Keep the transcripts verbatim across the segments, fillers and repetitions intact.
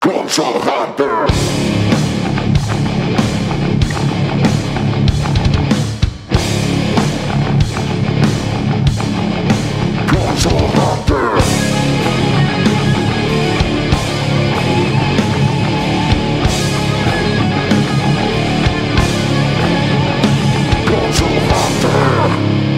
Console Hunter. Console Hunter. Console Hunter.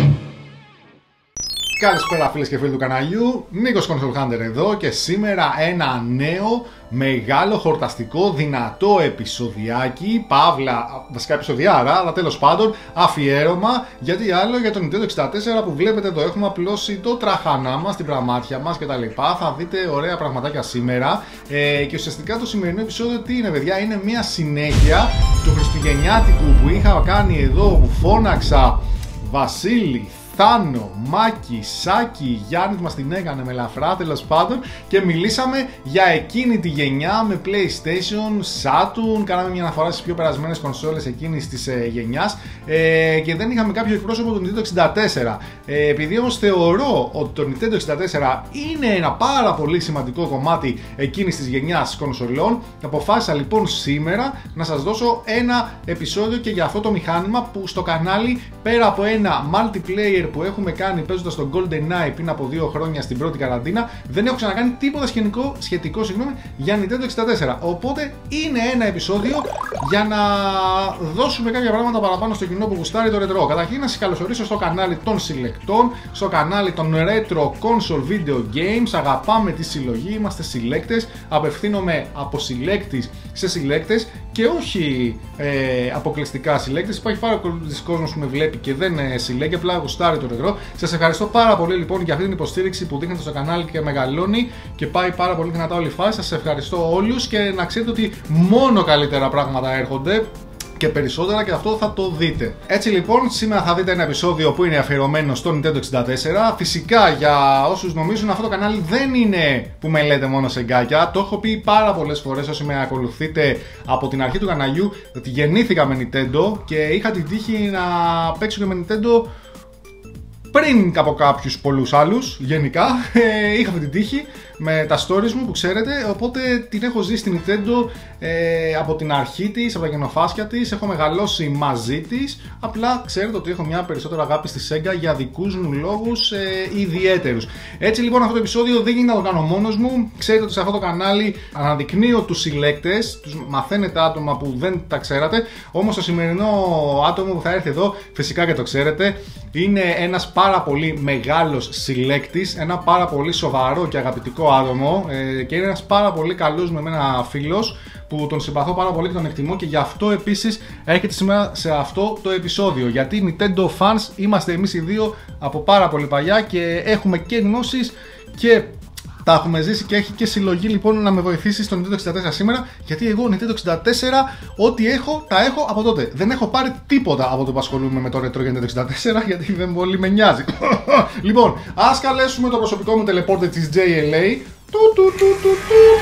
Καλησπέρα φίλες και φίλοι του καναλιού, Νίκος Console Hunter εδώ και σήμερα ένα νέο, μεγάλο, χορταστικό, δυνατό επεισοδιάκι, παύλα, βασικά επεισοδιάρα, αλλά τέλος πάντων αφιέρωμα, γιατί άλλο για το Nintendo εξήντα τέσσερα που βλέπετε εδώ έχουμε απλώσει το τραχανά μας, την πραμάτια μας κτλ. Θα δείτε ωραία πραγματάκια σήμερα ε, και ουσιαστικά το σημερινό επεισόδιο τι είναι παιδιά, είναι μια συνέχεια του χριστουγεννιάτικου που είχα κάνει εδώ που φώναξα Βασίλη, Θάνο, Μάκη, Σάκη, Γιάννης μας την έκανε με ελαφρά τέλος πάντων και μιλήσαμε για εκείνη τη γενιά με PlayStation, Saturn, κάναμε μια αναφορά στις πιο περασμένες κονσόλες εκείνης της ε, γενιάς ε, και δεν είχαμε κάποιο εκπρόσωπο του Nintendo εξήντα τέσσερα. Ε, επειδή όμως θεωρώ ότι το Nintendo εξήντα τέσσερα είναι ένα πάρα πολύ σημαντικό κομμάτι εκείνης της γενιάς κονσολών, αποφάσισα λοιπόν σήμερα να σας δώσω ένα επεισόδιο και για αυτό το μηχάνημα που στο κανάλι πέρα από ένα multiplayer που έχουμε κάνει παίζοντας τον GoldenEye πριν από δύο χρόνια στην πρώτη καραντίνα, δεν έχω ξανακάνει τίποτα σχετικό, σχετικό συγγνώμη, για Nintendo εξήντα τέσσερα. Οπότε είναι ένα επεισόδιο για να δώσουμε κάποια πράγματα παραπάνω στο κοινό που γουστάρει το ρετρό. Καταρχήν να σας καλωσορίσω στο κανάλι των συλλεκτών, στο κανάλι των Retro Console Video Games. Αγαπάμε τη συλλογή, είμαστε συλλέκτες. Απευθύνομαι από συλλέκτης σε συλλέκτες και όχι ε, αποκλειστικά συλλέκτες. Υπάρχει πάρα πολλοί κόσμος που με βλέπει και δεν ε, συλλέγει, απλά γουστάρει το ρετρό. Σας ευχαριστώ πάρα πολύ λοιπόν για αυτή την υποστήριξη που δείχνετε στο κανάλι και μεγαλώνει και πάει πάρα πολύ δυνατά όλη η φάση. Σας ευχαριστώ όλους και να ξέρετε ότι μόνο καλύτερα πράγματα έρχονται και περισσότερα και αυτό θα το δείτε. Έτσι λοιπόν σήμερα θα δείτε ένα επεισόδιο που είναι αφιερωμένο στο Nintendo εξήντα τέσσερα. Φυσικά για όσους νομίζουν αυτό το κανάλι δεν είναι που με λέτε μόνο σε γκάκια. Το έχω πει πάρα πολλές φορές όσοι με ακολουθείτε από την αρχή του καναλιού ότι γεννήθηκα με Nintendo και είχα την τύχη να παίξω και με Nintendo πριν από κάποιους πολλούς άλλους, γενικά, ε, είχα αυτή την τύχη με τα stories μου που ξέρετε, οπότε την έχω ζήσει στην Nintendo ε, από την αρχή της, από τα γενοφάσκια της, έχω μεγαλώσει μαζί της, απλά ξέρετε ότι έχω μια περισσότερη αγάπη στη Sega για δικούς μου λόγους ε, ιδιαίτερους. Έτσι λοιπόν αυτό το επεισόδιο δεν γίνεται να το κάνω μόνος μου, ξέρετε ότι σε αυτό το κανάλι αναδεικνύω τους συλλέκτες, τους μαθαίνετε άτομα που δεν τα ξέρατε, όμως το σημερινό άτομο που θα έρθει εδώ, φυσικά και το ξέρετε, είναι ένας πάρα πολύ μεγάλος συλλέκτης, ένα πάρα πολύ σοβαρό και αγαπητικό άτομο ε, και είναι ένας πάρα πολύ καλός με εμένα φίλος που τον συμπαθώ πάρα πολύ και τον εκτιμώ και γι' αυτό επίσης έρχεται σήμερα σε αυτό το επεισόδιο, γιατί Nintendo fans είμαστε εμείς οι δύο από πάρα πολύ παλιά και έχουμε και γνώσεις και τα έχουμε ζήσει και έχει και συλλογή λοιπόν να με βοηθήσει στο Nintendo εξήντα τέσσερα σήμερα, γιατί εγώ Nintendo εξήντα τέσσερα ό,τι έχω τα έχω από τότε. Δεν έχω πάρει τίποτα από το που ασχολούμαι με το retro για Nintendo εξήντα τέσσερα γιατί δεν πολύ με νοιάζει. Λοιπόν, ας καλέσουμε το προσωπικό μου teleporter της τζέι ελ έι. Του, του, του, του, του.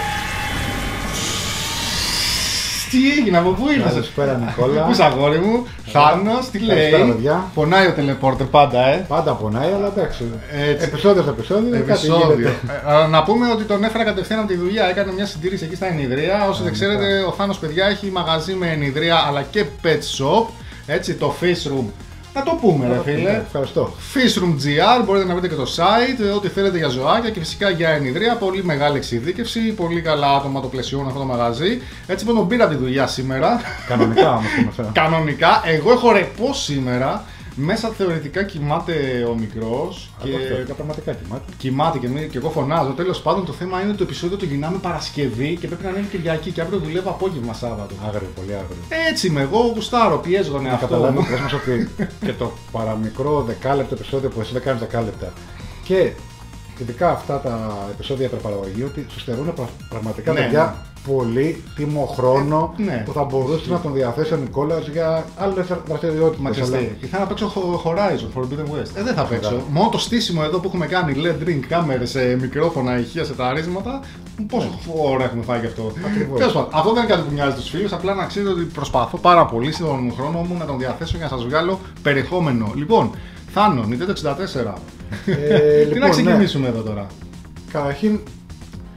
Τι έγινε, από πού ήρθες? Καλησπέρα Νικόλα. Πού είσαι αγόρι μου? Θάνος, τι λέει? Πονάει ο teleporter πάντα, ε. Πάντα πονάει, αλλά εντάξει. Επεισόδιο στο επεισόδιο. Επεισόδιο. ε, να πούμε ότι τον έφερα κατευθείαν από τη δουλειά. Έκανε μια συντήρηση εκεί στα ενιδρία. Όσοι δεν ξέρετε, ο Θάνος παιδιά έχει μαγαζί με ενιδρία αλλά και pet shop. Έτσι, το Fish Room. Να το πούμε, ρε φίλε. Ευχαριστώ. Fishroom τζι αρ, μπορείτε να βρείτε και το site, ό,τι θέλετε για ζωάκια και φυσικά για ενιδρία. Πολύ μεγάλη εξειδίκευση, πολύ καλά άτομα το πλαισιώνουν αυτό το μαγαζί. Έτσι λοιπόν τον πήρα τη δουλειά σήμερα. Κανονικά όμως είμαι φέρα. Κανονικά, εγώ έχω ρεπό σήμερα. Μέσα θεωρητικά κοιμάται ο μικρός. Και θεωρητικά πραγματικά κοιμάται. Κοιμάται και, και εγώ φωνάζω. Τέλος πάντων, το θέμα είναι ότι το επεισόδιο το γυρνάμε Παρασκευή και πρέπει να είναι Κυριακή και αύριο δουλεύω απόγευμα Σάββατο. Άγριο, πολύ άγριο. Έτσι είμαι εγώ, γουστάρω, πιέζω τον εαυτό μου. Καταλάβει ο κόσμος ότι και το παραμικρό δεκάλεπτο επεισόδιο που εσύ δεν κάνεις δεκάλεπτα και ειδικά αυτά τα επεισόδια υπερπαραγωγή ότι σου στερούν πραγματικά ναι, παιδιά ναι. πολύ τίμο χρόνο ε, ναι. που θα μπορούσε να τον διαθέσει ο Νικόλας για άλλες δραστηριότητες. Αλλά... Ήθελα να παίξω Horizon Forbidden West. Ε, δεν θα παίξω. Yeah. Μόνο το στήσιμο εδώ που έχουμε κάνει ελ ι ντι ring, κάμερες, μικρόφωνα, ηχεία σε τα ρίσματα. Πόσο yeah. ώρα έχουμε φάει γι' αυτό. Τέλος πάντων, αυτό δεν είναι κάτι που μοιάζει τους φίλους. Απλά να ξέρετε ότι προσπαθώ πάρα πολύ στον χρόνο μου να τον διαθέσω για να σας βγάλω περιεχόμενο. Λοιπόν, Θάνο, Nintendo εξήντα τέσσερα. Ε, Τι λοιπόν, να ξεκινήσουμε ναι. εδώ τώρα. Καταρχήν,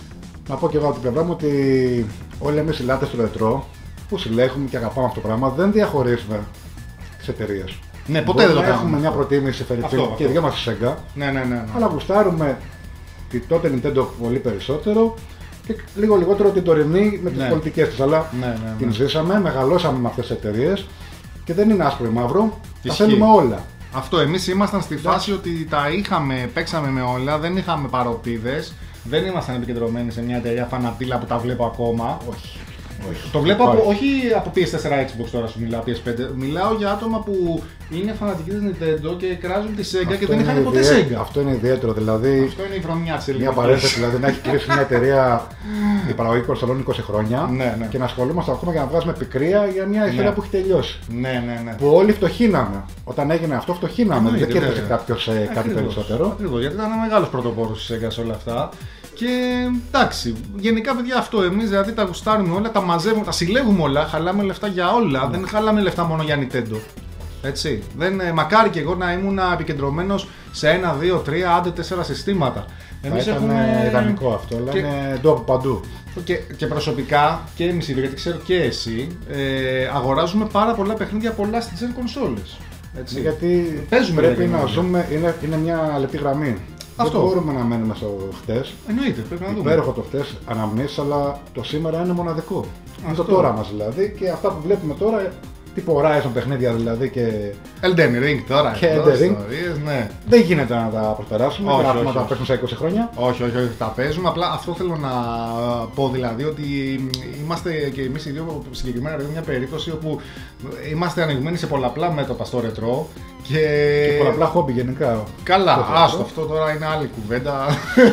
Να πω και εγώ από την πλευρά μου ότι όλοι εμείς οι λάτρες του ρετρό που συλλέγουμε και αγαπάμε αυτό το πράγμα δεν διαχωρίζουμε τις εταιρείες. Ναι, ποτέ δεν το κάνουμε. Έχουμε μια προτίμηση Φερρυπίν και δυο μας στη Sega. Ναι, ναι, ναι, ναι. Αλλά γουστάρουμε τη τότε Nintendo πολύ περισσότερο και λίγο λιγότερο την τωρινή με τις Ναι. πολιτικές της. Αλλά Ναι, ναι, ναι. την ζήσαμε, μεγαλώσαμε με αυτές τις εταιρείες και δεν είναι άσπρο ή μαύρο. Τα Ισχύει. θέλουμε όλα. Αυτό, εμείς ήμασταν στη φάση ότι τα είχαμε, παίξαμε με όλα, δεν είχαμε παροπίδες, δεν ήμασταν επικεντρωμένοι σε μια εταιρεία φανατήλα που τα βλέπω ακόμα. Όχι. Όχι. Το βλέπω από, Υπάρχει. όχι από πι ες φορ Xbox τώρα σου μιλάω, πι ες φάιβ. Μιλάω για άτομα που είναι φανατικοί της Nintendo και κράζουν τη Sega και Αυτό δεν είναι είχαν ποτέ ιδιαί- Sega. Αυτό είναι ιδιαίτερο. Δηλαδή, Αυτό είναι η βρωμιά της μια ελληνικής. παρένθεση, δηλαδή να έχει κλείσει μια εταιρεία η παραγωγή κονσολών είκοσι χρόνια Ναι, ναι. και να ασχολούμαστε ακόμα για να βγάζουμε πικρία για μια ιστορία Ναι. που έχει τελειώσει. Ναι, ναι, ναι. Που όλοι φτωχήναμε. Όταν έγινε αυτό, φτωχήναμε. Εννοείται, Δεν κέρδισε βέβαια. κάποιο κάτι Ακριβώς, περισσότερο. Ακριβώς, γιατί ήταν μεγάλος πρωτοπόρος η Sega σε όλα αυτά. Και εντάξει, γενικά παιδιά αυτό εμείς δηλαδή τα γουστάρουμε όλα, τα μαζεύουμε, τα συλλέγουμε όλα, χαλάμε λεφτά για όλα, δεν χαλάμε λεφτά μόνο για Nintendo. Έτσι. Δεν, ε, μακάρι και εγώ να ήμουν επικεντρωμένος σε ένα, δύο, τρία, άντε τέσσερα συστήματα. Θα ήταν ιδανικό αυτό, αλλά και- είναι ντου από παντού. Και, και προσωπικά και εμείς οι δύο, γιατί ξέρω και εσύ, ε, αγοράζουμε πάρα πολλά παιχνίδια πολλά στις gen κονσόλες. Έτσι. Γιατί Παίζουμε πρέπει ρε, να παιχνίδια. ζούμε, είναι, είναι μια λεπτή γραμμή. Αυτό. Δεν μπορούμε να μένουμε στο χτες. Εννοείται, πρέπει να δούμε. Υπέροχο το χτες, αναμνήσεις, αλλά το σήμερα είναι μοναδικό. Είναι Αυτό. το τώρα μας δηλαδή και αυτά που βλέπουμε τώρα, τύπου Horizon παιχνίδια δηλαδή και Elden Ring τώρα, Και εδώ, Elden Ring. ιστορίες, ναι. δεν γίνεται να τα προσπεράσουμε. Όχι, Γράφουμε όχι, να τα όχι. παίξουμε σε είκοσι χρόνια. Όχι, όχι, όχι, τα παίζουμε. Απλά αυτό θέλω να πω δηλαδή ότι είμαστε και εμείς οι δύο συγκεκριμένα δηλαδή, μια περίπτωση όπου είμαστε ανοιγμένοι σε πολλαπλά μέτωπα στο ρετρό και. Και πολλαπλά χόμπι γενικά. Καλά, Το άστο, ρετρό. αυτό τώρα είναι άλλη κουβέντα.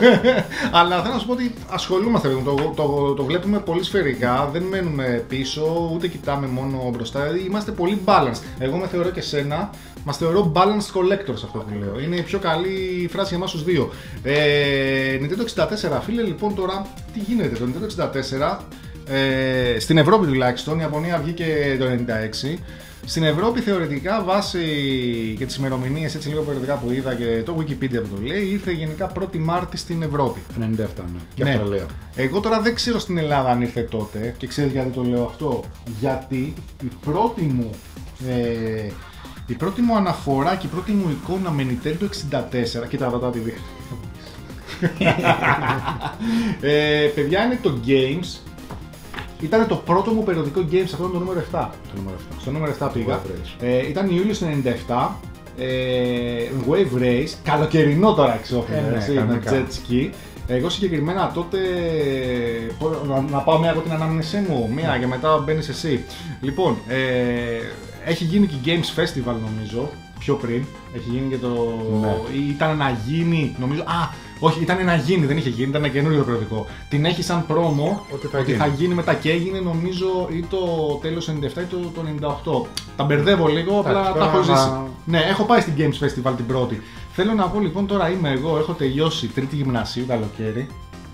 Αλλά θέλω να σου πω ότι ασχολούμαστε, παιδί μου, το, το, το βλέπουμε πολύ σφαιρικά, δεν μένουμε πίσω, ούτε κοιτάμε μόνο μπροστά. Δηλαδή είμαστε πολύ balanced. Εγώ με θεωρώ και σένα, μας θεωρώ balanced collectors αυτό που λέω. Είναι η πιο καλή φράση για εμάς τους δύο. Ε, Nintendo εξήντα τέσσερα, φίλε, λοιπόν τώρα τι γίνεται. Το Nintendo εξήντα τέσσερα, ε, στην Ευρώπη τουλάχιστον, η Ιαπωνία βγήκε το ενενήντα έξι. Στην Ευρώπη θεωρητικά βάσει και τις ημερομηνίες έτσι λίγο περιοδικά που είδα και το Wikipedia που το λέει ήρθε γενικά πρώτη Μάρτη στην Ευρώπη. ενενήντα επτά, ναι. Και Ναι. Αυστραλία. Εγώ τώρα δεν ξέρω στην Ελλάδα αν ήρθε τότε και ξέρεις γιατί το λέω αυτό. Γιατί η πρώτη μου, ε, η πρώτη μου αναφορά και η πρώτη μου εικόνα με Nintendo εξήντα τέσσερα, κοίτα εδώ τα τι δείχνει. ε, παιδιά είναι το Games. Ήταν το πρώτο μου περιοδικό Games, αυτό είναι το νούμερο επτά. Το νούμερο επτά. Στο νούμερο επτά πήγα. Wave Race. Ε, ήταν Ιούλιος του ενενήντα επτά. Ε, Wave Race, καλοκαιρινό τώρα εξώφυλλο, Ε, ναι, έτσι, με κανονικά. jet ski. Εγώ συγκεκριμένα τότε. πω- Να, να πάω μία από την ανάμνησή μου, μία και μετά μπαίνεις εσύ. Λοιπόν, ε, έχει γίνει και Games Festival νομίζω, πιο πριν. Έχει γίνει και το. Ναι. ή ήταν να γίνει, νομίζω. Α, όχι, ήταν να γίνει, δεν είχε γίνει, ήταν ένα καινούριο περιοδικό. Την έχει σαν πρόμο Ότι θα ότι γίνει. θα γίνει μετά και έγινε νομίζω ή το τέλος ενενήντα επτά ή το, το ενενήντα οκτώ. Τα μπερδεύω λίγο, απλά Εντάξει, τα τώρα έχω να- ζήσει. Ναι, έχω πάει στην Games Festival την πρώτη. Θέλω να πω λοιπόν τώρα είμαι εγώ, έχω τελειώσει τρίτη γυμνασίου καλοκαίρι.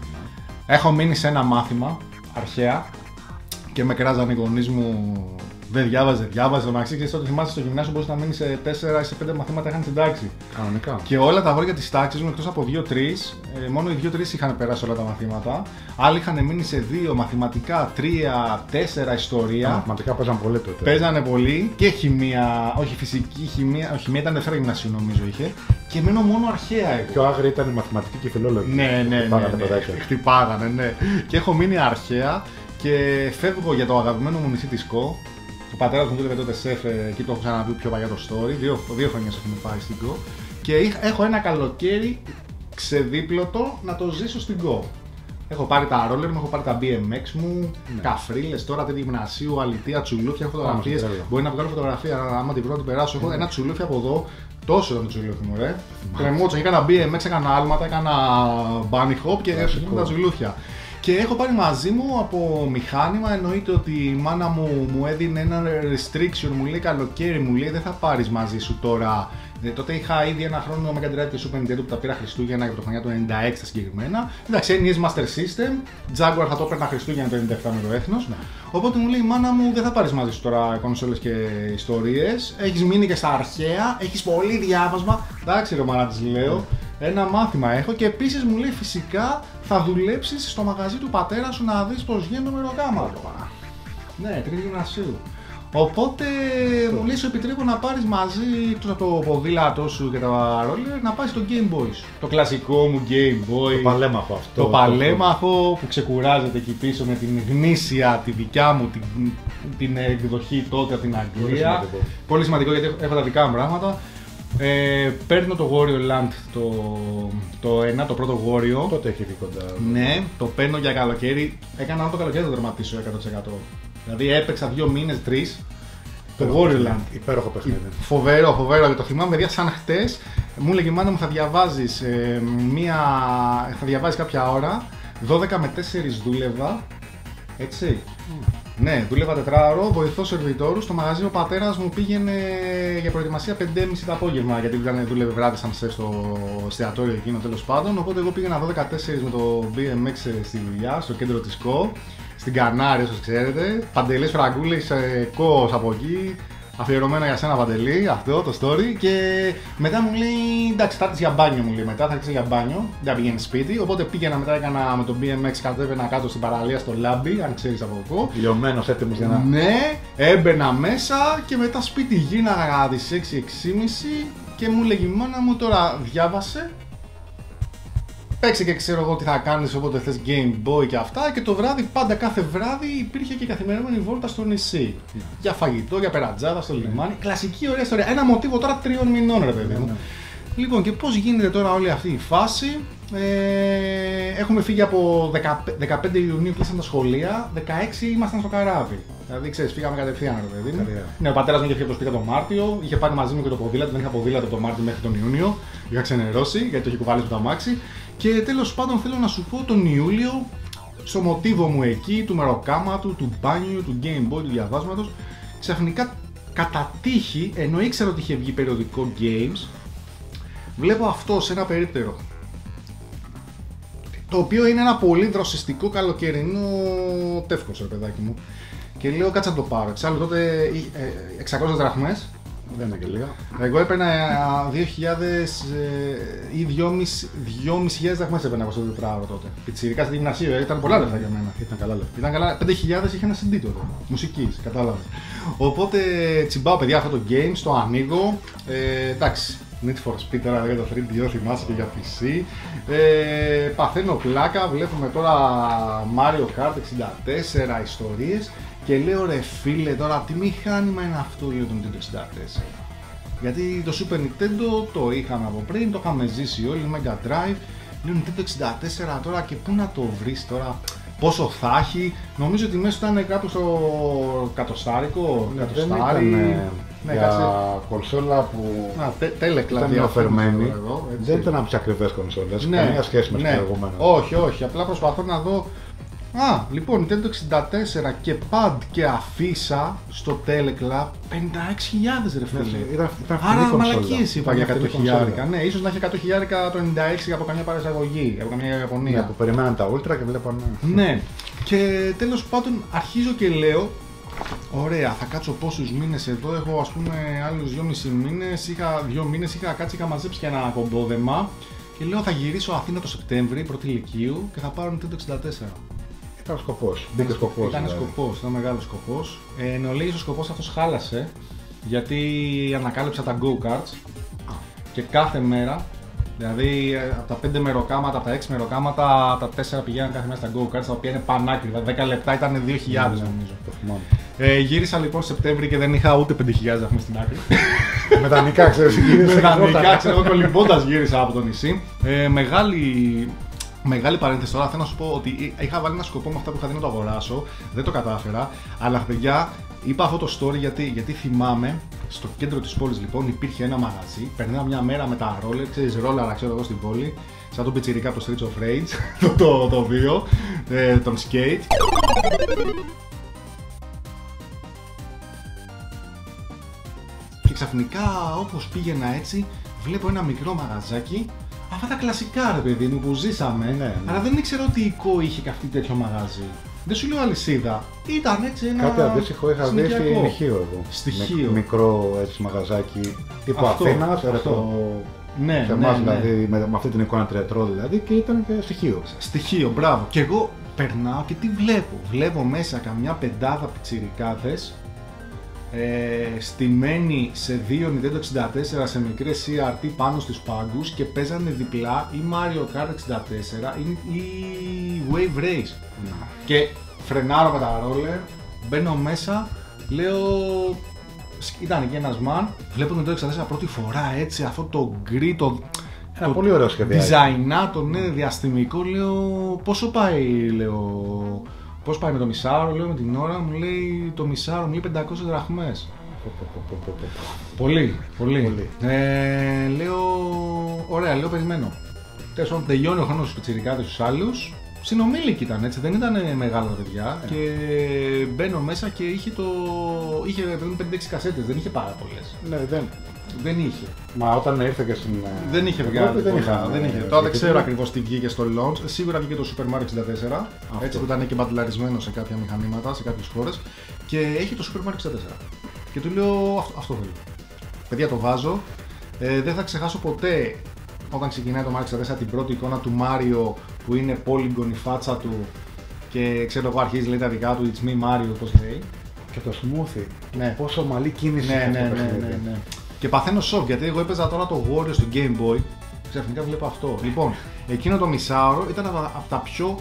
Έχω μείνει σε ένα μάθημα αρχαία και με κράζανε οι γονείς μου. Δεν διάβαζε, δεν διάβαζε. Το μεταξύ, ξέρεις ότι θυμάσαι στο γυμνάσιο μπορείς να μείνει σε τέσσερα ή σε πέντε μαθήματα είχαν στην τάξη. Κανονικά. Και όλα τα αγόρια της τάξης μου, εκτός από δύο τρεις, ε, μόνο οι δύο τρεις είχαν περάσει όλα τα μαθήματα. Άλλοι είχαν μείνει σε δύο μαθηματικά, τρία, τέσσερα ιστορία. Τα μαθηματικά παίζαν πολύ τότε. Παίζανε πολύ και χημεία, όχι φυσική, χημεία, όχι, χημεία ήταν δεύτερα γυμνασίου νομίζω είχε. Και μένω μόνο αρχαία εγώ. Πιο άγρια ήταν η μαθηματική και η φιλόλογη. Ναι, ναι, ναι, Πάγανε ναι, παιδάκια. χτυπάγανε, ναι. Και έχω μείνει αρχαία και φεύγω για το αγαπημένο μου νησί της Κο. Ο πατέρας μου δούλευε τότε σεφ, ε, εκεί το έχω ξαναπεί πιο παλιά το story. Δύο, δύο χρόνια έχουμε πάει στην Κο. Και είχα- έχω ένα καλοκαίρι ξεδίπλωτο να το ζήσω στην Κο. Έχω πάρει τα roller μου, έχω πάρει τα μπι εμ εξ μου, Ναι. καφρίλες τώρα, τέτοια γυμνασίου, αλητία, τσουλούφια, φωτογραφίες. στο τρέλο. Μπορεί να βγάλω φωτογραφία, άμα την βρω, την περάσω. Έχω ένα τσουλούφι από εδώ, τόσο ήταν το τσουλούφι μου, ρε. Τρεμότσο, έκανα μπι εμ εξ, έκανα άλματα, έκανα bunny hop και Κλασικό. ήμουν τα τσουλούφια. Και έχω πάρει μαζί μου από μηχάνημα, εννοείται ότι η μάνα μου μου έδινε ένα restriction, μου λέει καλοκαίρι, μου λέει δεν θα πάρεις μαζί σου τώρα. Ε, τότε είχα ήδη ένα χρόνο Mega Drive και Super Nintendo που τα πήρα Χριστούγεννα και το χρονιά του ενενήντα έξι τα συγκεκριμένα. Εντάξει, εν ι ες Master System, Jaguar θα το έπαιρνα Χριστούγεννα το ενενήντα επτά με το έθνος. Οπότε μου λέει η μάνα μου δεν θα πάρεις μαζί σου τώρα κονσόλες και ιστορίες. Έχεις μείνει και στα αρχαία, έχεις πολύ διάβασμα. Εντάξει ρε μάνα της λέω. Ένα μάθημα έχω και επίσης μου λέει φυσικά θα δουλέψεις στο μαγαζί του πατέρα σου να δεις πως γίνεται το μεροκάματο. Ναι, τρίτη γυμνασίου. Οπότε μου λέει σου επιτρέπω να πάρεις μαζί εκτός από το ποδήλατό σου και τα ρόλερ να πάρεις το Game Boy σου. Το κλασικό μου Game Boy. Το παλέμαχο αυτό. Το παλέμαχο που ξεκουράζεται εκεί πίσω με την γνήσια, τη δικιά μου την, την εκδοχή τότε από την Αγγλία. Πολύ σημαντικό. Πολύ σημαντικό γιατί έχω τα δικά μου πράγματα. Ε, παίρνω το Wario Land το, το ένα, το πρώτο Wario. Τότε έχει δει κοντά. Ναι, το παίρνω για καλοκαίρι. Έκανα όλο το καλοκαίρι να το τερματίσω εκατό τοις εκατό. Δηλαδή έπαιξα δύο μήνες, τρεις. Το Wario Land. Υπέροχο παιχνίδι. Φοβερό, φοβερό. Γιατί το θυμάμαι, παιδιά, σαν χτες. Μου έλεγε η μάνα μου θα διαβάζεις ε, μία. Θα διαβάζεις κάποια ώρα. δώδεκα με τέσσερα δούλευα. Έτσι. Mm. Ναι, δούλευα τετράωρο, βοηθό σερβιτόρου. Στο μαγαζί ο πατέρας μου πήγαινε για προετοιμασία πέντε και μισή το απόγευμα. Γιατί ήταν, δούλευε βράδυ σαν σεφ στο εστιατόριο εκείνο τέλος πάντων. Οπότε εγώ πήγαινα δώδεκα τέσσερα με το μπι εμ εξ στη δουλειά, στο κέντρο της ΚΟ. Στην Κανάρη, όσους ξέρετε. Παντελής Φραγκούλης, κος από εκεί. Αφιερωμένο για σένα, Παντελή, αυτό το story. Και μετά μου λέει εντάξει, θα έρθεις για μπάνιο, μου λέει μετά. Θα έρθεις για μπάνιο, δεν πήγαινε σπίτι. Οπότε πήγαινα μετά, έκανα με το μπι εμ εξ, κατέβαινα κάτω στην παραλία στο λάμπι, αν ξέρεις από εδώ. Λιωμένος, έτοιμος για να. Ναι, έμπαινα μέσα και μετά σπίτι γίναγα τις έξι και μισή και μου λέγει η μάνα μου τώρα διάβασε. Παίξε και ξέρω εγώ τι θα κάνεις όποτε θες Game Boy και αυτά και το βράδυ, πάντα κάθε βράδυ υπήρχε και καθημερινή βόλτα στο νησί. Yeah. Για φαγητό, για περατζάδα στο yeah. λιμάνι. Κλασική ωραία ιστορία. Ένα μοτίβο τώρα τριών μηνών ρε παιδί μου. Yeah. Λοιπόν και πώς γίνεται τώρα όλη αυτή η φάση. Ε, έχουμε φύγει από δεκαπέντε Ιουνίου, κλείσαν τα σχολεία, δεκαέξι ήμασταν στο καράβι. Δηλαδή ξέρεις, φύγαμε κατευθείαν ρε παιδί μου. Yeah. Ναι, ο πατέρας μου είχε φύγει από το σπίτι τον Μάρτιο, είχε πάρει μαζί μου και το ποδήλατο, δεν είχα ποδήλατο από τον Μάρτιο μέχρι τον Ιούνιο. Είχα ξενερώσει γιατί το είχε κουβαλήσει το αμάξι. Και τέλος πάντων θέλω να σου πω τον Ιούλιο, στο μοτίβο μου εκεί, του μεροκάματου, του μπάνιου, του Game Boy, του διαβάσματος, ξαφνικά κατά τύχη, ενώ ήξερα ότι είχε βγει περιοδικό Games, βλέπω αυτό σε ένα περίπτερο. Το οποίο είναι ένα πολύ δροσιστικό καλοκαιρινό τεύχος, ρε παιδάκι μου. Και λέω κάτσα να το πάρω. Εξάλλου τότε εξακόσιες δραχμές. Δεν είναι και λίγα. Εγώ έπαιρνα δύο χιλιάδες ή δυόμισι χιλιάδες δραχμές έπαιρνα από στο τετράωρο τότε. Πιτσιρικά στη γυμνασίου, ήταν πολλά λεφτά για μένα. Ήταν καλά λεφτά. Ήταν καλά, πέντε χιλιάδες είχε ένα σι ντι τότε, μουσικής, κατάλαβες. Οπότε τσιμπάω παιδιά αυτό το game, το ανοίγω, ε, εντάξει. Need for Speed τώρα για το θρι ντι ο θυμάσαι και για πι σι. Ε, παθαίνω πλάκα, βλέπουμε τώρα Mario Kart εξήντα τέσσερα ιστορίες και λέω ρε φίλε τώρα τι μηχάνημα είναι αυτό για το Nintendo εξήντα τέσσερα. Γιατί το Super Nintendo το είχαμε από πριν, το είχαμε ζήσει όλοι, Mega Drive. Λέω Nintendo εξήντα τέσσερα τώρα και πού να το βρεις τώρα, πόσο θα έχει. Νομίζω ότι μέσα ήταν κάπου στο κατοστάρικο, κατοστάρι. Ναι, για κάτσε... κονσόλα που να, τε, τέλεκλα, ήταν νεοφερμένη, δεν ήταν από τις ακριβές κονσόλες, ναι, καμία σχέση με τις ναι. προηγούμενες. Όχι, όχι, απλά προσπαθώ να δω. Α, λοιπόν, Nintendo εξήντα τέσσερα και pad και αφίσα στο Teleclub πενήντα έξι χιλιάδες ρε φίλε. Ναι, ήταν, ήταν άρα μαλακίες είπα για εκατό χιλιάδες. Ναι, ίσως να έχει εκατό χιλιάδες το ενενήντα έξι από καμιά παραγωγή, από καμιά Ιαπωνία. Ναι, που περιμέναν τα Ultra και βλέπαν. Ναι, και τέλος πάντων αρχίζω και λέω. Ωραία, θα κάτσω πόσους μήνες εδώ, έχω ας πούμε άλλους δυόμισι μήνες, είχα, δύο μήνες είχα κάτσει, είχα μαζέψει και ένα κομπόδεμα και λέω θα γυρίσω Αθήνα το Σεπτέμβρη, πρώτη ηλικίου και θα πάρω Nintendo εξήντα τέσσερα. Ήταν σκοπός, μπήκε σκοπός. Ήταν δηλαδή. σκοπός, ήταν μεγάλος σκοπός. Ε, εν ολίγης ο σκοπός αυτός χάλασε γιατί ανακάλυψα τα go-karts και κάθε μέρα, δηλαδή από τα πέντε μεροκάματα, από τα έξι μεροκάματα, τα τέσσερα πηγαίναν κάθε μέρα στα go-karts, τα οποία είναι πανάκριβα, δέκα λεπτά ήταν δύο χιλιάδες νομίζω. Το θυμάμαι. Ε, γύρισα λοιπόν Σεπτέμβρη και δεν είχα ούτε πέντε χιλιάδες δραχμές στην άκρη. Με τα νικά, ξέρεις, γύρισα. Με τα νικά, ξέρω, κολυμπώντας γύρισα από το νησί. Ε, μεγάλη, μεγάλη παρένθεση τώρα, θέλω να σου πω ότι είχα βάλει ένα σκοπό με αυτά που είχα δει να το αγοράσω, δεν το κατάφερα, αλλά παιδιά είπα αυτό το story γιατί, γιατί θυμάμαι στο κέντρο της πόλης λοιπόν υπήρχε ένα μαγαζί, περνάω μια μέρα με τα roller, ξέρεις ρόλαρα ξέρω εγώ στην πόλη, σαν τον πιτσιρικά από το Streets of Rage, το, το, το δύο, ε, τον skate. Και ξαφνικά όπως πήγαινα έτσι, βλέπω ένα μικρό μαγαζάκι, αυτά τα κλασικά ρε παιδί μου που ζήσαμε, ναι, ναι. Αλλά δεν ήξερα ότι η ΚΟ είχε και αυτή τέτοιο μαγαζί. Δεν σου λέω αλυσίδα, ήταν έτσι ένα. Κάτι αντίστοιχο είχα δει στη Χίο εγώ. Στη Χίο. Μικρό έτσι μαγαζάκι τύπου Αθήνας, το Ναι, σε ναι, εμάς, ναι. δηλαδή, με, με αυτή την εικόνα τρετρό δηλαδή, και ήταν και στοιχείο. Στοιχείο, μπράβο. Και εγώ περνάω και τι βλέπω. Βλέπω μέσα καμιά πεντάδα πιτσιρικάδες ε, στημένοι σε δύο Nintendo εξήντα τέσσερα σε μικρές σι αρ τι πάνω στους πάγκους και παίζανε διπλά ή Mario Kart εξήντα τέσσερα ή, ή Wave Race. Ναι. Και φρενάρω με τα ρόλερ, μπαίνω μέσα, λέω. Ήταν εκεί ένας man, βλέπω το Nintendo εξήντα τέσσερα πρώτη φορά έτσι, αυτό το γκρι, το. Ένα πολύ ωραίο σχεδιάκι. Design, το ναι, διαστημικό, λέω πόσο πάει, λέω. Πώς πάει με το μισάρο, λέω με την ώρα, μου λέει το μισάρο, μου λέει πεντακόσιες δραχμές. Πολύ, πολύ. Πολύ. Ε, λέω, ωραία, λέω περιμένω. Τέλος πάντων, τελειώνει ο χρόνος στους πιτσιρικάδες τους άλλους. Συνομήλικοι ήταν έτσι, δεν ήταν μεγάλα παιδιά. Yeah. Και μπαίνω μέσα και είχε το. Είχε πέντε έξι κασέτες, δεν είχε πάρα πολλές. Ναι, δεν. Δεν είχε. Μα όταν ήρθε και στην. Δεν είχε Ευρώπη, βγάλει. δεν πολλά, είχαν, δεν είχε. ε, Τώρα δεν και ξέρω τι- ακριβώς τι βγήκε στο launch. Σίγουρα βγήκε το Super Mario εξήντα τέσσερα. Αυτό. Έτσι που ήταν και μπαντλαρισμένο σε κάποια μηχανήματα, σε κάποιες χώρες. Και έχει το Super Mario εξήντα τέσσερα. Και του λέω αυτό, αυτό θέλω. Παιδιά, το βάζω. Ε, δεν θα ξεχάσω ποτέ όταν ξεκινάει το Mario εξήντα τέσσερα την πρώτη εικόνα του Mario που είναι polygon η φάτσα του και ξέρω εγώ αρχίζει λέει τα δικά του It's me Mario, πώς λέει. Και το smoothie. Ναι. Πόσο ομαλή κίνηση Ναι, έχει ναι, αυτό το ναι, παιχνίδι. ναι, ναι. Και παθαίνω σοκ γιατί εγώ έπαιζα τώρα το Wario στο Game Boy. Ξαφνικά βλέπω αυτό. Λοιπόν, εκείνο το μισάωρο ήταν από τα, από τα πιο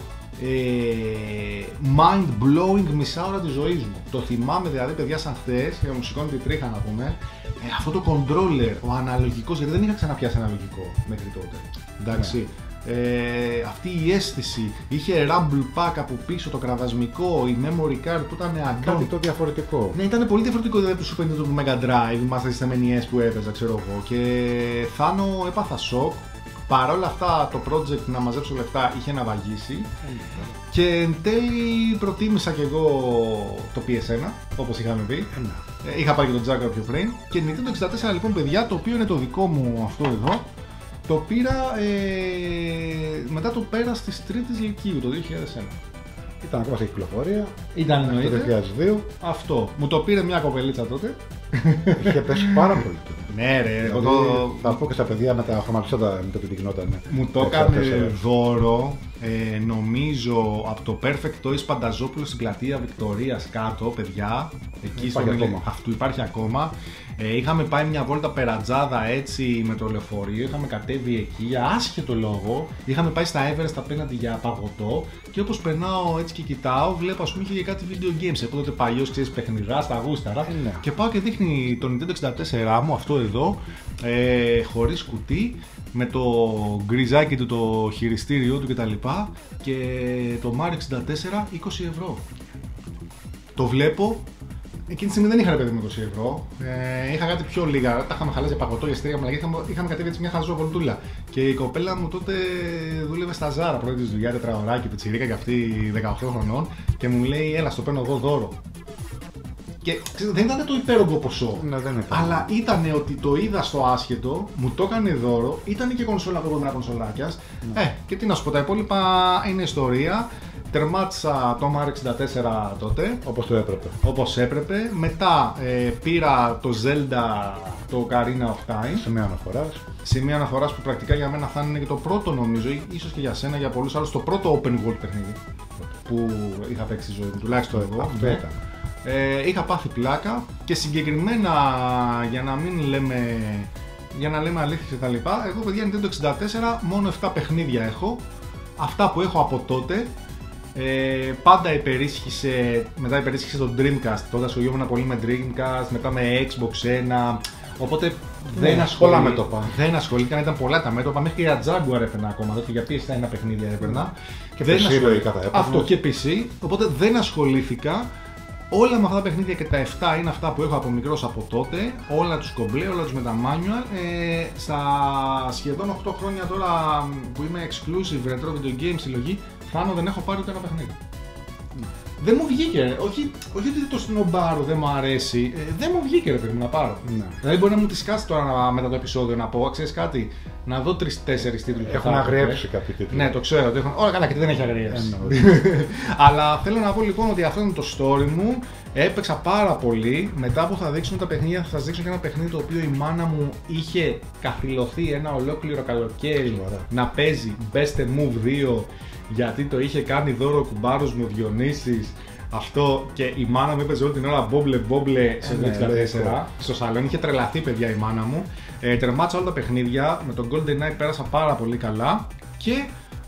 ε, mind-blowing μισάωρα της ζωής μου. Το θυμάμαι δηλαδή, παιδιά, σαν χθες, και μου σηκώνει τη τρίχα να πούμε, ε, αυτό το controller, ο αναλογικός, γιατί δεν είχα ξαναπιάσει αναλογικό μέχρι τότε. Εντάξει. Ε, αυτή η αίσθηση, είχε rumble pack από πίσω, το κραδασμικό, η memory card που ήταν Κάτι αντών. το διαφορετικό. Ναι, ήταν πολύ διαφορετικό δηλαδή, από το Super Nintendo του Mega Drive, Master System εν ι ες που έπαιζα, ξέρω εγώ. Και Θάνο έπαθα σοκ. Παρ' όλα αυτά το project να μαζέψω λεφτά είχε να βαγίσει. Και εν τέλει προτίμησα και εγώ το πι ες ένα, όπως είχαμε πει. Ένα. Ε, Είχα πάρει και τον Jagger πιο πριν. Και Nintendo εξήντα τέσσερα λοιπόν, παιδιά, το οποίο είναι το δικό μου αυτό εδώ, το πήρα ε, μετά το πέρας της τρίτης λυκείου το δύο χιλιάδες ένα. Ήταν ακόμα σε κυκλοφορία. Ήταν Το δύο εννοείται. χιλιάδες δύο. Αυτό. Μου το πήρε μια κοπελίτσα τότε. Είχε πέσει πάρα πολύ. Ναι, ρε, εγώ Δηλαδή, το. θα πω και στα παιδιά με τα χρωματιστώτα με το τι γινόταν. Μου το έκανε δώρο, ε, νομίζω, από το Perfect Toys Πανταζόπουλο στην πλατεία Βικτορίας κάτω, παιδιά. Εκεί στο Υπάρχει Μιλ- ακόμα. αυτού υπάρχει ακόμα. Ε, είχαμε πάει μια βόλτα περατζάδα έτσι με το λεωφορείο, είχαμε κατέβει εκεί για άσχετο λόγο. Είχαμε πάει στα Everest απέναντι για παγωτό και όπως περνάω έτσι και κοιτάω, βλέπω ας πούμε είχε και κάτι video games. Από τότε παλιός, ξέρεις, παιχνιδά, στα γούσταρα. Ναι. Και πάω και δείχνει το Nintendo εξήντα τέσσερα μου, αυτό εδώ, ε, χωρίς κουτί, με το γκριζάκι του, το χειριστήριό του κτλ. Και το Mario εξήντα τέσσερα είκοσι ευρώ. Το βλέπω. Εκείνη τη στιγμή δεν είχα ρε παιδί με είκοσι ευρώ. Ε, είχα κάτι πιο λίγα. Τα είχαμε χαλάσει για παγωτό, για στήρια, μαλακή. Είχαμε, είχαμε κατέβει έτσι μια χαζοβολτούλα. Και η κοπέλα μου τότε δούλευε στα Ζάρα, πρώτη της δουλειά, τετραωράκι, πιτσιρίκα και αυτή δεκαοκτώ χρονών. Και μου λέει, έλα, στο παίρνω εγώ δώρο. Και ξέρετε, δεν ήταν το υπέρογκο ποσό. Ναι, δεν ήταν. Αλλά ήταν ότι το είδα στο άσχετο, μου το έκανε δώρο, ήταν και κονσόλα από ένα κονσολάκια. Ναι. Ε, και τι να σου πω, τα υπόλοιπα είναι ιστορία. Τερμάτισα το Mario εξήντα τέσσερα τότε, Όπως το έπρεπε. όπως έπρεπε. Μετά ε, πήρα το Zelda, το Ocarina of Time, Σε μια αναφορά. σημεία αναφοράς που πρακτικά για μένα θα είναι και το πρώτο, νομίζω, ή ίσως και για σένα, για πολλούς άλλους, το πρώτο open world παιχνίδι που είχα παίξει στη ζωή μου, τουλάχιστον εγώ. Αυτό Ναι. ήταν. Ε, είχα πάθει πλάκα και συγκεκριμένα για να μην λέμε, για να λέμε αλήθειες και τα λοιπά, εγώ παιδιά Nintendo εξήντα τέσσερα μόνο επτά παιχνίδια έχω, αυτά που έχω από τότε. Ε, πάντα υπερίσχυσε, μετά υπερίσχυσε το Dreamcast, τότε ασχολιόμουν πολύ με Dreamcast, μετά με Xbox ένα, οπότε Ναι, δεν, πολλά ασχολεί, μέτωπα. δεν ασχολήθηκαν, ήταν πολλά τα μέτωπα, μέχρι και για Jaguar έπαιρνα ακόμα, τότε για πι ες ένα παιχνίδια έπαιρνα. Και Δεν πι σι ασχολεί- λογικά θα έπαιρνες. Αυτό και πι σι, οπότε δεν ασχολήθηκα. Όλα με αυτά τα παιχνίδια και τα επτά είναι αυτά που έχω από μικρός από τότε, όλα τους κομπλέ, όλα τους με τα manual. Ε, στα σχεδόν οκτώ χρόνια τώρα που είμαι exclusive retro video game συλλογή, Θάνο δεν έχω πάρει ούτε ένα παιχνίδι. Δεν μου βγήκε, ρε. όχι, όχι ότι το σνομπάρω, δεν μου αρέσει, ε, δεν μου βγήκε ρε παιδί μου να πάρω. Ναι. Δηλαδή μπορεί να μου τη σκάσει τώρα να- μετά το επεισόδιο να πω, ξέρεις κάτι, να δω τρεις-τέσσερις τίτλους. Έχουν αγριέψει κάποιοι τίτλοι. Ναι, το ξέρω. Το έχουν... Όλα καλά, και τι δεν έχει αγριέψει. Εννοείται. Αλλά θέλω να πω λοιπόν ότι αυτό είναι το story μου. Έπαιξα πάρα πολύ. Μετά που θα δείξουμε τα παιχνίδια, θα σας δείξω και ένα παιχνίδι το οποίο η μάνα μου είχε καθυλωθεί ένα ολόκληρο καλοκαίρι Ωραία. να παίζει Best Move δύο, γιατί το είχε κάνει δώρο ο κουμπάρος μου ο Διονύσης. Αυτό, και η μάνα μου έπαιζε όλη την ώρα μπόμπλε μπόμπλε στο ναι, εξήντα τέσσερα. λογικό. Στο σαλόνι είχε τρελαθεί, παιδιά, η μάνα μου. Ε, τερμάτισα όλα τα παιχνίδια. Με τον GoldenEye πέρασα πάρα πολύ καλά. Και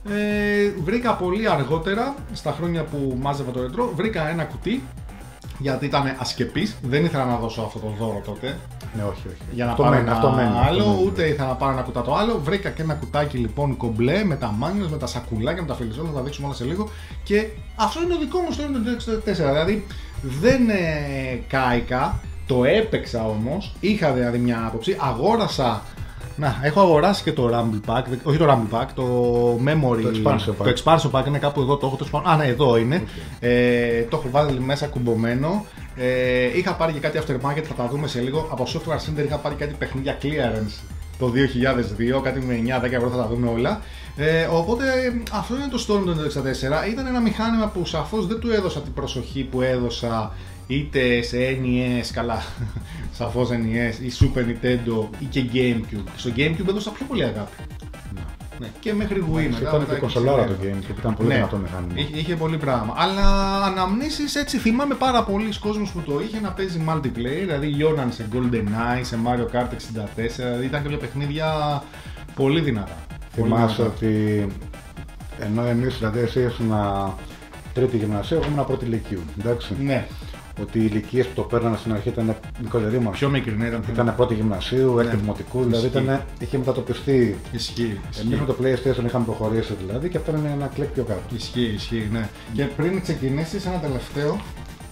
ε, βρήκα πολύ αργότερα, στα χρόνια που μάζευα το ρετρό, βρήκα ένα κουτί. Γιατί ήταν ασκεπής. Δεν ήθελα να δώσω αυτό το δώρο τότε. Ναι, όχι, όχι. Για να αυτό πάρω μένει, ένα αυτό μένει, άλλο, αυτό μένει. ούτε ήθελα να πάρω ένα κουτά το άλλο. Βρήκα και ένα κουτάκι λοιπόν κομπλέ με τα μάνιος, με τα σακουλάκια, με τα φιλιζόλια, θα τα δείξουμε όλα σε λίγο. Και αυτό είναι ο δικό μου στο Nintendo εξήντα τέσσερα. Δηλαδή δεν ε, κάηκα, το έπαιξα όμως, είχα δηλαδή μια άποψη, αγόρασα. Να, έχω αγοράσει και το Rumble Pack, όχι το Rumble Pack, το Memory, Το Expansion Pack. το Expansion Pack είναι κάπου εδώ, το έχω το Expansion. Α, ναι, εδώ είναι. Okay. Ε, το έχω βάλει μέσα κουμπωμένο. Ε, είχα πάρει και κάτι aftermarket, θα τα δούμε σε λίγο. Από Software Center είχα πάρει κάτι παιχνίδια clearance το δύο χιλιάδες δύο, κάτι με εννιά δέκα ευρώ, θα τα δούμε όλα. Ε, οπότε αυτό είναι το story του Nintendo εξήντα τέσσερα. Ήταν ένα μηχάνημα που σαφώς δεν του έδωσα την προσοχή που έδωσα είτε σε εν ι ες, καλά, σαφώς εν ι ες, ή Super Nintendo ή και GameCube. Στο GameCube έδωσα πιο πολύ αγάπη. Ναι. Ναι, και μέχρι Wii μετά. Ήταν μετά και κονσολάρα το εξήντα. game και ήταν πολύ Ναι. δυνατό μηχάνημα. Είχε, είχε πολύ πράγμα. Αλλά αναμνήσεις έτσι, θυμάμαι πάρα πολλοί κόσμος που το είχε να παίζει multiplayer. Δηλαδή λιώναν σε GoldenEye, σε Mario Kart εξήντα τέσσερα. Δηλαδή ήταν κάποια παιχνίδια πολύ δυνατά. Πολύ Θυμάσαι δυνατά. ότι ενώ εμείς, δηλαδή εσύ ήσουν τρίτη γυμνασίου, εγώ ήμουν πρώτη λυκείου. Εντάξει. Ναι, Ότι οι ηλικίες που το παίρνανε στην αρχή ήταν μικρότεροι μας. πιο μικρή ναι, ήταν. Ήταν πρώτη γυμνασίου, έκτη δημοτικού, δηλαδή Ισχύει. ήταν, είχε μετατοπιστεί. Ισχύει. Εμείς με το PlayStation είχαμε προχωρήσει δηλαδή και αυτό είναι ένα κλικ πιο κάτω. Ισχύει, ισχύει, ναι. Και πριν ξεκινήσεις ένα τελευταίο,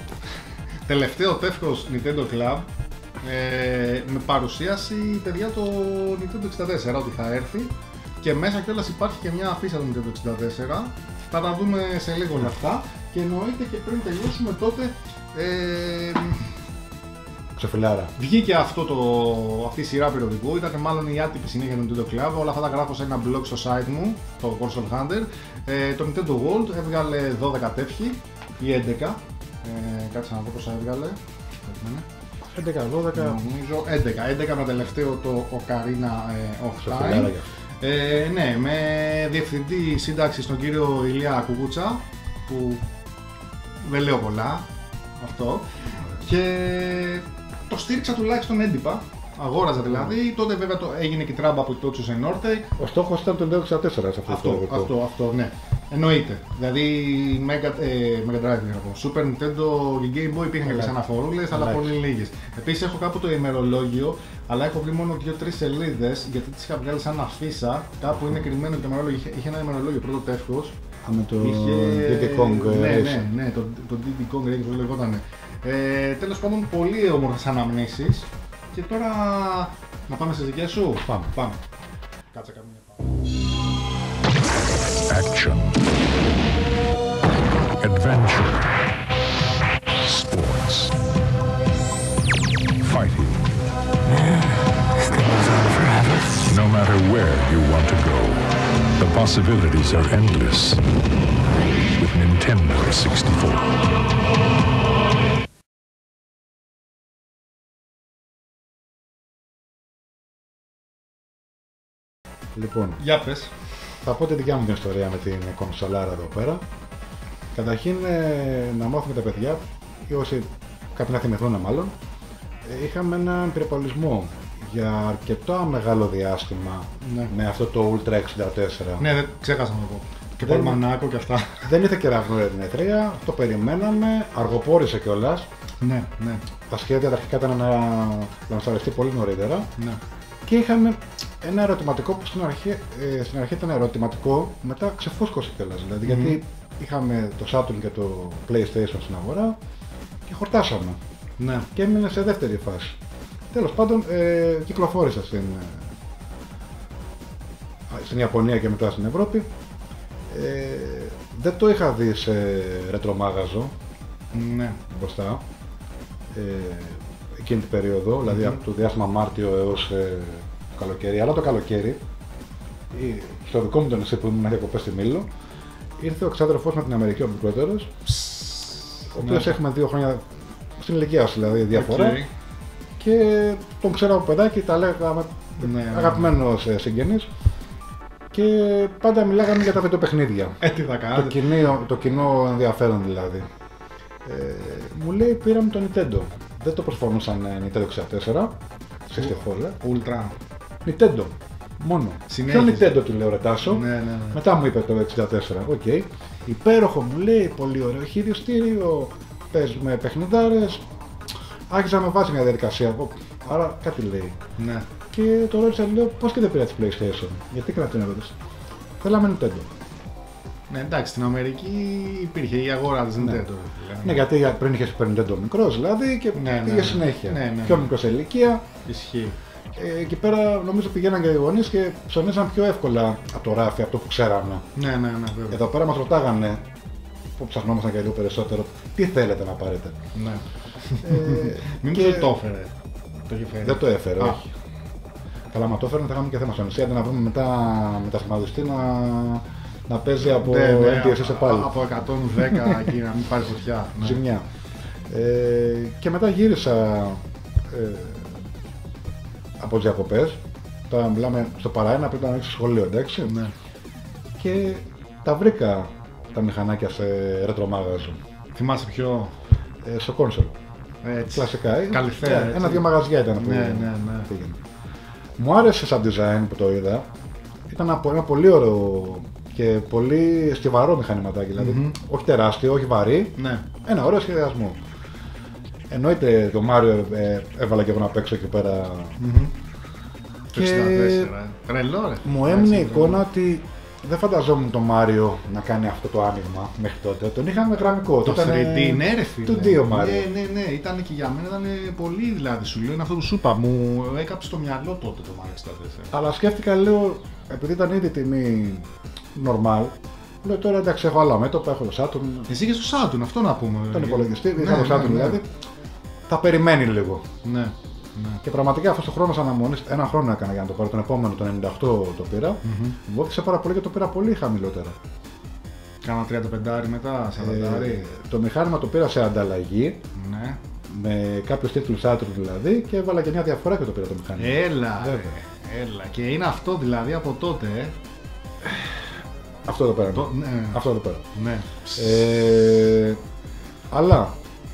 τελευταίο τεύχος Nintendo Club, ε, με παρουσίαση παιδιά το Nintendo εξήντα τέσσερα ότι θα έρθει και μέσα κιόλας υπάρχει και μια αφίσα του Nintendo εξήντα τέσσερα. Θα τα δούμε σε λίγο όλα αυτά και εννοείται και πριν τελειώσουμε τότε ε, Ξεφυλάρα. βγήκε αυτό το, αυτή η σειρά περιοδικού, ήταν μάλλον η άτυπη συνέχεια του Nintendo Club, όλα αυτά τα γράφω σε ένα blog στο site μου, το Console Hunter. Ε, το Nintendo World έβγαλε δώδεκα τεύχη ή έντεκα, ε, κάτσε να δω πόσα έβγαλε. Περίμενε. έντεκα δώδεκα. Νομίζω έντεκα, έντεκα με τελευταίο το Ocarina ε, of Ξεφυλάρα Time. γι' αυτό. Ε, ναι, με διευθυντή σύνταξη στον κύριο Ηλία Κουκούτσα, που δεν λέω πολλά, αυτό. Και το στήριξα τουλάχιστον έντυπα, αγόραζα δηλαδή, τότε βέβαια το, έγινε και η τράμπα που το σε Nortec. Ο στόχος ήταν το Nintendo εξήντα τέσσερα σε αυτό το Αυτό, περιοδικό. αυτό, αυτό, ναι. Εννοείται. Δηλαδή, Mega, ε, Mega Drive δεν πω. Super Nintendo και Game Boy υπήρχαν κάποιες αναφορούλες, αλλά Ελάχιστα. πολύ λίγες. Επίσης, έχω κάπου το ημερολόγιο, αλλά έχω βρει μόνο δύο τρεις σελίδες, γιατί τις είχα βγάλει σαν αφίσα. Κάπου είναι κρυμμένο το ημερολόγιο. Είχε, είχε ένα ημερολόγιο πρώτο τεύχος. Α, με το Είχε... Diddy Kong ναι, Racing. ναι, ναι, το, το Diddy Kong Racing, το λεγόταν. Ε, τέλος πάντων, πολύ όμορφες αναμνήσεις. Και τώρα να πάμε στις δικές σου. Πάμε. Πάμε. Κάτσε καμία πάω. Action. Adventure. Sports. Fighting. No matter where you want to go, the possibilities are endless with Nintendo sixty-four. Λοιπόν, Για πες. θα πω τη δικιά μου την ιστορία με την κονσολάρα εδώ πέρα. Καταρχήν ε, να μάθουμε τα παιδιά, ή όσοι κάποιοι να θυμηθούν μάλλον, ε, είχαμε έναν πυροπολισμό για αρκετό μεγάλο διάστημα Ναι. με αυτό το Ultra εξήντα τέσσερα. Ναι, δεν ξέχασα να το πω. Και Δεν- Παλμανάκο και αυτά. Δεν ήρθε κεραυνό την E τρία, το περιμέναμε, αργοπόρησε κιόλα. Ναι, ναι, Τα σχέδια τα αρχικά ήταν να λανσαριστεί πολύ νωρίτερα. ναι. Και είχαμε ένα ερωτηματικό που στην αρχή, ε, στην αρχή ήταν ερωτηματικό, μετά ξεφούσκωσε κιόλας. Δηλαδή, γιατί είχαμε το Saturn και το PlayStation στην αγορά και χορτάσαμε. Ναι. Και έμεινε σε δεύτερη φάση. Τέλος πάντων, ε, κυκλοφόρησα στην, ε, στην Ιαπωνία και μετά στην Ευρώπη. Ε, δεν το είχα δει σε ρετρομάγαζο Ναι. μπροστά ε, εκείνη την περίοδο, δηλαδή Mm-hmm. από το διάστημα Μάρτιο έως ε, το καλοκαίρι, αλλά το καλοκαίρι ή, στο δικό μου το νησί που ήμουν διακοπές στη Μήλο, ήρθε ο ξάδερφός με την Αμερική, ο μικρότερος, ο οποίος Ναι. έχουμε δύο χρόνια στην ηλικία σου δηλαδή διαφορά Okay. και τον ξέρω από παιδάκι, τα λέγαμε Ναι, αγαπημένος ε, συγγενής και πάντα μιλάγαμε για τα βιντεοπαιχνίδια. Ε, τι θα Το κάνετε. κοινό, το κοινό ενδιαφέρον δηλαδή. Ε, μου λέει πήραμε το Nintendo. Δεν το προσφωνούσαν ε, Nintendo εξήντα τέσσερα, εξήντα Ultra. Nintendo. Μόνο. Συνέχιζε. Ποιο Nintendo του λέω ρε Τάσο. Ναι, ναι, ναι. Μετά μου είπε το εξήντα τέσσερα. Οκ. Okay. Υπέροχο μου λέει, πολύ ωραίο χειριστήριο. Παίζουμε παιχνιδάρες. Άρχισα να με βάζει μια διαδικασία. Άρα κάτι λέει. Ναι. Και το ρώτησα, λέω πώς και δεν πήρα τη PlayStation. Γιατί κρατήν ερώτηση. Θέλαμε Nintendo. Ναι, εντάξει, στην Αμερική υπήρχε η αγορά της Ναι. Nintendo. Ναι, γιατί πριν είχε Super Nintendo μικρός δηλαδή και Ναι, ναι, πήγε ναι. συνέχεια. Ναι, ναι. Πιο μικρό σε ηλικία. Ισχύει. Ε, εκεί πέρα νομίζω πηγαίναν και οι γονείς και ψωνίζαν πιο εύκολα από το ράφι, από το που ξέραμε. Ναι, ναι, ναι, βέβαια. Εδώ πέρα μας ρωτάγανε, που ψαχνόμασταν και λίγο περισσότερο, τι θέλετε να πάρετε. Ναι. Ε, Μην και και... το έφερε. Το είχε φέρει. δεν το έφερε, Α. όχι. Καλά, μα το έφερε, θα είχαμε και θέμα στο νησί, αντί να βρούμε μετά μετασχηματιστή να, να παίζει από Ναι, ναι, εν τι ες ες πάλι. από εκατόν δέκα εκεί να μην πάρει φωτιά. Ναι. Ζημιά. Ε, και μετά γύρισα ε, από τις διακοπές. Τώρα μιλάμε στο παραένα, πρέπει να ανοίξει σχολείο, εντάξει. Ναι. Και τα βρήκα τα μηχανάκια σε ρετρομάγαζο. Θυμάσαι ποιο. Ε, στο console. Έτσι. Κλασικά. ε, Καλυθέα, ε, έτσι. Ένα-δύο μαγαζιά ήταν που Ναι, ναι, ναι. πήγαινε. Μου άρεσε σαν design που το είδα. Ήταν ένα, ένα πολύ ωραίο και πολύ στιβαρό μηχανηματάκι. Δηλαδή, Μμμ. όχι τεράστιο, όχι βαρύ. Ναι. Ένα ωραίο σχεδιασμό. Εννοείται το Μάριο ε, έβαλα και εγώ να παίξω εκεί πέρα. Μμμ. Το Και εξήντα τέσσερα. Τρελό, ρε. μου έμεινε η εικόνα ότι δεν φανταζόμουν τον Μάριο να κάνει αυτό το άνοιγμα μέχρι τότε. Τον είχαμε γραμμικό. Το ήταν, θρι ντι, ναι, ρε φίλε. του ντι ο Μάριο. Ναι, ναι, ναι. Ήταν και για μένα ήταν πολύ δηλαδή. Σου λέω είναι αυτό που σου είπα. Μου έκαψε το μυαλό τότε το Mario εξήντα τέσσερα. Αλλά σκέφτηκα, λέω, επειδή ήταν ήδη τιμή normal, λέω τώρα εντάξει, έχω άλλα μέτωπα, έχω το Saturn, Εσύ και στο Saturn, αυτό να πούμε. τον υπολογιστή, Ναι, είχα το ναι, Saturn ναι. δηλαδή. Θα περιμένει λίγο. Ναι. Ναι. Και πραγματικά αυτό ο χρόνο αναμονή, ένα χρόνο έκανα για να το πάρω. Τον επόμενο, τον ενενήντα οκτώ το πήρα. Μμμ. Μου βοήθησε πάρα πολύ και το πήρα πολύ χαμηλότερα. Κάνα τριάντα πέντε μετά, σαράντα. Ε, το μηχάνημα το πήρα σε ανταλλαγή Ναι. με κάποιους τίτλους Saturn δηλαδή και έβαλα και μια διαφορά και το πήρα το μηχάνημα. Έλα, Βέβαια. ρε, έλα. Και είναι αυτό δηλαδή από τότε, ε. Αυτό εδώ πέρα. Το- ναι. Αυτό εδώ πέρα. Ναι. Ε, αλλά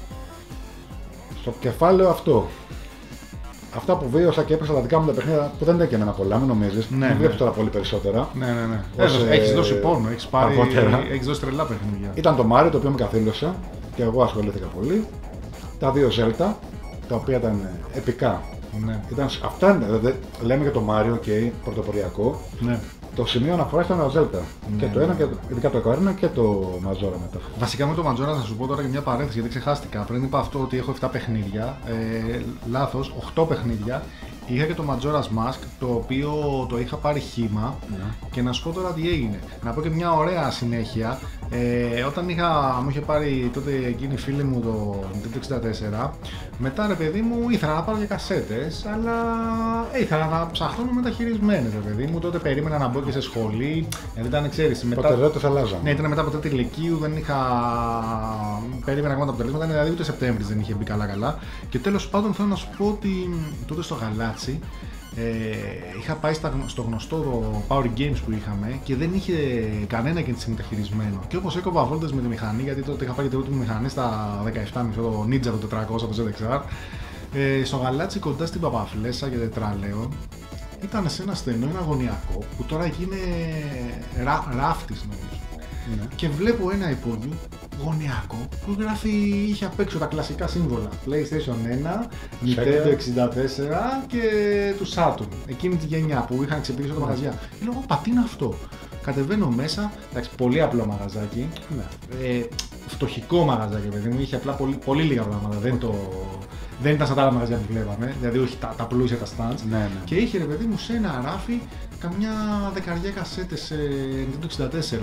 στο κεφάλαιο αυτό, αυτά που βίωσα και έπαιξα τα δικά μου τα παιχνίδια που δεν έκανα πολλά, μην νομίζεις. Ναι, μην ναι. βλέπεις τώρα πολύ περισσότερα. Ναι, ναι, ναι. Ως, Έδωσε- ε, έχεις δώσει πόνο, έχεις πάρει, αργότερα. έχεις δώσει τρελά παιχνίδια. Ήταν το Mario το οποίο με καθήλωσε και εγώ ασχολήθηκα πολύ. Τα δύο Zelda, τα οποία ήταν επικά. Ναι. Ήταν, αυτά είναι, δηλαδή, λέμε για το Mario και πρωτοποριακό. Ναι. Το σημείο αναφορά ήταν ο Zelda. Ναι, Και το ναι. ένα, και, ειδικά το Ocarina και το Majora μετά. Βασικά με το Majora θα σου πω τώρα και μια παρένθεση γιατί ξεχάστηκα. Πριν είπα αυτό ότι έχω επτά παιχνίδια. Ε, λάθος, οκτώ παιχνίδια. Είχα και το Majora's Mask το οποίο το είχα πάρει χύμα. Ναι. Και να σου πω τώρα τι έγινε. Να πω και μια ωραία συνέχεια. Ε, όταν είχα, μου είχε πάρει τότε εκείνη η φίλη μου το Nintendo εξήντα τέσσερα, μετά ρε παιδί μου ήθελα να πάρω και κασέτες, αλλά ε, ήθελα να ψαχνώ με μεταχειρισμένες ρε παιδί μου. Τότε περίμενα να μπω και σε σχολή, γιατί ήταν ξέρεις μετά. Προτεραιότητες αλλάζαν. Ναι, ήταν μετά από τρίτη ηλικίου, δεν είχα. Περίμενα ακόμα τα αποτελέσματα, δηλαδή ούτε Σεπτέμβρης δεν είχε μπει καλά-καλά. Και τέλος πάντων θέλω να σου πω ότι τότε στο Γαλάτσι ε, είχα πάει στα, στο γνωστό το Power Games που είχαμε και δεν είχε κανένα κινητή μεταχειρισμένο. Και όπως έκοβα βόλτες με τη μηχανή, γιατί τότε είχα πάει και την πρώτη μου μηχανή στα δεκαεπτά μισό, το Ninja το τετρακόσια, το ζετ εξ αρ, ε, στο Γαλάτσι κοντά στην Παπαφλέσσα και Τετραλέων. Ήταν σε ένα στενό, ένα γωνιακό που τώρα γίνει ρα, ράφτης νομίζω. Ναι. Και βλέπω ένα υπόγειο γωνιακό που γράφει, είχε απ' έξω τα κλασικά σύμβολα PlayStation ένα, Nintendo εξήντα τέσσερα και του Saturn. Εκείνη τη γενιά που είχαν ξεπλήσει όλα τα μαγαζιά. Και λέω, πα τι είναι αυτό. Κατεβαίνω μέσα, εντάξει, πολύ απλό μαγαζάκι. Ναι. Ε, φτωχικό μαγαζάκι, παιδί μου, είχε απλά πολύ, πολύ λίγα πράγματα. Δεν, το, δεν ήταν σαν τα άλλα μαγαζιά που βλέπαμε, δηλαδή όχι τα, τα πλούσια τα stands. Ναι, ναι. Και είχε ρε παιδί μου σε ένα ράφι καμιά δεκαριά κασέτες ε, Nintendo εξήντα τέσσερα.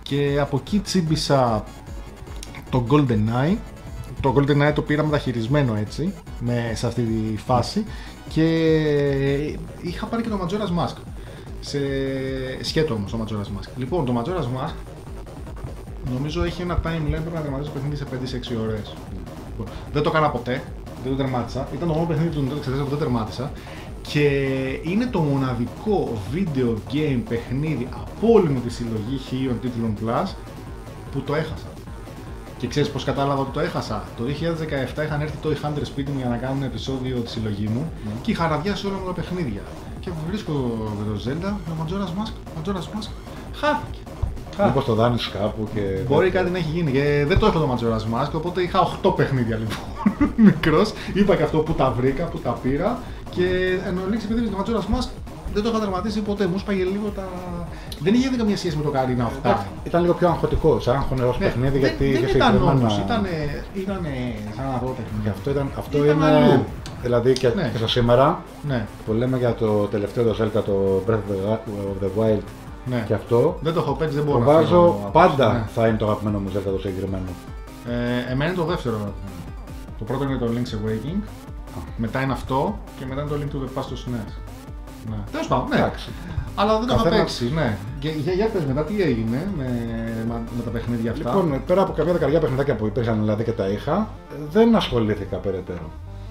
και από εκεί τσίμπησα το GoldenEye. Το GoldenEye το πήρα μεταχειρισμένο έτσι, με, σε αυτή τη φάση, και είχα πάρει και το Majora's Mask. Σε... Σκέτο όμως το Majora's Mask. Λοιπόν, το Majora's Mask νομίζω έχει ένα time limit, πρέπει να τερματίσω το παιχνίδι σε πέντε με έξι ώρες. Δεν το έκανα ποτέ, δεν το τερμάτισα. Ήταν το μόνο παιχνίδι του Nintendo εξήντα τέσσερα που δεν τερμάτισα. Και είναι το μοναδικό video game παιχνίδι από όλη μου τη συλλογή χίλιων τίτλων Plus που το έχασα. Και ξέρεις πως κατάλαβα ότι το έχασα? Το δύο χιλιάδες δεκαεπτά είχαν έρθει το e-Hunter σπίτι μου για να κάνουν επεισόδιο τη συλλογή μου mm. και είχα ραδιάσει όλα μου τα παιχνίδια. Και βρίσκω με το Zelda, το Majora's Mask, Majora's Mask, χάθηκε. Μήπως το δάνεις κάπου και... Μπορεί κάτι να έχει γίνει και δεν το έχω το Majora's Mask, οπότε είχα οκτώ παιχνίδια λοιπόν, μικρός. Είπα και αυτό που τα βρήκα, που τα πήρα και εν ολίξει επειδή το Majora's Mask δεν το είχα τερματίσει ποτέ, μου σπάγε λίγο τα... Δεν είχε καμία σχέση με το Ocarina of Time. Ήταν λίγο πιο αγχωτικό, σαν αγχωνερός ναι, παιχνίδι, δεν, γιατί... Δεν ήταν όμως, ήταν, ήταν σαν να δω παιχνίδι. Αυτό, ήταν, αυτό ήταν είναι... Αλλού. Δηλαδή και, ναι. και στο σήμερα, ναι. που λέμε για το τελευταίο το Zelda, το Breath of the Wild, ναι. και αυτό, δεν το έχω παίξει, δεν μπορώ το να βάζω να πάντα ναι. θα είναι το αγαπημένο μου Zelda το συγκεκριμένο. Ε, εμένα είναι το δεύτερο αγαπημένο. Το πρώτο είναι το Link's Awakening, ah. μετά είναι αυτό και μετά είναι το Link to the Past του ες εν ι ες. Ναι. Τέλος πάντων, ναι. Εντάξει. Αλλά δεν το Καθένα... είχα παίξει, ναι. Και, για, για πες μετά τι έγινε με, με τα παιχνίδια αυτά. Λοιπόν, πέρα από κάποια δεκαριά παιχνιδάκια που υπήρχαν δηλαδή και τα είχα, δεν ασχολήθηκα περαιτέρω.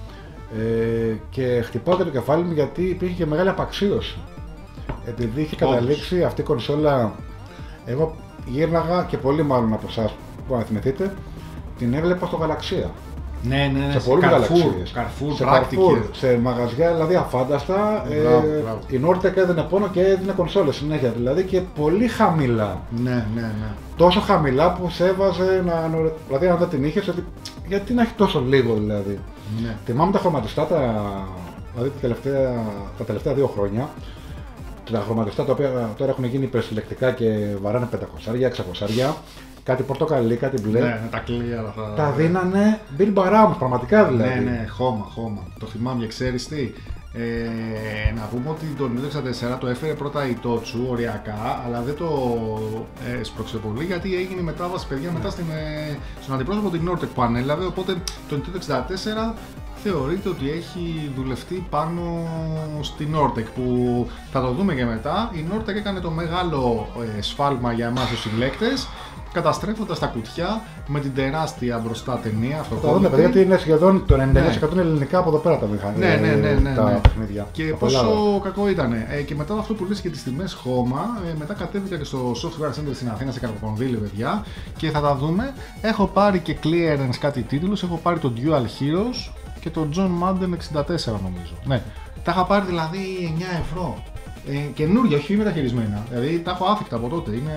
Ε, και χτυπάω και το κεφάλι μου γιατί υπήρχε και μεγάλη απαξίωση. Επειδή είχε καταλήξει αυτή η κονσόλα, εγώ γύρναγα και πολύ μάλλον από εσάς που να θυμηθείτε, την έβλεπα στο Γαλαξία. Ναι, ναι, ναι, σε, σε πολλούς γαλαξίες. Carrefour, σε Carrefour, σε μαγαζιά δηλαδή αφάνταστα. Μπράβο, ε, μπράβο. Η Nortec έδινε πόνο και έδινε κονσόλες συνέχεια, δηλαδή και πολύ χαμηλά. Ναι, ναι, ναι. Τόσο χαμηλά που σε έβαζε να. Δηλαδή, αν δεν την είχες, ότι... γιατί να έχει τόσο λίγο δηλαδή. Ναι. Θυμάμαι τα χρωματιστά τα, δηλαδή, τα, τελευταία, τα τελευταία δύο χρόνια. Τα χρωματιστά τα οποία τώρα έχουν γίνει υπερσυλλεκτικά και βαράνε πεντακόσια, εξακόσια. Κάτι πορτοκαλί, κάτι μπλε. Ναι, ναι, τα κλεία. Θα... Τα δίνανε μπιλ μπαράμους, πραγματικά δηλαδή. Ναι, ναι, χώμα, χώμα. Το θυμάμαι, ξέρεις τι. Ε, να πούμε ότι το Nintendo εξήντα τέσσερα το έφερε πρώτα η Totsu οριακά, αλλά δεν το ε, σπρώξε πολύ γιατί έγινε η μετάβαση, παιδιά, μετά στην, ε, στον αντιπρόσωπο την Nortec που ανέλαβε. Οπότε το Nintendo εξήντα τέσσερα θεωρείται ότι έχει δουλευτεί πάνω στην Nortec, που θα το δούμε και μετά. Η Nortec έκανε το μεγάλο ε, σφάλμα για εμάς τους συλλέκτες, καταστρέφοντας τα κουτιά με την τεράστια μπροστά ταινία. Θα δούμε, παιδιά, γιατί είναι σχεδόν το ενενήντα εννέα τοις εκατό ναι. ελληνικά από εδώ πέρα τα μηχανία. Ναι, ναι, ναι, ναι, τα ναι. παιχνίδια. Και πόσο Ελλάδα. Κακό ήταν. Ε, και μετά αυτό που λες και τις τιμές χώμα, ε, μετά κατέβηκα και στο Software Center στην Αθήνα σε Καρποκονδύλη, παιδιά, και θα τα δούμε. Έχω πάρει και clearance κάτι τίτλους, έχω πάρει το Dual Heroes και το John Madden εξήντα τέσσερα νομίζω. Ναι. Τα είχα πάρει δηλαδή εννιά ευρώ. Ε, καινούργια, όχι μεταχειρισμένα. Δηλαδή τα έχω άφικτα από τότε. Είναι...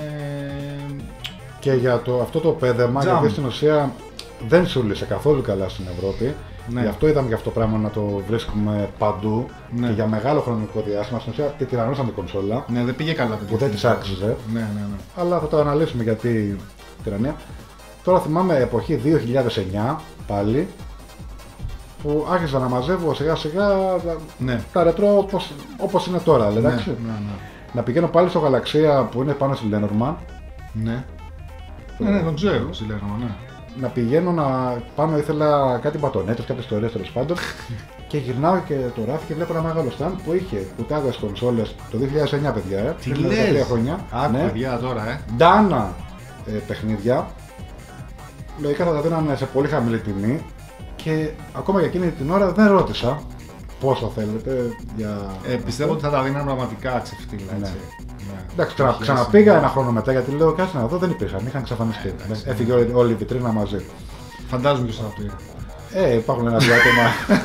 Και για το, αυτό το πέδεμα, Jam. Γιατί στην ουσία δεν σούλησε καθόλου καλά στην Ευρώπη. Ναι. Γι' αυτό είδαμε και αυτό το πράγμα να το βρίσκουμε παντού, ναι. Και για μεγάλο χρονικό διάστημα. Στην ουσία τη τυραννούσαν την κονσόλα. Ναι, δεν πήγε καλά. Που δεν της άξιζε. Ναι, ναι, ναι. Αλλά θα το αναλύσουμε γιατί τυραννία. Τώρα θυμάμαι εποχή δύο χιλιάδες εννιά πάλι, που άρχισα να μαζεύω σιγά σιγά, ναι. Τα ρετρό όπως, όπως είναι τώρα. Ναι, ναι, ναι. Να πηγαίνω πάλι στο Γαλαξία που είναι πάνω στη Lenormand. Ναι. Ναι, ναι, τον ξέρω, Lenormand, ναι. Να πηγαίνω να πάνω, ήθελα κάτι μπατονέτες, κάτι ιστορίες τέλος πάντων. Και γυρνάω και το ράφι και βλέπω ένα μεγάλο stand που είχε κουτάδες κονσόλες το δύο χιλιάδες εννιά, παιδιά. Ε, τι λες! Χρόνια. Α, ναι. Παιδιά τώρα, ε. Ντάνα ε, παιχνίδια. Λογικά θα τα δίνανε σε πολύ χαμηλή τιμή. Και ακόμα για εκείνη την ώρα δεν ρώτησα πόσο θέλετε για... Ε, πιστεύω ότι θα τα δίνανε πραγματικά ξεφτύλα, έτσι. Ναι. Ναι. Εντάξει, ξανα, ξαναπήγα ένα χρόνο μετά γιατί λέω κάτσε να δω, δεν υπήρχαν, είχαν εξαφανιστεί. Έφυγε όλη, όλη η βιτρίνα μαζί. Φαντάζομαι ποιος θα το είναι. Ε, υπάρχουν ένα-δύο άτομα.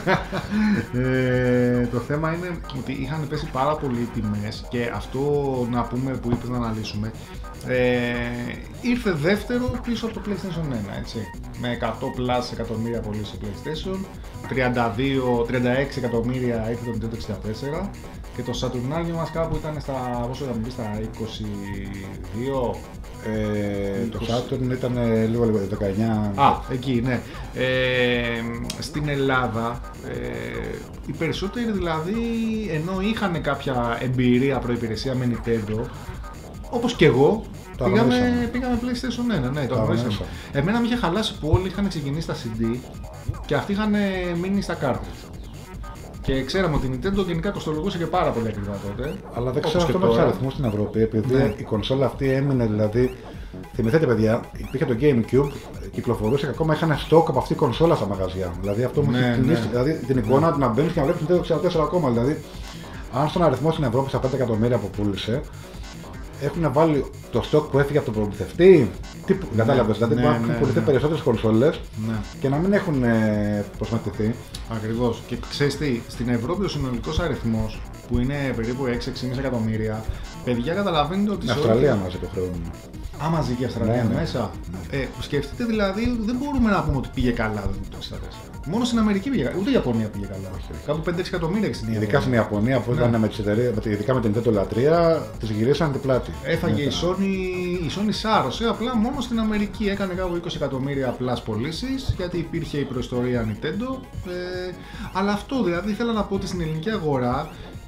ε, το θέμα είναι ότι είχαν πέσει πάρα πολλοί τιμές και αυτό να πούμε που είπες να αναλύσουμε. Ε, ήρθε δεύτερο πίσω από το PlayStation ένα, έτσι. Με εκατό πλας εκατομμύρια πωλήσεις στο PlayStation, τριάντα δύο, τριάντα έξι εκατομμύρια ήρθε το Nintendo εξήντα τέσσερα και το Σατουρνάκι μας κάπου ήταν στα, πόσο ήταν, στα είκοσι δύο. Ε, το Saturn ήταν λίγο λίγο δεκαεννιά. Α, εκεί, ναι. Ε, στην Ελλάδα ε, οι περισσότεροι δηλαδή, ενώ είχαν κάποια εμπειρία προϋπηρεσία με Nintendo, όπως και εγώ, Το πήγαμε, αγνοήσαμε. πήγαμε PlayStation ένα, ναι, το Το αγνοήσαμε. αγνοήσαμε. Εμένα με είχε χαλάσει που όλοι είχαν ξεκινήσει τα σι ντι και αυτοί είχαν μείνει στα cartridge. Και ξέραμε ότι η Nintendo γενικά κοστολογούσε και πάρα πολύ ακριβά τότε. Αλλά δεν όπως ξέρω και αυτό με του τώρα. αριθμού στην Ευρώπη, επειδή Ναι. η κονσόλα αυτή έμεινε δηλαδή. Θυμηθείτε, παιδιά, υπήρχε το GameCube, κυκλοφορούσε και ακόμα είχαν stock από αυτή η κονσόλα στα μαγαζιά. Δηλαδή αυτό μου Ναι, έχει κλείσει. ναι. Δηλαδή την εικόνα Ναι. να μπαίνει και να βλέπει το εξήντα τέσσερα ακόμα. Δηλαδή, αν στον αριθμό στην Ευρώπη στα πέντε εκατομμύρια που πούλησε, έχουν βάλει το stock που έφυγε από τον προμηθευτή. Τι που κατάλαβε, δηλαδή ναι, που έχουν ναι, πουληθεί ναι. περισσότερε κονσόλες Ναι. και να μην έχουν ε, προσμετρηθεί. Ακριβώς. Και ξέρεις τι, στην Ευρώπη ο συνολικός αριθμός που είναι περίπου έξι με έξι κόμμα πέντε εκατομμύρια, παιδιά καταλαβαίνετε ότι. Στην σε Αυστραλία όλη- μαζί το χρόνο. Α, μαζί και η Αυστραλία Ναι, ναι. μέσα. Ε, σκεφτείτε δηλαδή, δεν μπορούμε να πούμε ότι πήγε καλά το εξήντα τέσσερα. Μόνο στην Αμερική πήγε καλά. Ούτε η Ιαπωνία πήγε καλά. Κάπου πέντε έξι εκατομμύρια έχει στην Ειδικά στην Ιαπωνία που ήταν με τις εταιρείες, με τη- ειδικά με την Nintendo λατρεία, τις γυρίσαν την πλάτη. Έφαγε η Μετά. Sony, η Sony σάρωσε, απλά μόνο στην Αμερική έκανε κάπου είκοσι εκατομμύρια απλάς πωλήσεις, γιατί υπήρχε η προϊστορία Nintendo. Ε, αλλά αυτό δηλαδή ήθελα να πω ότι στην ελληνική αγορά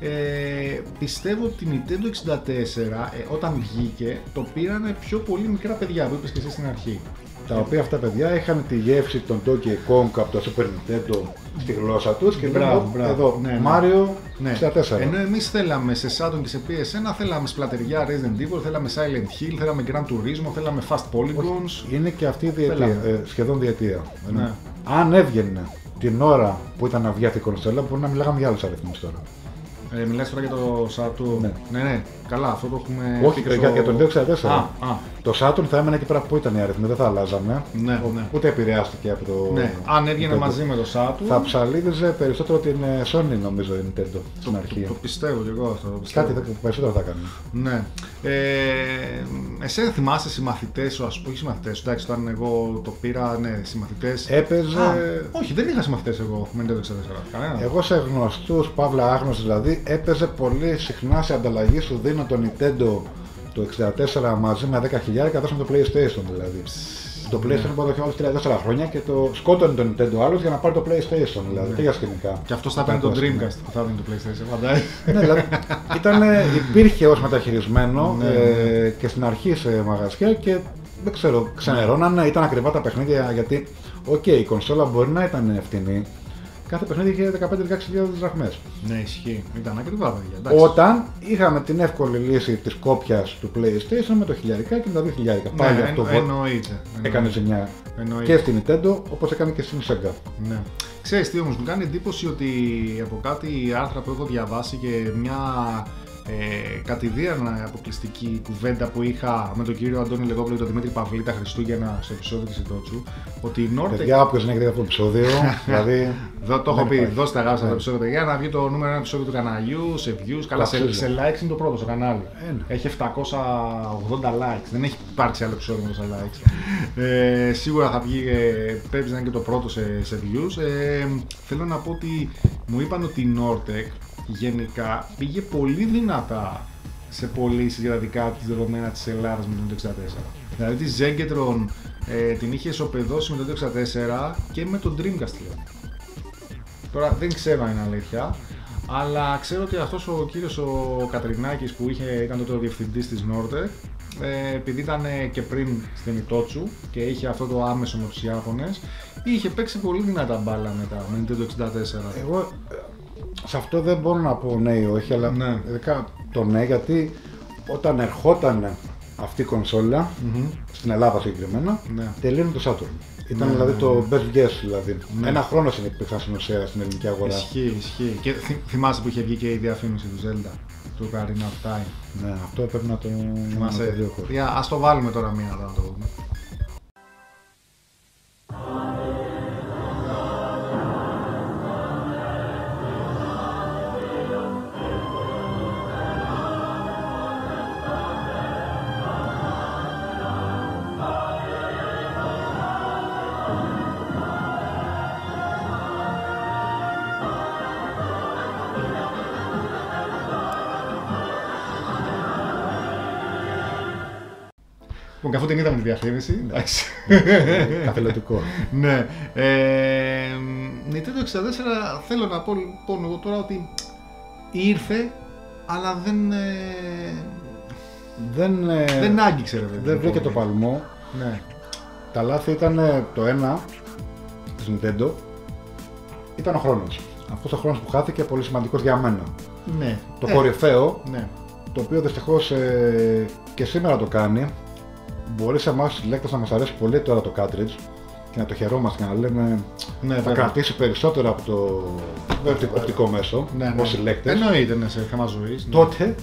ε, πιστεύω ότι η Nintendo εξήντα τέσσερα ε, όταν βγήκε το πήραν πιο πολύ μικρά παιδιά που είπες και εσύ στην αρχή. Τα οποία αυτά παιδιά είχαν τη γεύση των Donkey Kong από το Super Nintendo στη γλώσσα τους και Μπράβο, λέγανε μπράβο. εδώ Ναι, ναι. Mario Ναι. εξήντα τέσσερα. Ενώ εμείς θέλαμε σε Saturn και σε πι ες ένα, θέλαμε σπλατεριά Resident Evil, θέλαμε Silent Hill, θέλαμε Gran Turismo, θέλαμε Fast Polygons. Είναι και αυτή η διετία, Θέλαμε. ε, σχεδόν διετία. Ναι. Αν έβγαινε την ώρα που ήταν να βγει αυτή η κονσόλα, μπορεί να μιλάγαμε για άλλους αριθμούς τώρα. Ε, μιλάς τώρα για το Saturn. Ναι. ναι, ναι, καλά, αυτό το έχουμε Όχι, πει και για, για τον δύο εξήντα τέσσερα. Α, α, Το Saturn θα έμενε εκεί πέρα που ήταν οι αριθμοί, δεν θα αλλάζαμε. Ναι, Ο- ναι. Ούτε επηρεάστηκε από το. ναι. Αν έβγαινε το- μαζί με το Saturn, Θα ψαλίδιζε περισσότερο την ε, Sony, νομίζω, η Nintendo το, στην το, αρχή. το πιστεύω κι εγώ αυτό. Το πιστεύω. Κάτι δε- περισσότερο θα κάνει. Ναι. Ε, εσένα θυμάσαι συμμαθητές σου, ας πούμε, όχι συμμαθητές σου, εντάξει, όταν εγώ το πήρα, ναι, συμμαθητές. Έπαιζε. Α, όχι, δεν είχα συμμαθητές εγώ με Nintendo εξήντα τέσσερα. Κανένα. Εγώ σε γνωστούς, παύλα άγνωστους δηλαδή, έπαιζε πολύ συχνά σε ανταλλαγή σου δίνω το Nintendo το εξήντα τέσσερα μαζί με δέκα χιλιάδες και δώσαμε το PlayStation δηλαδή. Το PlayStation που έδωσε όλους τρία τέσσερα χρόνια και το σκότωνε το Nintendo άλλος για να πάρει το PlayStation δηλαδή Ναι. και για σκηνικά. Και αυτό θα έπαιρνε το Dreamcast που θα έπαιρνε το PlayStation, φαντάζεσαι. Ναι, δηλαδή ήτανε, υπήρχε ως μεταχειρισμένο Ναι, ε, και στην αρχή σε μαγαζιά και δεν ξέρω, ξενερώνανε, ήταν ακριβά τα παιχνίδια γιατί οκ, η κονσόλα μπορεί να ήταν φτηνή, κάθε παιχνίδι είχε δεκαπέντε με δεκαέξι χιλιάδες δραχμές. Ναι, ισχύει. Ήταν ακριβά, παιδιά. εντάξει. Όταν είχαμε την εύκολη λύση της κόπιας του PlayStation με το χιλιάρικα και με τα δύο χιλιάρικα. Ναι, Πάλι εν- αυτό βο- εννοείται. έκανε εννοείται. ζημιά Εννοείται. και στην Nintendo όπως έκανε και στην Sega. Ναι. Ξέρεις τι όμως, μου κάνει εντύπωση ότι από κάτι άρθρα που έχω διαβάσει και μια ε, κατηδίαν αποκλειστική κουβέντα που είχα με τον κύριο Αντώνη Λεγόπουλο και τον Δημήτρη Παυλή τα Χριστούγεννα στο επεισόδιο της Ιτότσου, ότι η Nortec. Παιδιά, όποιος δεν έχει δει αυτό το επεισόδιο, δηλαδή. Εδώ το έχω δεν πει, υπάρχει. δώστε αγάπη σε αυτό το Ναι. επεισόδιο, για να βγει το νούμερο ένα επεισόδιο του καναλιού, σε views. Καλά, σε, αξίζει. σε likes είναι το πρώτο στο κανάλι. Ε, ναι. Έχει επτακόσια ογδόντα likes. Δεν έχει υπάρξει άλλο επεισόδιο με τόσα likes. Ε, σίγουρα θα βγει, ε, πρέπει να είναι και το πρώτο σε, σε views. Ε, θέλω να πω ότι μου είπαν ότι η Nortec γενικά πήγε πολύ δυνατά σε πωλήσεις για τα δικά της δεδομένα της Ελλάδας με τον εξήντα τέσσερα. Δηλαδή τη Zenketron ε, την είχε ισοπεδώσει με τον εξήντα τέσσερα και με τον Dreamcast λέω. Τώρα δεν ξέρω αν είναι αλήθεια, αλλά ξέρω ότι αυτός ο κύριος ο Κατρινάκης που είχε, ήταν τότε ο διευθυντής της Nortec, ε, επειδή ήταν και πριν στην Ιτότσου και είχε αυτό το άμεσο με τους Ιάπωνες, είχε παίξει πολύ δυνατά μπάλα μετά με Nintendo εξήντα τέσσερα. Εγώ ε, σε αυτό δεν μπορώ να πω ναι ή όχι, αλλά Ναι. ειδικά το ναι, γιατί όταν ερχόταν αυτή η κονσόλα, Μμμ. στην Ελλάδα συγκεκριμένα, Ναι. τελείωνε το Saturn. Ήταν Ναι, δηλαδή ναι, το best guess δηλαδή. Ναι. Ένα χρόνο συνεπήρξαν στην ουσία στην ελληνική αγορά. Ισχύει, ισχύει. Και θυ- θυμάσαι που είχε βγει και η διαφήμιση του Zelda, του Ocarina of Time. Ναι, αυτό πρέπει να το, να το Θυμάσαι. δει ο κόσμος. Για, ας το βάλουμε τώρα μία να το δούμε. Λοιπόν, και αφού την είδαμε τη διαφήμιση, εντάξει. Καθελωτικό. Ναι. Ε, Nintendo εξήντα τέσσερα θέλω να πω λοιπόν εγώ τώρα ότι ήρθε, αλλά δεν, ε, Δεν, ε, δεν άγγιξε, ρε παιδί. Δεν βρήκε το παλμό. Ναι. Τα λάθη ήταν ε, το ένα της Nintendo. Ήταν ο χρόνος. Αυτός ο χρόνος που χάθηκε πολύ σημαντικός για μένα. Ναι. Το ε, κορυφαίο, ναι. το οποίο δυστυχώς ε, και σήμερα το κάνει. Μπορεί σε εμάς τους συλλέκτες να μας αρέσει πολύ τώρα το cartridge και να το χαιρόμαστε και να λέμε Ναι, θα βέβαια. κρατήσει περισσότερο από το οπτικό, οπτικό μέσο, Ναι, ναι. ως συλλέκτες. Εννοείται, ναι, σε θέμα ζωής. Ναι. Τότε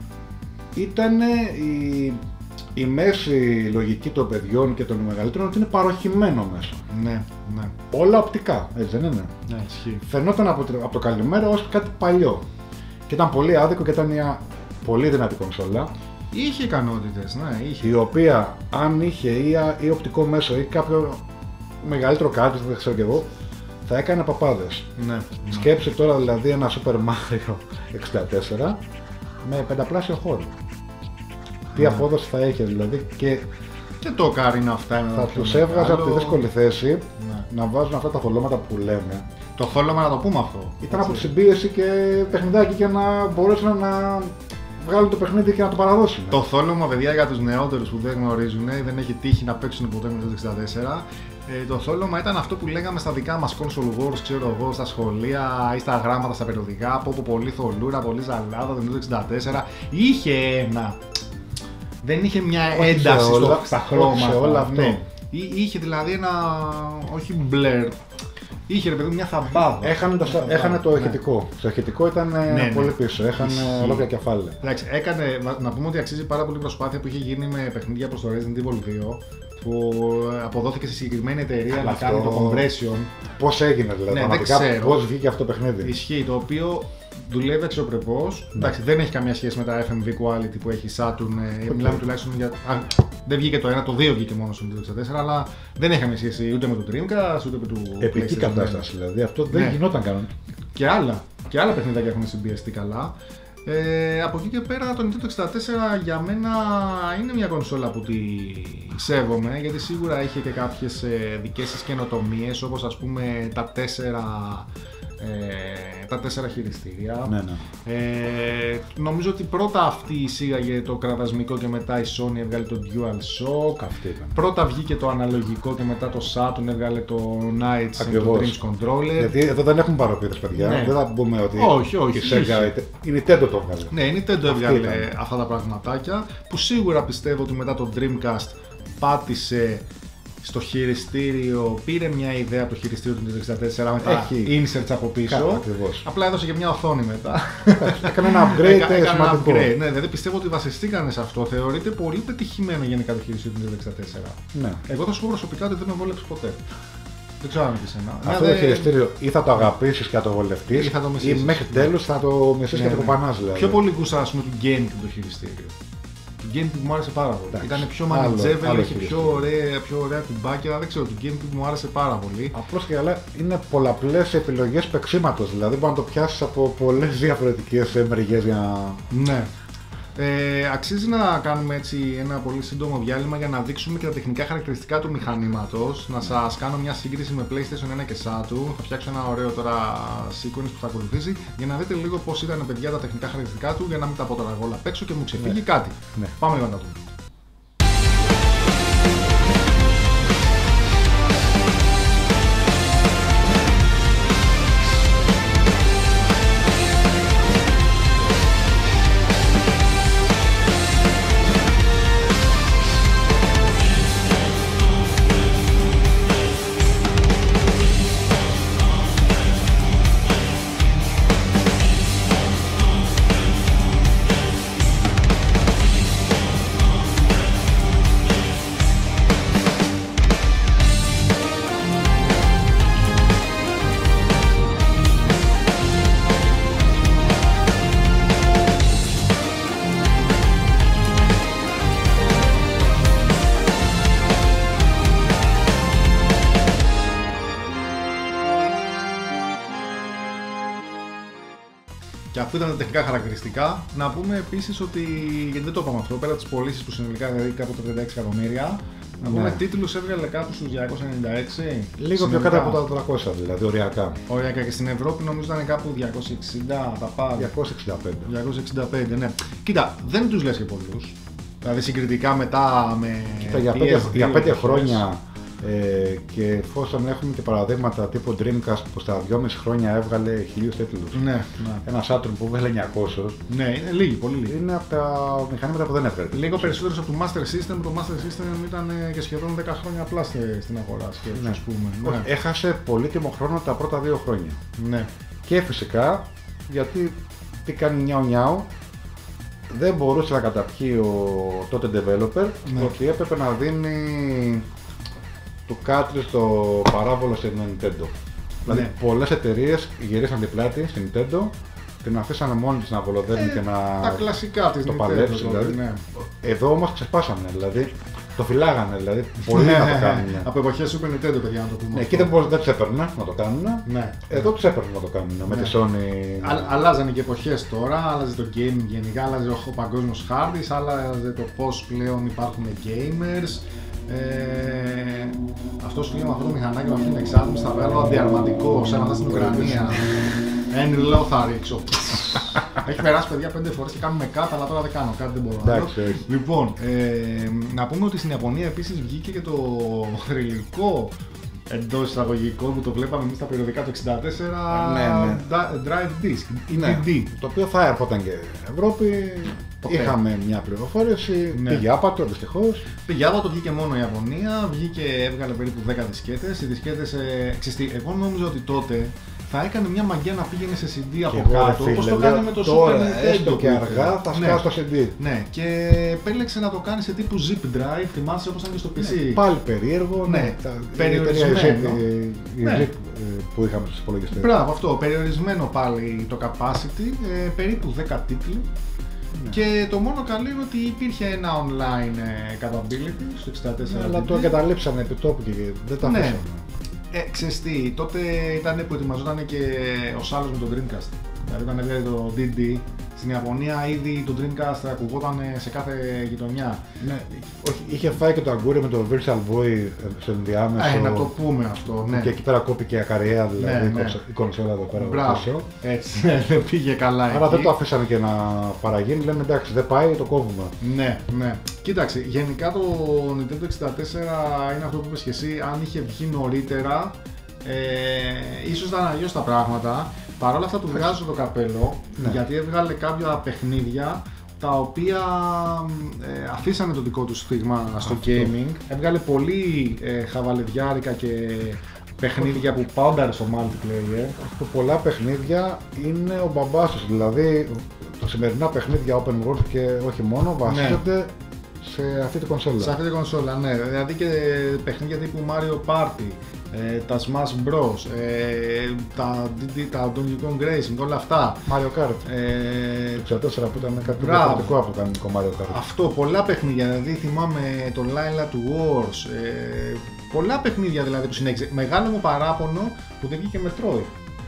ήταν η, η μέση λογική των παιδιών και των μεγαλύτερων ότι είναι παροχημένο μέσο. Ναι, ναι, Όλα οπτικά, έτσι δεν είναι. ναι, ισχύει. Φαινόταν από, το- από το καλημέρα ως κάτι παλιό. Και ήταν πολύ άδικο και ήταν μια πολύ δυνατή κονσόλα, Είχε ικανότητες, ναι, είχε. η οποία αν είχε ή, α- ή οπτικό μέσο ή κάποιο μεγαλύτερο κάτι, δεν ξέρω κι εγώ, θα έκανε παπάδες. Ναι, ναι. Σκέψε τώρα δηλαδή ένα Super Mario εξήντα τέσσερα με πενταπλάσιο χώρο. Τι Ναι. απόδοση θα είχε δηλαδή και Και το Ocarina of Time θα πιο τους έβγαζε από τη μεγάλο. δύσκολη θέση Ναι. να βάζουν αυτά τα θολώματα που λέμε. Το θόλωμα να το πούμε αυτό. Ήταν από τη Έτσι. συμπίεση και παιχνιδάκι για να μπορέσουν να βγάλουν το παιχνίδι και να το παραδώσουν. Το θόλωμα, παιδιά, για τους νεότερους που δεν γνωρίζουν, δεν έχει τύχει να παίξουν ποτέ με το εξήντα τέσσερα. Ε, το θόλωμα ήταν αυτό που λέγαμε στα δικά μας console wars, ξέρω εγώ, στα σχολεία ή στα γράμματα, στα περιοδικά. Από όπου πολύ θολούρα, πολύ ζαλάδα, το εξήντα τέσσερα. Είχε ένα. Δεν είχε μια Όχι ένταση σε όλα, στο στα χρώμα. σε όλα αυτό. Ναι. Εί- Είχε δηλαδή ένα. Όχι μπλερ. Είχε ρε παιδί μου μια θαμπάδα. Έχανε το, Μια έχανε το θαμπάδα, ναι. ηχητικό. Το ηχητικό ήταν ε, Ναι, ναι. πολύ πίσω, έχανε Ισχύει. ολόκληρα κεφάλαια. Εντάξει, έκανε, να πούμε ότι αξίζει πάρα πολύ προσπάθεια που είχε γίνει με παιχνίδια προς το Resident Evil δύο, που αποδόθηκε σε συγκεκριμένη εταιρεία Αλλά να κάνει αυτό- το compression. Πώς έγινε δηλαδή, Ναι, δεν πραγματικά, ξέρω. πώς βγήκε αυτό το παιχνίδι. Ισχύει, το οποίο δουλεύει αξιοπρεπώς. Ναι. Εντάξει, δεν έχει καμία σχέση με τα εφ εμ βι quality που έχει η Saturn. ε, Οκ. Μιλάμε τουλάχιστον για. Α, δεν βγήκε το ένα, το δύο βγήκε μόνο στο Nintendo εξήντα τέσσερα, αλλά δεν έχει καμία σχέση ούτε με το Dreamcast ούτε με το. Επική PlayStation κατάσταση δηλαδή, αυτό δεν Ναι. γινόταν κανονικά. Και άλλα. Και άλλα παιχνίδια έχουν συμπιεστεί καλά. Ε, από εκεί και πέρα το Nintendo εξήντα τέσσερα για μένα είναι μια κονσόλα που τη σέβομαι, γιατί σίγουρα είχε και κάποιες ε, δικές της καινοτομίες, όπως ας πούμε τα τέσσερα, ε, τα τέσσερα χειριστήρια. Ναι, ναι. Ε, νομίζω ότι πρώτα αυτή εισήγαγε το κραδασμικό και μετά η Sony έβγαλε το DualShock. Αυτή ήταν. Πρώτα βγήκε το αναλογικό και μετά το Saturn έβγαλε το Knights και το Ακριβώς. Dreams Controller. Γιατί εδώ δεν έχουμε παροπίδες, παιδιά. Ναι. Δεν θα πούμε ότι Όχι, όχι, η Sega, είχε. η Nintendo το έβγαλε. Ναι, η Nintendo έβγαλε ήταν. αυτά τα πραγματάκια που σίγουρα πιστεύω ότι μετά το Dreamcast πάτησε στο χειριστήριο, πήρε μια ιδέα από το χειριστήριο του Nintendo εξήντα τέσσερα με τα Έχει. inserts από πίσω. Κάπου ακριβώς. Απλά έδωσε και μια οθόνη μετά. Έκανε ένα upgrade Έκα- έκανε ένα σημαντικό. upgrade. Ναι, δηλαδή πιστεύω ότι βασιστήκανε σε αυτό. Θεωρείται πολύ πετυχημένο γενικά το χειριστήριο του Nintendo εξήντα τέσσερα. Ναι. Εγώ θα σου πω προσωπικά ότι δεν με βόλεψε ποτέ. Δεν ξέρω αν είναι και εσένα. Αυτό Ναι, το δεν- χειριστήριο ή θα το αγαπήσεις και θα το βολευτείς Ή θα το ή μισήσεις. μέχρι τέλους θα το μισήσεις Ναι, και το ναι. κοπανάς δηλαδή. Πιο πολύ γούστα ας πούμε του GameCube το χειριστήριο. Το GameCube μου άρεσε πάρα πολύ. Εντάξει, Ήταν πιο άλλο- μανιτζέβελο, άλλο είχε πιο χειριστήριο. ωραία, πιο ωραία κουμπάκια. Δεν ξέρω, το GameCube μου άρεσε πάρα πολύ. Απλώς και καλά είναι πολλαπλές επιλογές παίξήματος, δηλαδή μπορεί να το πιάσεις από πολλές διαφορετικές ε, μεριές για να... Ναι. Ε, αξίζει να κάνουμε έτσι ένα πολύ σύντομο διάλειμμα για να δείξουμε και τα τεχνικά χαρακτηριστικά του μηχανήματος. Να σας κάνω μια σύγκριση με PlayStation ένα και Saturn. Θα φτιάξω ένα ωραίο τώρα sequence που θα ακολουθήσει για να δείτε λίγο πώς ήταν παιδιά τα τεχνικά χαρακτηριστικά του, για να μην τα πω τώρα όλα απ' έξω και μου ξεφύγει κάτι. Ναι. Πάμε λίγο να τα δούμε. Και αφού ήταν τα τεχνικά χαρακτηριστικά, να πούμε επίσης ότι, γιατί δεν το είπαμε αυτό, πέρα από τις πωλήσεις που συνολικά δηλαδή κάπου τα τριάντα έξι εκατομμύρια, να πούμε Ναι. τίτλους έβγαλε κάπου στους διακόσια ενενήντα έξι. Λίγο πιο συνολικά. κάτω από τα τετρακόσια δηλαδή, οριακά. Ωραία, και στην Ευρώπη νομίζω ήταν κάπου διακόσια εξήντα τα πάντα. διακόσια εξήντα πέντε. διακόσια εξήντα πέντε, ναι. Κοίτα, δεν τους λες και πολλούς. Δηλαδή συγκριτικά μετά με. Κοίτα, για πέντε, για πέντε χρόνια ε, και εφόσον έχουμε και παραδείγματα τύπου Dreamcast που στα δυόμιση χρόνια έβγαλε χίλιους τίτλους. Ναι, ναι. Ένα Saturn που έβγαλε εννιακόσια. Ναι, είναι λίγοι, πολύ λίγοι. Είναι από τα μηχανήματα που δεν έβγαλε. Λίγο περισσότερο από το Master System. Το Master System ήταν και σχεδόν δέκα χρόνια απλά στην αγορά. Σκέψου, Ναι. ας πούμε. Ναι. Έχασε πολύτιμο χρόνο τα πρώτα δύο χρόνια. Ναι. Και φυσικά γιατί τι κάνει νιάου νιάου, δεν μπορούσε να καταπιεί ο τότε developer, Ναι. ότι έπρεπε να δίνει το cartridge στο παράβολο στην Nintendo. Δηλαδή Ναι. πολλές εταιρείες γυρίσαν την πλάτη στην Nintendo, την αφήσανε μόνη της να βολοδεύει Ε, και να Τα κλασικά της το Nintendo, παλέψει. τότε, Δηλαδή. ναι. Εδώ όμως ξεσπάσανε, δηλαδή το φυλάγανε, δηλαδή πολύ να το κάνουν. Από εποχές Super Nintendo, παιδιά, να το πούμε. Ναι, αυτό. εκεί δεν, μπορούσαν- δεν τους έπαιρνε να το κάνουν. Ναι. Εδώ τους έπαιρνε να το κάνουν με Ναι. τη Sony. Α, αλλάζανε και εποχές τώρα, άλλαζε το gaming γενικά, άλλαζε ο παγκόσμιος χάρτης, άλλαζε το πώς πλέον υπάρχουν gamers. Ε, αυτός φίλε με αυτό το μηχανάκι με αυτήν την εξάτομη θα βγάλω αντιαρματικό, σαν να θα στην Ουκρανία. Ένα λαό θα ρίξω. Έχει περάσει παιδιά πέντε φορές και κάνουμε κάτι, αλλά τώρα δεν κάνω κάτι, δεν μπορώ να Εντάξει, δω. όχι. Λοιπόν, ε, να πούμε ότι στην Ιαπωνία επίσης βγήκε και το θρυλικό εντός εισαγωγικών που το βλέπαμε εμείς στα περιοδικά το εξήντα τέσσερα Ναι, ναι. da- Drive Disk, Ναι, ι ντι ντι. το οποίο θα έρχονταν και Ευρώπη. Ποτέ. Είχαμε μια πληροφόρηση, Ναι. πήγε άπατο δυστυχώς. Πήγε άβατο, βγήκε μόνο η Ιαπωνία, βγήκε, έβγαλε περίπου δέκα δισκέτες. Οι δισκέτες, ε, ξεστή, εγώ νόμιζα ότι τότε θα έκανε μια μαγιά να πήγαινε σε σι ντι από Και εγώ, ρε κάτω, φίλε, όπως το λέω, κάνει με το τώρα, Super Nintendo. έστω και που αργά είχε. θα Ναι. σκάσω το σι ντι. Ναι, και επέλεξε να το κάνει σε τύπου zip drive, θυμάσαι όπως ήταν και στο πι σι. Πάλι περίεργο, Ναι, ναι. τα- η περιορισμένο. εταιρεία η Zip, η Ναι. Zip, ε, που είχαμε στους υπολογιστές. Μπράβο, αυτό, περιορισμένο πάλι το capacity, ε, περίπου δέκα τίτλοι. Ναι. Και το μόνο καλό είναι ότι υπήρχε ένα online ε, capability στο εξήντα τέσσερα. Ναι, αλλά μπιτ. το εγκαταλείψανε επί τόπου και δεν τα Ναι. αφήσανε. Ε, ξέρεις τι, τότε ήταν που ετοιμαζόταν και ο Σάλος με το Dreamcast. Δηλαδή όταν έβγαλε το ντι ντι, στην Ιαπωνία ήδη το Dreamcast ακουγόταν σε κάθε γειτονιά. Ναι, όχι, είχε φάει και το αγκούρι με το Virtual Boy στο ενδιάμεσο. Ε, να το πούμε αυτό, ναι. Και εκεί πέρα κόπηκε ακαριέα, δηλαδή Ναι, ναι. η κονσο- η κονσόλα εδώ πέρα. Μπράβο, πίσω. έτσι, δεν πήγε καλά Άρα εκεί. δεν το αφήσανε και να παραγίνει, λέμε εντάξει δεν πάει, το κόβουμε. Ναι, ναι. Κοίταξε, γενικά το Nintendo εξήντα τέσσερα είναι αυτό που είπες και εσύ, αν είχε βγει νωρίτερα, ε, ίσως ήταν αλλιώς τα πράγματα. Παρ' όλα αυτά του βγάζω το καπέλο, Ναι. γιατί έβγαλε κάποια παιχνίδια τα οποία ε, αφήσανε το δικό του στίγμα στο Αυτό. gaming. Έβγαλε πολύ ε, χαβαλεδιάρικα και παιχνίδια που πάονταρε στο multiplayer. Από πολλά παιχνίδια είναι ο μπαμπάς τους, δηλαδή τα σημερινά παιχνίδια open world και όχι μόνο βασίζονται σε αυτή την κονσόλα. Σε αυτή την κονσόλα, ναι. Δηλαδή και παιχνίδια τύπου Mario Party, ε, τα Smash Bros, ε, τα, τα Donkey Kong Racing, όλα αυτά. Mario Kart. Ε, Το εξήντα τέσσερα που ήταν κάτι Μπράβο. διαφορετικό από το κανονικό Mario Kart. αυτό, πολλά παιχνίδια. Δηλαδή θυμάμαι το Layla του Wars, ε, πολλά παιχνίδια δηλαδή που συνέχιζε. Μεγάλο μου παράπονο που δεν βγήκε Metroid.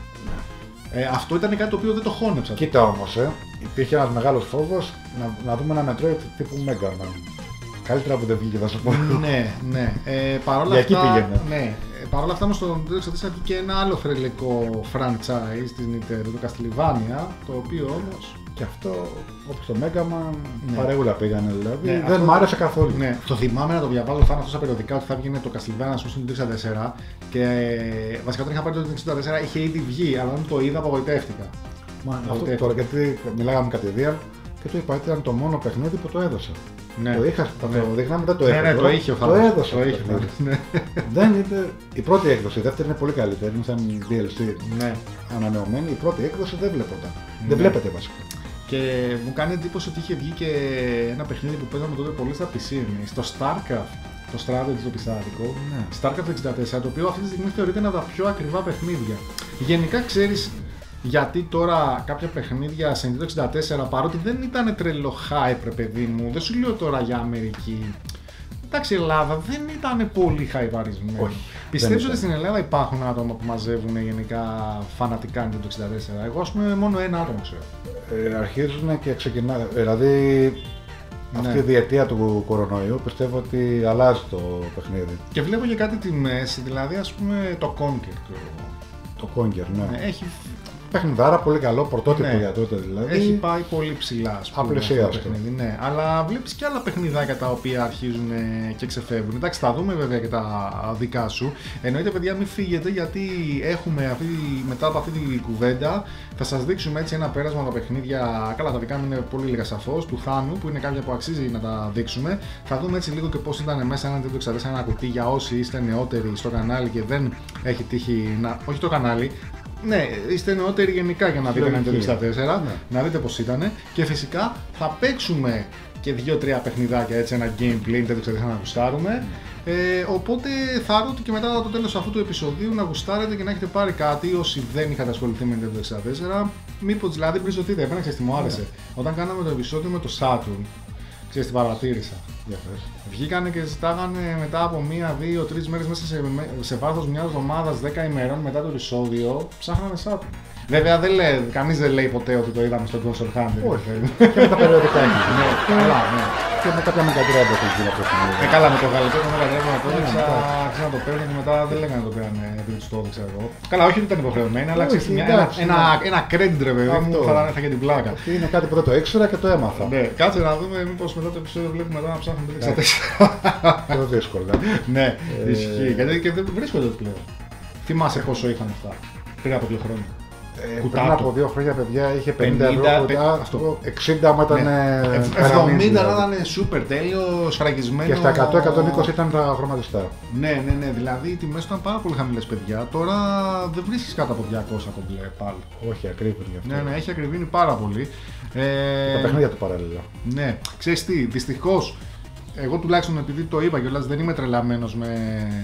Ε, αυτό ήταν κάτι το οποίο δεν το χώνεψα. Κοίτα όμως, ε, υπήρχε ένας μεγάλος φόβος να, να δούμε ένα Metroid τύπου Mega Man. Καλύτερα που δεν βγήκε, θα σου πω. Ναι, ναι. Ε, παρόλα Για εκεί αυτά, πήγαινε. ναι. Ε, παρόλα αυτά όμως στο Nintendo εξήντα τέσσερα βγήκε ένα άλλο θρελικό franchise της Nintendo, το Castlevania, το οποίο όμως... Και αυτό, όπως το Mega Man, Ναι. παρεούλα πήγανε δηλαδή. Ναι, δεν αυτό- μ' άρεσε καθόλου. Ναι, το θυμάμαι να το διαβάζω, θα είναι αυτό στα περιοδικά ότι θα βγει το Castlevania στο Nintendo εξήντα τέσσερα και ε, βασικά όταν είχα πάρει το Nintendo εξήντα τέσσερα είχε ήδη βγει, αλλά όταν το είδα απογοητεύτηκα. Μα, αυτό Απογοητεύτηκα. τώρα, γιατί μιλάγαμε κατηδίαν και του είπα ότι ήταν το μόνο παιχνίδι που το έδωσα. Ναι. Το είχα, θα Ναι. το δείχναμε, δεν το Ναι, έχω. ναι, τώρα. το είχε ο Το Θάνος. έδωσα. Το το είχε ο παιχνίδι. Θάνος, ναι. Δεν είναι η πρώτη έκδοση, η δεύτερη είναι πολύ καλύτερη, είναι σαν ντι ελ σι Ναι. ανανεωμένη. Η πρώτη έκδοση δεν βλέπονταν. Ναι. Δεν βλέπετε βασικά. Και μου κάνει εντύπωση ότι είχε βγει και ένα παιχνίδι που παίζαμε τότε πολύ στα πι σι εμείς, το StarCraft, το Strategy το πιστάτικο, Ναι. StarCraft εξήντα τέσσερα, το οποίο αυτή τη στιγμή θεωρείται ένα από τα πιο ακριβά παιχνίδια. Γενικά ξέρεις γιατί τώρα κάποια παιχνίδια σε Nintendo εξήντα τέσσερα, παρότι δεν ήταν τρελό hype ρε παιδί μου, δεν σου λέω τώρα για Αμερική, εντάξει, η Ελλάδα δεν ήταν πολύ χαϊβαρισμένη. Όχι, Πιστεύεις δεν ότι ήταν. στην Ελλάδα υπάρχουν άτομα που μαζεύουν γενικά φανατικά Nintendo εξήντα τέσσερα? Εγώ ας πούμε μόνο ένα άτομο ξέρω. Ε, αρχίζουν και ξεκινάνε. Δηλαδή αυτή Ναι. η διετία του κορονοϊού πιστεύω ότι αλλάζει το παιχνίδι. Και βλέπω και κάτι τη μέση, δηλαδή ας πούμε το Conquer. ξέρω εγώ. Το Conquer, ναι. Ναι, έχει Παιχνιδάρα, πολύ καλό, πρωτότυπο Ναι. για τότε δηλαδή. Έχει πάει πολύ ψηλά, ας πούμε, Απλησίαστο. αυτό το παιχνίδι, ναι. Αλλά βλέπεις και άλλα παιχνιδάκια τα οποία αρχίζουν ε, και ξεφεύγουν. Εντάξει, θα δούμε βέβαια και τα δικά σου. Εννοείται, παιδιά, μην φύγετε, γιατί έχουμε αυτή, μετά από αυτή τη κουβέντα θα σας δείξουμε έτσι ένα πέρασμα τα παιχνίδια. Καλά, τα δικά μου είναι πολύ λίγα σαφώς, του Θάνου, που είναι κάποια που αξίζει να τα δείξουμε. Θα δούμε έτσι λίγο και πώς ήταν μέσα ένα τέτοιο εξαρτές, ένα κουτί για όσοι είστε νεότεροι στο κανάλι και δεν έχει τύχει να. Όχι το κανάλι. Ναι, είστε νεότεροι γενικά για να δείτε ένα Nintendo εξήντα τέσσερα, Ναι. να δείτε πώς ήταν, και φυσικά θα παίξουμε και δύο τρία παιχνιδάκια, έτσι, ένα gameplay, Nintendo εξήντα τέσσερα να γουστάρουμε. Ε, οπότε θα ρω ότι και μετά το τέλος αυτού του επεισοδίου να γουστάρετε και να έχετε πάρει κάτι όσοι δεν είχατε ασχοληθεί με Nintendo εξήντα τέσσερα. Μήπως δηλαδή μπριζωθείτε, εμένα ξέρεις τι μου άρεσε. Όταν κάναμε το επεισόδιο με το Saturn, ξέρεις τι παρατήρησα. Για πες. Βγήκανε και ζητάγανε μετά από μία, δύο, τρεις μέρες, μέσα σε, σε βάθος μιας εβδομάδας, δέκα ημερών μετά το επεισόδιο, ψάχνανε Saturn. Βέβαια, δεν λέει, κανείς δεν λέει ποτέ ότι το είδαμε στο Console Hunter. Όχι. Και με τα περιοδικά εκεί. Ναι, καλά, ναι. Και με κάποια μεγατρία που έχει γίνει από το Ε, καλά, με το γαλλικό το μεγαλύτερο να το έδειξα, Ναι, ξέρω να το παίρνω και μετά δεν λέγανε να το πήρανε επειδή τους το έδειξα εγώ. Καλά, όχι ότι ήταν υποχρεωμένοι, αλλά Όχι, ξέρεις, μια- ένα, εντάξει, ένα, ναι. ένα credit, ρε παιδί μου, Αυτό. θα θα είχε την πλάκα. Αυτή είναι κάτι που δεν το ήξερα και το έμαθα. Ναι, κάτσε να δούμε μήπως μετά το επεισόδιο βλέπουμε μετά να ψάχνουμε το εξήντα τέσσερα. Πιο δύσκολα. Ναι, Ε, ισχύει. Γιατί και δεν βρίσκονται πλέον. Θυμάσαι πόσο είχαν αυτά πριν από δύο χρόνια. Ε, πριν Κουτάτο. από δύο χρόνια, παιδιά, είχε πενήντα πενήντα, ευρώ πε- κουτά, αυτό. εξήντα μου ήταν Ναι. ε, Ευ- καραμίδι, εβδομήντα δηλαδή. να ήταν σούπερ τέλειο, σφραγισμένο. Και στα εκατό με εκατόν είκοσι ήταν τα χρωματιστά. Ναι, ναι, ναι. Δηλαδή οι τιμές ήταν πάρα πολύ χαμηλές, παιδιά. Τώρα δεν βρίσκεις κάτω από διακόσια κομπλέ πάλι. Όχι, ακρίβεια γι' αυτό. Ναι, ναι, έχει ακριβήνει πάρα πολύ. Ε, Τα παιχνίδια του παράλληλα. Ναι, ξέρεις τι, δυστυχώς, εγώ τουλάχιστον επειδή το είπα κιόλας, δεν είμαι τρελαμένος με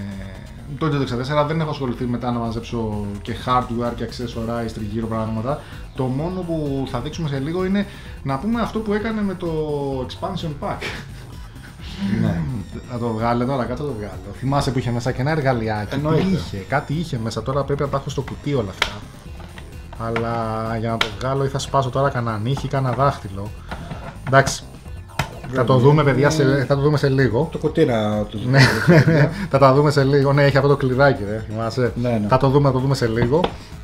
το Nintendo εξήντα τέσσερα, δεν έχω ασχοληθεί μετά να μαζέψω και hardware και accessorize τριγύρω πράγματα. Το μόνο που θα δείξουμε σε λίγο είναι να πούμε αυτό που έκανε με το expansion pack. Ναι. Να το βγάλω τώρα, κάτω το βγάλω. Θυμάσαι που είχε μέσα και ένα εργαλειάκι. Εννοείται. Τι είχε, κάτι είχε μέσα. Τώρα πρέπει να τα έχω στο κουτί όλα αυτά. Αλλά για να το βγάλω ή θα σπάσω τώρα κανένα νύχι, κανένα δάχτυλο. Εντάξει. Θα το δούμε, παιδιά, σε, θα το δούμε σε λίγο. Το κουτί να του Ναι, θα τα δούμε σε λίγο. Ναι, έχει αυτό το κλειδάκι, ρε, θυμάσαι. Ναι, ναι. Θα το δούμε, θα το δούμε σε λίγο.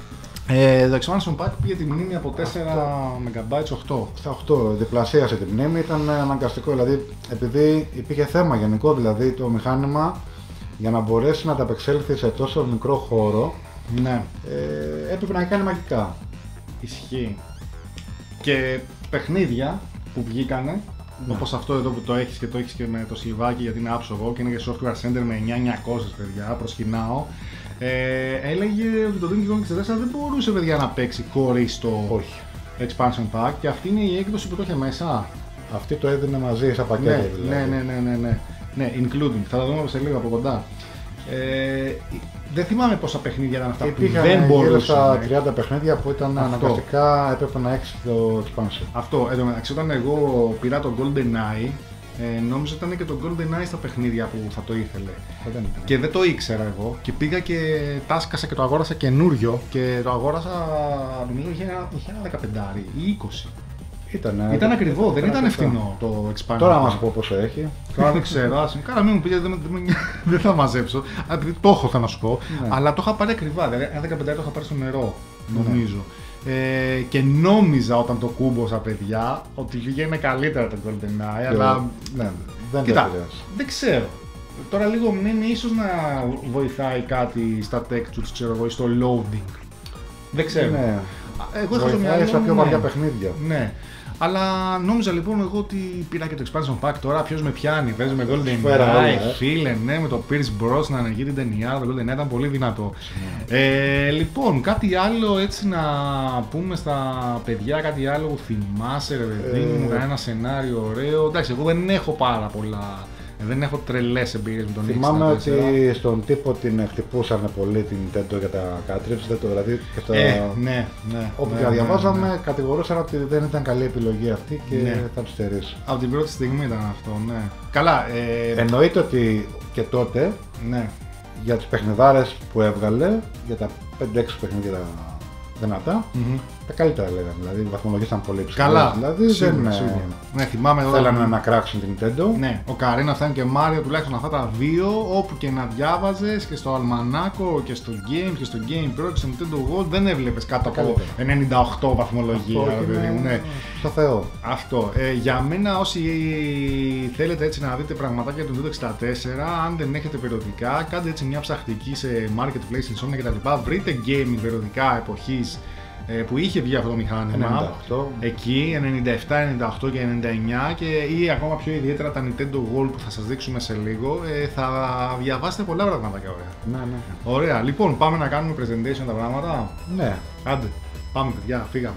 Ε, το expansion pack πήγε τη μνήμη από τέσσερα μεγαμπάιτ οκτώ. Στα οκτώ διπλασίασε τη μνήμη, ήταν αναγκαστικό. Δηλαδή, επειδή υπήρχε θέμα γενικό, δηλαδή το μηχάνημα για να μπορέσει να ανταπεξέλθει σε τόσο μικρό χώρο, Ναι, ε, έπρεπε να κάνει μαγικά. ισχύει. Και παιχνίδια που βγήκανε, όπως αυτό εδώ που το έχεις και το έχεις και με το σλιβάκι γιατί είναι άψογο και είναι και software center με εννιά χιλιάδες εννιακόσια, παιδιά, προσκυνάω. Ε, έλεγε ότι το Donkey Kong εξήντα τέσσερα δεν μπορούσε, παιδιά, να παίξει χωρίς το Όχι. expansion pack, και αυτή είναι η έκδοση που το είχε μέσα. Αυτή το έδινε μαζί σαν πακέτο Ναι, δηλαδή. ναι, ναι, ναι, ναι, ναι, ναι, including. Θα τα δούμε σε λίγο από κοντά. Ε, δεν θυμάμαι πόσα παιχνίδια ήταν αυτά που Υπήρχαν δεν γύρω στα μπορούσαν. τριάντα παιχνίδια που ήταν Αυτό. αναγκαστικά έπρεπε να έχει το expansion. Αυτό, εν τω μεταξύ, όταν εγώ πήρα το GoldenEye, ε, νόμιζα ότι ήταν και το GoldenEye στα παιχνίδια που θα το ήθελε. Αυτό δεν ήταν. Και δεν το ήξερα εγώ. Και πήγα και τάσκασα και το αγόρασα καινούριο. Και το αγόρασα, νομίζω είχε ένα, είχε ένα δεκαπεντάρι ή είκοσι. Ήταν, Ήταν ακριβό, δεν ήταν αρκετά. ευθυνό το expansion. Τώρα να pack. μας πω πόσο έχει. Τώρα δεν ξέρω. Άσε, καλά, μην μου πείτε, δεν, δεν, δεν θα μαζέψω. Α, επειδή το έχω, θα να σου πω. Ναι. Αλλά το είχα πάρει ακριβά. Δηλαδή, ένα δεκαπεντάρι το είχα πάρει στο νερό, νομίζω. Ε, και νόμιζα όταν το κούμποσα, παιδιά, ότι βγαίνει καλύτερα το GoldenEye, αλλά Ναι, δεν το κοίτα, επηρέασε. δεν ξέρω. Τώρα λίγο μνήμη ίσως να βοηθάει κάτι στα textures, ξέρω εγώ, ή στο loading. Δεν ξέρω. Ναι. Εγώ είχα στο Βοηθάει μυαλό στα μου, πιο ναι. βαριά παιχνίδια. Ναι. Αλλά νόμιζα λοιπόν εγώ ότι πήρα και το expansion pack τώρα. Ποιος με πιάνει, παίζει με Φέρα όλα, GoldenEye, ε. φίλε, ναι, με το Pierce Bros να ανοίγει την ταινιά. Το GoldenEye ήταν πολύ δυνατό. Ε, λοιπόν, κάτι άλλο έτσι να πούμε στα παιδιά, κάτι άλλο που θυμάσαι, ρε παιδί μου, Ε, ένα σενάριο ωραίο. Εντάξει, εγώ δεν έχω πάρα πολλά. Δεν έχω τρελές εμπειρίες με τον Θυμάμαι εξήντα τέσσερα. ότι στον τύπο την χτυπούσαν πολύ την Nintendo για τα cartridge, δεν το δηλαδή και στα... Ε, ναι, ναι. όπου ναι, και να ναι, διαβάζαμε ναι. κατηγορούσαν ότι δεν ήταν καλή επιλογή αυτή και Ναι. θα του στερήσει. Από την πρώτη στιγμή ήταν αυτό, ναι. Καλά, ε, Εννοείται ότι και τότε ναι. για τις παιχνιδάρες που έβγαλε, για τα πέντε έξι παιχνίδια τα δυνατά, Μμμ. Τα καλύτερα λέγανε, δηλαδή οι βαθμολογίες ήταν πολύ ψηλές. Καλά, δηλαδή σίγουρα, δεν σίγουρα. Ναι, θυμάμαι εδώ. θέλανε να κράξουν την Nintendo. Ναι, ο Καρίνα φτάνει και Μάριο, τουλάχιστον αυτά τα δύο, όπου και να διάβαζες και στο Αλμανάκο και στο Game και στο Game Pro και στο Nintendo World δεν έβλεπες κάτω από Καλύτερα. ενενήντα οκτώ βαθμολογία. Αυτό ρε παιδί μου, είναι ναι. στο Θεό. Αυτό. Ε, για μένα, όσοι θέλετε έτσι να δείτε πραγματάκια του Nintendo εξήντα τέσσερα, αν δεν έχετε περιοδικά, κάντε έτσι μια ψαχτική σε Marketplace, Insomnia κτλ. Βρείτε gaming περιοδικά εποχής που είχε βγει αυτό το μηχάνημα. ενενήντα οκτώ. Εκεί, ενενήντα επτά, ενενήντα οκτώ και ενενήντα εννιά και ή ακόμα πιο ιδιαίτερα τα Nintendo World που θα σας δείξουμε σε λίγο, ε, θα διαβάσετε πολλά πραγματάκια ωραία. Ναι, ναι. Ωραία. Λοιπόν, πάμε να κάνουμε presentation τα πράγματα. Ναι. Άντε, πάμε παιδιά, φύγαμε.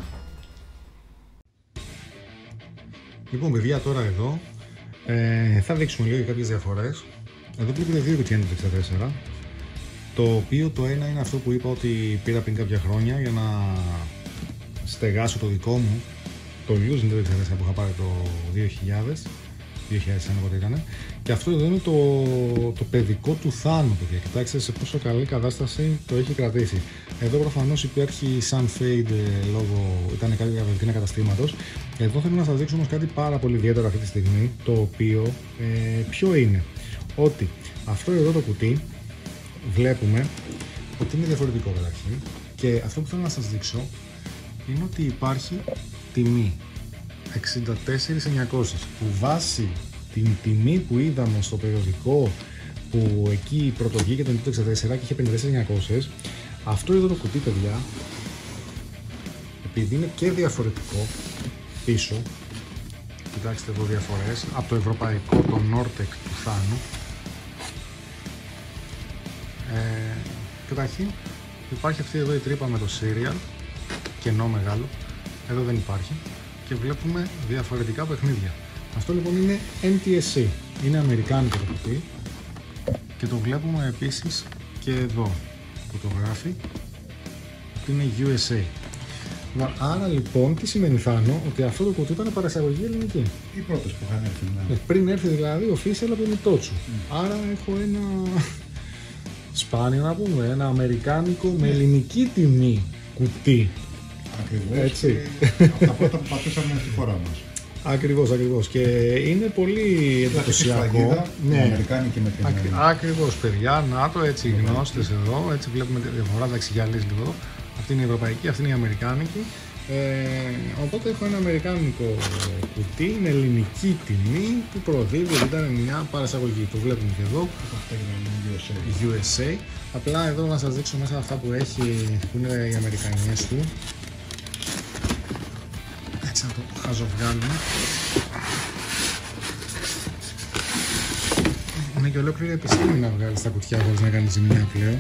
Λοιπόν παιδιά, τώρα εδώ ε, θα δείξουμε λίγο κάποιες διαφορές. Εδώ βλέπετε δύο κουτιά Nintendo εξήντα τέσσερα. Το οποίο το ένα είναι αυτό που είπα ότι πήρα πριν κάποια χρόνια για να στεγάσω το δικό μου, το Luz Nintendo εξήντα τέσσερα που είχα πάρει το δύο χιλιάδες, δύο χιλιάδες ένα πότε ήταν. Και αυτό εδώ είναι το, το παιδικό του Θάνου, παιδιά. Κοιτάξτε σε πόσο καλή κατάσταση το έχει κρατήσει. Εδώ προφανώς υπάρχει sun fade λόγω, ήταν κάτι βελτίνα καταστήματος. Εδώ θέλω να σας δείξω όμως κάτι πάρα πολύ ιδιαίτερο αυτή τη στιγμή, το οποίο ε, ποιο είναι. Ότι αυτό εδώ το κουτί βλέπουμε ότι είναι διαφορετικό καταρχήν και αυτό που θέλω να σας δείξω είναι ότι υπάρχει τιμή εξήντα τέσσερα χιλιάδες εννιακόσια που βάσει την τιμή που είδαμε στο περιοδικό που εκεί πρωτοβγήκε το Nintendo εξήντα τέσσερα και είχε πενήντα τέσσερα χιλιάδες εννιακόσια, αυτό εδώ το κουτί παιδιά, επειδή είναι και διαφορετικό πίσω, κοιτάξτε εδώ διαφορές από το ευρωπαϊκό, το Nortec του Θάνου. Ε, καταρχήν υπάρχει αυτή εδώ η τρύπα με το serial, κενό μεγάλο, εδώ δεν υπάρχει και βλέπουμε διαφορετικά παιχνίδια. Αυτό λοιπόν είναι εν τι ες σι, είναι αμερικάνικο το κουτί και το βλέπουμε επίσης και εδώ που το γράφει ότι είναι γιου ες έι. Άρα λοιπόν τι σημαίνει Θάνο, ότι αυτό το κουτί ήταν παρασαγωγή ελληνική. Οι πρώτες που είχαν έρθει. Ναι. Πριν έρθει δηλαδή official από την Ιτότσου. Mm. Άρα έχω ένα σπάνιο να πούμε, ένα αμερικάνικο με ελληνική τιμή κουτί. Ακριβώς. Έτσι. Από τα πρώτα που πατήσαμε στη χώρα μας. Ακριβώς, ακριβώς. Και είναι πολύ εντυπωσιακό. Ναι, αμερικάνικη με την Ακρι... Ακριβώς, παιδιά. Να το έτσι, οι γνώστες εδώ. Έτσι βλέπουμε τη διαφορά. Εντάξει, για λίγο. Αυτή είναι η ευρωπαϊκή, αυτή είναι η αμερικάνικη. Ε, οπότε έχω ένα αμερικάνικο κουτί, είναι ελληνική τιμή που προδίδει ότι ήταν μια παρασαγωγή. Το βλέπουμε και εδώ. γιου ες έι. Απλά εδώ να σας δείξω μέσα αυτά που έχει, που είναι οι αμερικανιές του. Έτσι να το χαζοβγάλουμε. Είναι και ολόκληρη επιστήμη να βγάλεις τα κουτιά χωρίς να κάνεις ζημιά πλέον.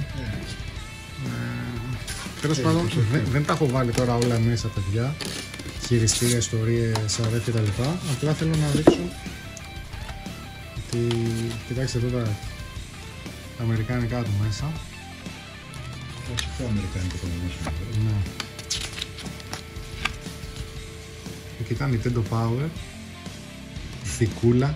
Τέλος πάντων, δεν, δεν τα έχω βάλει τώρα όλα μέσα, παιδιά. Χειριστήρια, ιστορίες, αρέ και τα λοιπά. Απλά θέλω να δείξω ότι, κοιτάξτε εδώ τα αμερικάνικά του μέσα. Όχι πιο αμερικάνικο το μέσα. Ναι. Εκεί ήταν Nintendo Power, θικούλα.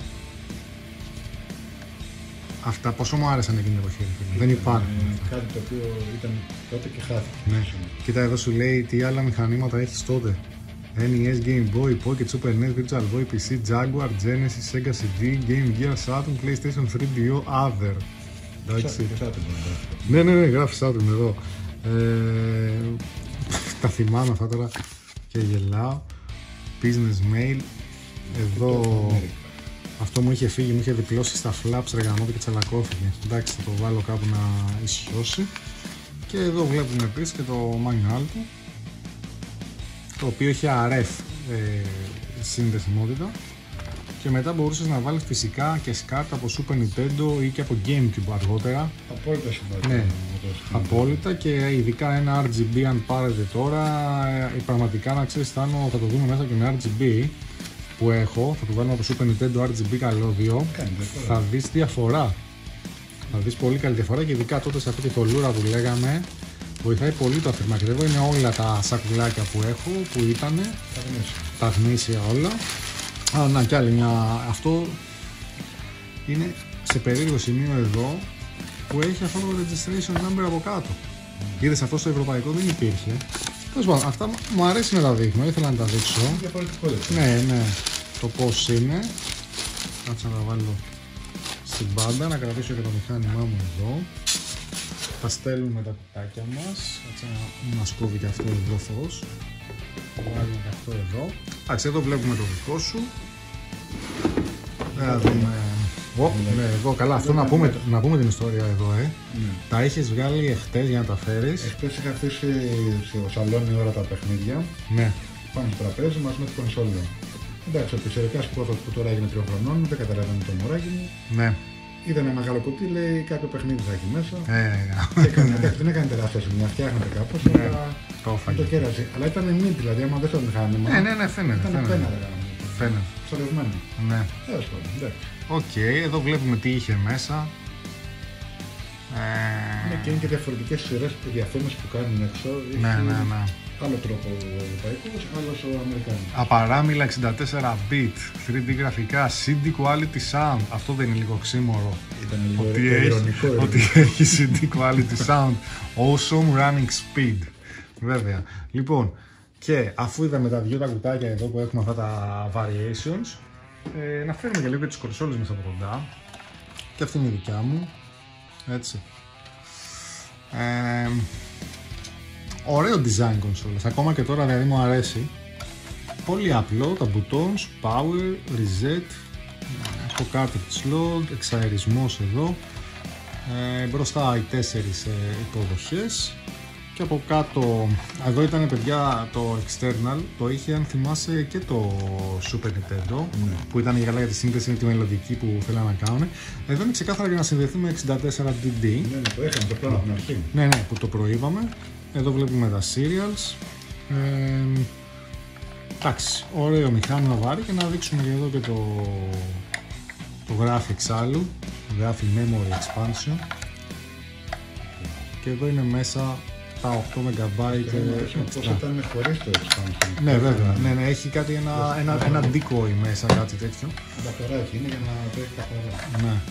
Αυτά πόσο μου άρεσαν εκείνη την εποχή. Δεν υπάρχουν. Ε, κάτι το οποίο ήταν τότε και χάθηκε. Ναι. Κοίτα εδώ σου λέει τι άλλα μηχανήματα έχεις τότε. εν ι ες, Game Boy, Pocket, Super νι ες, Virtual Boy, πι σι, Jaguar, Genesis, Sega σι ντι, Game Gear, Saturn, PlayStation τρία ντι ο, Other. Εντάξει. Ναι, ναι, ναι, γράφει Saturn εδώ. Ε, τα θυμάμαι αυτά τώρα και γελάω. Business Mail. Εδώ αυτό μου είχε φύγει, μου είχε διπλώσει στα flaps ρε γαμώτα και τσαλακώθηκε. Εντάξει, θα το βάλω κάπου να ισιώσει. Και εδώ βλέπουμε επίσης και το manual του, το οποίο έχει αρ εφ ε, συνδεσιμότητα και μετά μπορούσες να βάλεις φυσικά και σκάρτα από Super Nintendo ή και από GameCube αργότερα. Απόλυτα συμφωνώ. Ναι, απόλυτα και ειδικά ένα αρ τζι μπι αν πάρετε τώρα, ε, πραγματικά να ξέρεις Θάνο, θα το δούμε μέσα και με αρ τζι μπι που έχω, θα το βάλουμε από Super Nintendo αρ τζι μπι καλώδιο, θα δεις διαφορά. Θα δεις πολύ καλή διαφορά και ειδικά τότε σε αυτή τη θολούρα που λέγαμε βοηθάει πολύ το αφηρμάκι. Εδώ είναι όλα τα σακουλάκια που έχω που ήταν τα γνήσια όλα. Α, να κι άλλη μια. Αυτό είναι σε περίεργο σημείο εδώ που έχει αυτό το registration number από κάτω. Mm. Είδες αυτό στο ευρωπαϊκό δεν υπήρχε. Τέλος πάντων, αυτά μου αρέσει να τα δείχνω, ήθελα να τα δείξω. Διαφορετικό έτσι. Ναι, ναι, το πώς είναι. Κάτσε να τα βάλω στην πάντα, να κρατήσω και το μηχάνημά μου εδώ. Θα στέλνουμε τα κουτάκια μας. Κάτσε να μας κόβει και αυτό εδώ φως. Βάλουμε και αυτό εδώ. Εντάξει, εδώ βλέπουμε το δικό σου. Να δούμε. Oh, ναι, εδώ καλά, αυτό να πούμε, να πούμε την ιστορία εδώ, ε. Ναι. Τα έχεις βγάλει εχθές για να τα φέρεις. Εχθές είχα αφήσει στο σαλόνι ώρα τα παιχνίδια. Ναι. Πάνω στο τραπέζι μας με την κονσόλα. Εντάξει, ο πιτσιρικάς που τώρα έγινε τριών χρονών, δεν καταλαβαίνει το μωράκι μου. Ναι. Είδε ένα μεγάλο κουτί, λέει κάποιο παιχνίδι θα έχει μέσα. Ε, και έκανε, εντάξει, δεν έκανε τεράστια ζημιά, φτιάχνεται κάπως, ναι, αλλά το έφαγε. το κέρασε. Αλλά ήταν μη, δηλαδή, άμα δεν το μηχάνημα. Ναι, ναι, ναι, φαίνεται. Ήταν φαίνεται. πένα, Φαίνεται. Ψαρευμένο. Ναι. Τέλος πάντων, εντάξει. Οκ, okay, εδώ βλέπουμε τι είχε μέσα. Ναι, και είναι και διαφορετικές σειρές και διαφήμισεις που κάνουν έξω. Ναι, ναι, ναι. Άλλο τρόπο ο ευρωπαϊκός, άλλος ο αμερικάνικος. Απαράμιλα εξήντα τέσσερα bit, θρι ντι γραφικά, σι ντι quality sound. Αυτό δεν είναι λίγο ξύμορο? Ήταν λίγο ότι, ειρωνικό, έχει, ότι έχει σι ντι quality sound. Awesome running speed. Βέβαια. Λοιπόν, και αφού είδαμε τα δυο τα κουτάκια εδώ που έχουμε αυτά τα variations, ε, να φέρουμε και λίγο τις κονσόλες μας από κοντά. Και αυτή είναι η δικιά μου. Έτσι. Ε, ωραίο design κονσόλες, ακόμα και τώρα δηλαδή μου αρέσει. Πολύ απλό, τα buttons, power, reset, το cartridge slot, εξαερισμός εδώ, ε, μπροστά οι τέσσερις ε, υποδοχές και από κάτω, εδώ ήταν παιδιά το external, το είχε αν θυμάσαι και το Super Nintendo, mm. που ήταν για καλά για τη σύνδεση με τη μελλοντική που θέλανε να κάνουν. Εδώ είναι ξεκάθαρα για να συνδεθεί με εξήντα τέσσερα ντι ντι. Ναι, ναι, το είχαμε το πλάνο από την αρχή. Ναι, ναι, που το προείπαμε. Εδώ βλέπουμε τα serials. Ε, εντάξει, ωραίο μηχάνημα βάρη και να δείξουμε και εδώ και το, το graphics άλλου. Γράφει memory expansion. Και εδώ είναι μέσα τα οκτώ μεγαμπάιτ. Πώς ήταν χωρίς το expansion. Ναι, βέβαια. Ναι, ναι, έχει κάτι, ένα, ένα, ένα decoy μέσα, κάτι τέτοιο. Ανταφοράκι είναι για να το έχει καθαρά. Ναι.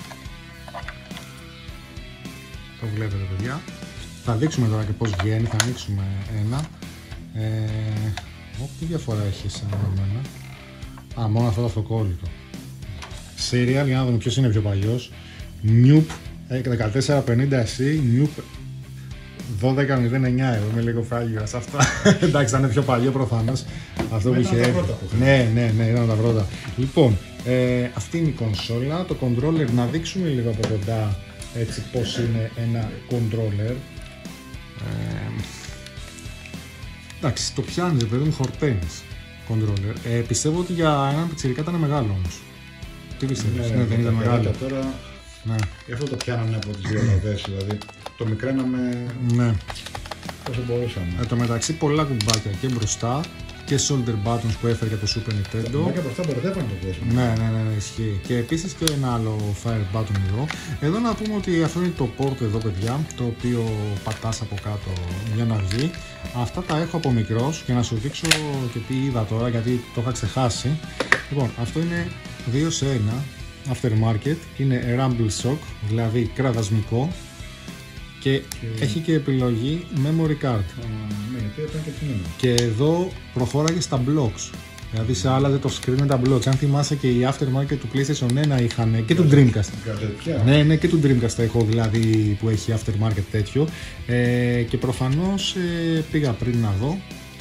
Το βλέπετε παιδιά. Θα δείξουμε τώρα και πώς βγαίνει, θα ανοίξουμε ένα. Ε, ο, τι διαφορά έχει σε εμένα. Α, μόνο αυτό το αυτοκόλλητο. Serial, για να δούμε ποιος είναι πιο παλιός. Newp δεκατέσσερα πενήντα εσι, Newp δώδεκα μηδέν εννιά, εγώ είμαι λίγο φράγιο σε αυτά. Εντάξει, θα είναι πιο παλιό προφανώς. Αυτό που είχε έρθει. Ναι, ναι, ναι, ήταν τα πρώτα. Λοιπόν, ε, αυτή είναι η κονσόλα. Το controller, να δείξουμε λίγο από κοντά έτσι πώς είναι ένα controller. Ε, εντάξει, το πιάνεις, παιδί μου, χορταίνεις controller. Ε, πιστεύω ότι για έναν πιτσιρικά ήταν μεγάλο όμως. Τι πιστεύεις? Ναι, ναι, δεν ήταν μεγάλο. Τώρα, ναι. αυτό το πιάνανε από τις δύο λαδές, δηλαδή το μικραίναμε ναι. όσο μπορούσαμε. Εν τω μεταξύ πολλά κουμπάκια και μπροστά και shoulder buttons που έφερε για το Super Nintendo. Τα κουμπάκια μπροστά μπερδεύανε το κόσμο. Ναι, ναι, ναι, ναι, ισχύει. Και επίσης και ένα άλλο fire button εδώ. Εδώ να πούμε ότι αυτό είναι το port εδώ παιδιά, το οποίο πατάς από κάτω για να βγει. Αυτά τα έχω από μικρός και να σου δείξω και τι είδα τώρα γιατί το είχα ξεχάσει. Λοιπόν, αυτό είναι δύο σε ένα aftermarket, είναι rumble shock, δηλαδή κραδασμικό. Και, και έχει και επιλογή memory card. Ναι, γιατί ήταν και κείμενο. Και εδώ προχώραγε στα blocks. Δηλαδή σε άλλα δεν το screen με τα blocks. Αν θυμάσαι και οι aftermarket του PlayStation ένα είχαν και του Dreamcast. Ναι, ναι, και του Dreamcast έχω δηλαδή που έχει aftermarket τέτοιο. Ε, και προφανώς ε, πήγα πριν να δω.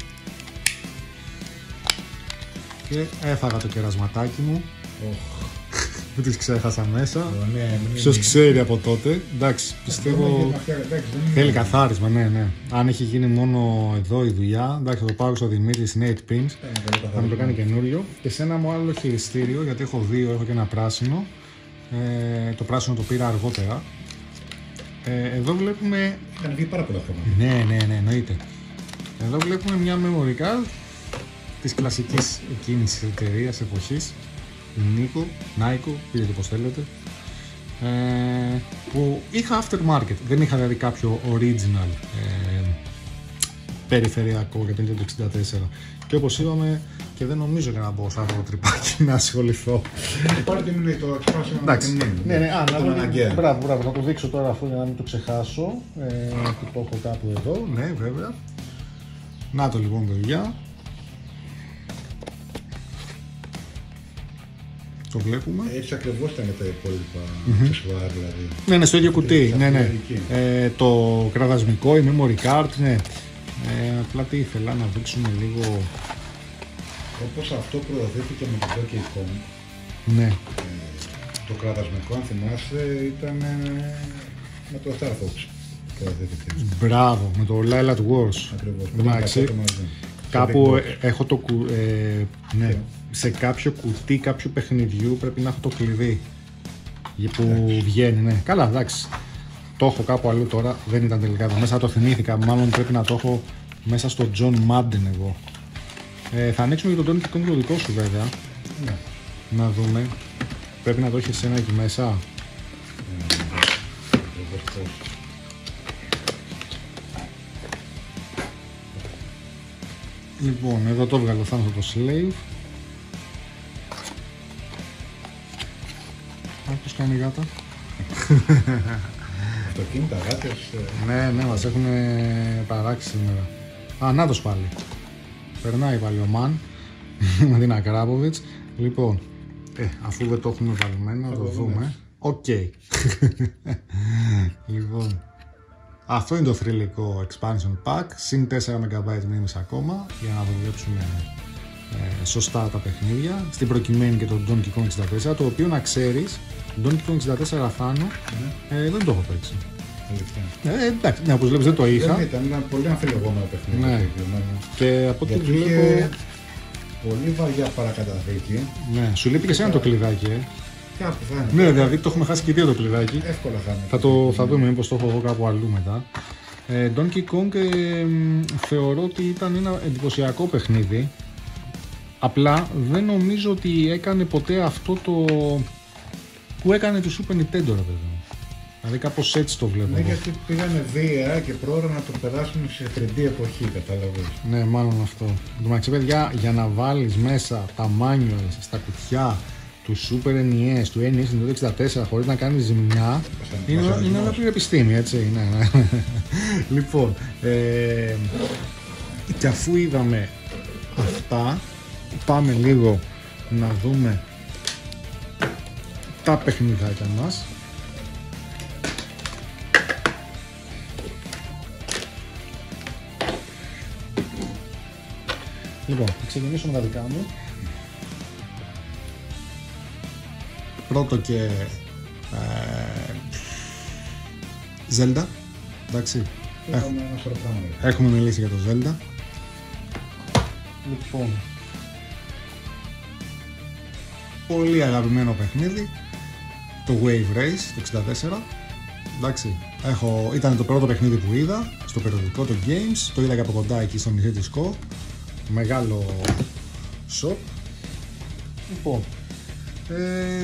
Και έφαγα το κερασματάκι μου. Oh. Που τις ξέχασα μέσα. Oh, ναι, ποιος ξέρει από τότε. Εντάξει, πιστεύω. Θέλει καθάρισμα, ναι, ναι. Αν έχει γίνει μόνο εδώ η δουλειά, εντάξει, θα το πάω στο Δημήτρη είναι οκτώ pins. Θα μου το κάνει καινούριο. Και σε ένα μου άλλο χειριστήριο, γιατί έχω δύο, έχω και ένα πράσινο. Ε, το πράσινο το πήρα αργότερα. Ε, εδώ βλέπουμε. Είχαν βγει πάρα πολλά χρόνια. Ναι, ναι, ναι, εννοείται. Εδώ βλέπουμε μια memory card της κλασικής εκείνης εταιρείας εποχής. Νίκο, Νάικο, πείτε το πως θέλετε, ε, που είχα aftermarket, δεν είχα δηλαδή κάποιο original ε, περιφερειακό για το Nintendo εξήντα τέσσερα και όπως είπαμε και δεν νομίζω για να μπω σε αυτό το τρυπάκι να ασχοληθώ. Υπάρχει και είναι το expansion. Εντάξει, ναι, ναι, α, να το, μπράβο, μπράβο, να το δείξω τώρα αφού για να μην το ξεχάσω, ε, που το έχω κάπου εδώ, ναι βέβαια. Να το λοιπόν, παιδιά. Το βλέπουμε. Έτσι ακριβώς ήταν τα υπόλοιπα αξεσουάρ, mm-hmm. δηλαδή. Ναι, ναι, στο ίδιο κουτί. Ναι, ναι. Ε, το κραδασμικό, η memory card, ναι. Ε, απλά τι ήθελα να δείξουμε λίγο. Όπως αυτό προωθήθηκε με το Donkey Kong. Ναι. Ε, το κραδασμικό, αν θυμάσαι, ήταν με το Star Fox. Προωθήθηκε. Μπράβο, με το Lylat Wars. Ακριβώς. Εντάξει. Κάπου έχω το κου... ε, ναι. Σε κάποιο κουτί κάποιου παιχνιδιού πρέπει να έχω το κλειδί που εντάξει. Βγαίνει, ναι. Καλά, εντάξει. Το έχω κάπου αλλού τώρα, δεν ήταν τελικά εδώ μέσα, το θυμήθηκα. Μάλλον πρέπει να το έχω μέσα στο John Madden εγώ. Ε, θα ανοίξουμε και το Donkey Kong το δικό σου βέβαια. Ναι. Να δούμε. Πρέπει να το έχεις ένα εκεί μέσα. Mm. Λοιπόν, εδώ το έβγαλε θα το slave. Άκους κάνει γάτα. Αυτοκίνητα, γάτες. Ναι, ναι, μας έχουν παράξει σήμερα. Α, να το πάλι. Περνάει πάλι ο Μαν με την Ακράποβιτς. Λοιπόν, ε, αφού δεν το έχουμε βαλμένο, να το δούμε. Οκ. Okay. Λοιπόν, αυτό είναι το θρυλικό expansion pack. Συν τέσσερα μεγα μπάιτ μνήμης ακόμα για να δουλέψουμε ε, σωστά τα παιχνίδια. Στην προκειμένη και το Donkey Kong εξήντα τέσσερα, το οποίο να ξέρεις, Donkey Kong εξήντα τέσσερα Θάνο, mm. ε, δεν το έχω παίξει. Ε, εντάξει, ναι, όπως βλέπεις δεν το είχα. Δεν ήταν, ήταν πολύ αμφιλεγόμενο παιχνίδι. Ναι. Και από ό,τι βλέπω... Πολύ βαριά παρακαταθήκη. Ναι, σου λείπει και εσένα το κλειδάκι, ε. Κάπου θα είναι. Ναι, δηλαδή το έχουμε χάσει και δύο το κλειδάκι. Εύκολα θα είναι. Θα, το, θα δούμε μήπως το έχω εγώ κάπου αλλού μετά. Ε, Donkey Kong ε, θεωρώ ότι ήταν ένα εντυπωσιακό παιχνίδι. Απλά δεν νομίζω ότι έκανε ποτέ αυτό το που έκανε το Super Nintendo, ρε παιδί. Δηλαδή κάπως έτσι το βλέπω. Ναι, γιατί πήγανε βία και πρόωρα να το περάσουν σε θρι ντι εποχή, κατάλαβες. Ναι, μάλλον αυτό. Εντάξει, παιδιά, για να βάλεις μέσα τα manuals στα κουτιά του Super εν ι ες, του εν ι ες Nintendo εξήντα τέσσερα χωρίς να κάνεις ζημιά, είναι, είναι ολόκληρη επιστήμη, έτσι. Ναι, ναι. Λοιπόν, ε, και αφού είδαμε αυτά, πάμε λίγο να δούμε τα παιχνιδάκια μας. Λοιπόν, θα ξεκινήσω με τα δικά μου. Πρώτο και ε, Zelda. Εντάξει. Έχουμε, Έχουμε μιλήσει για το Zelda. Λοιπόν, πολύ αγαπημένο παιχνίδι, το Wave Race το εξήντα τέσσερα. Εντάξει, έχω, ήταν το πρώτο παιχνίδι που είδα στο περιοδικό, το Games. Το είδα και από κοντά εκεί στο νησί της Κο. Μεγάλο shop. Λοιπόν, ε,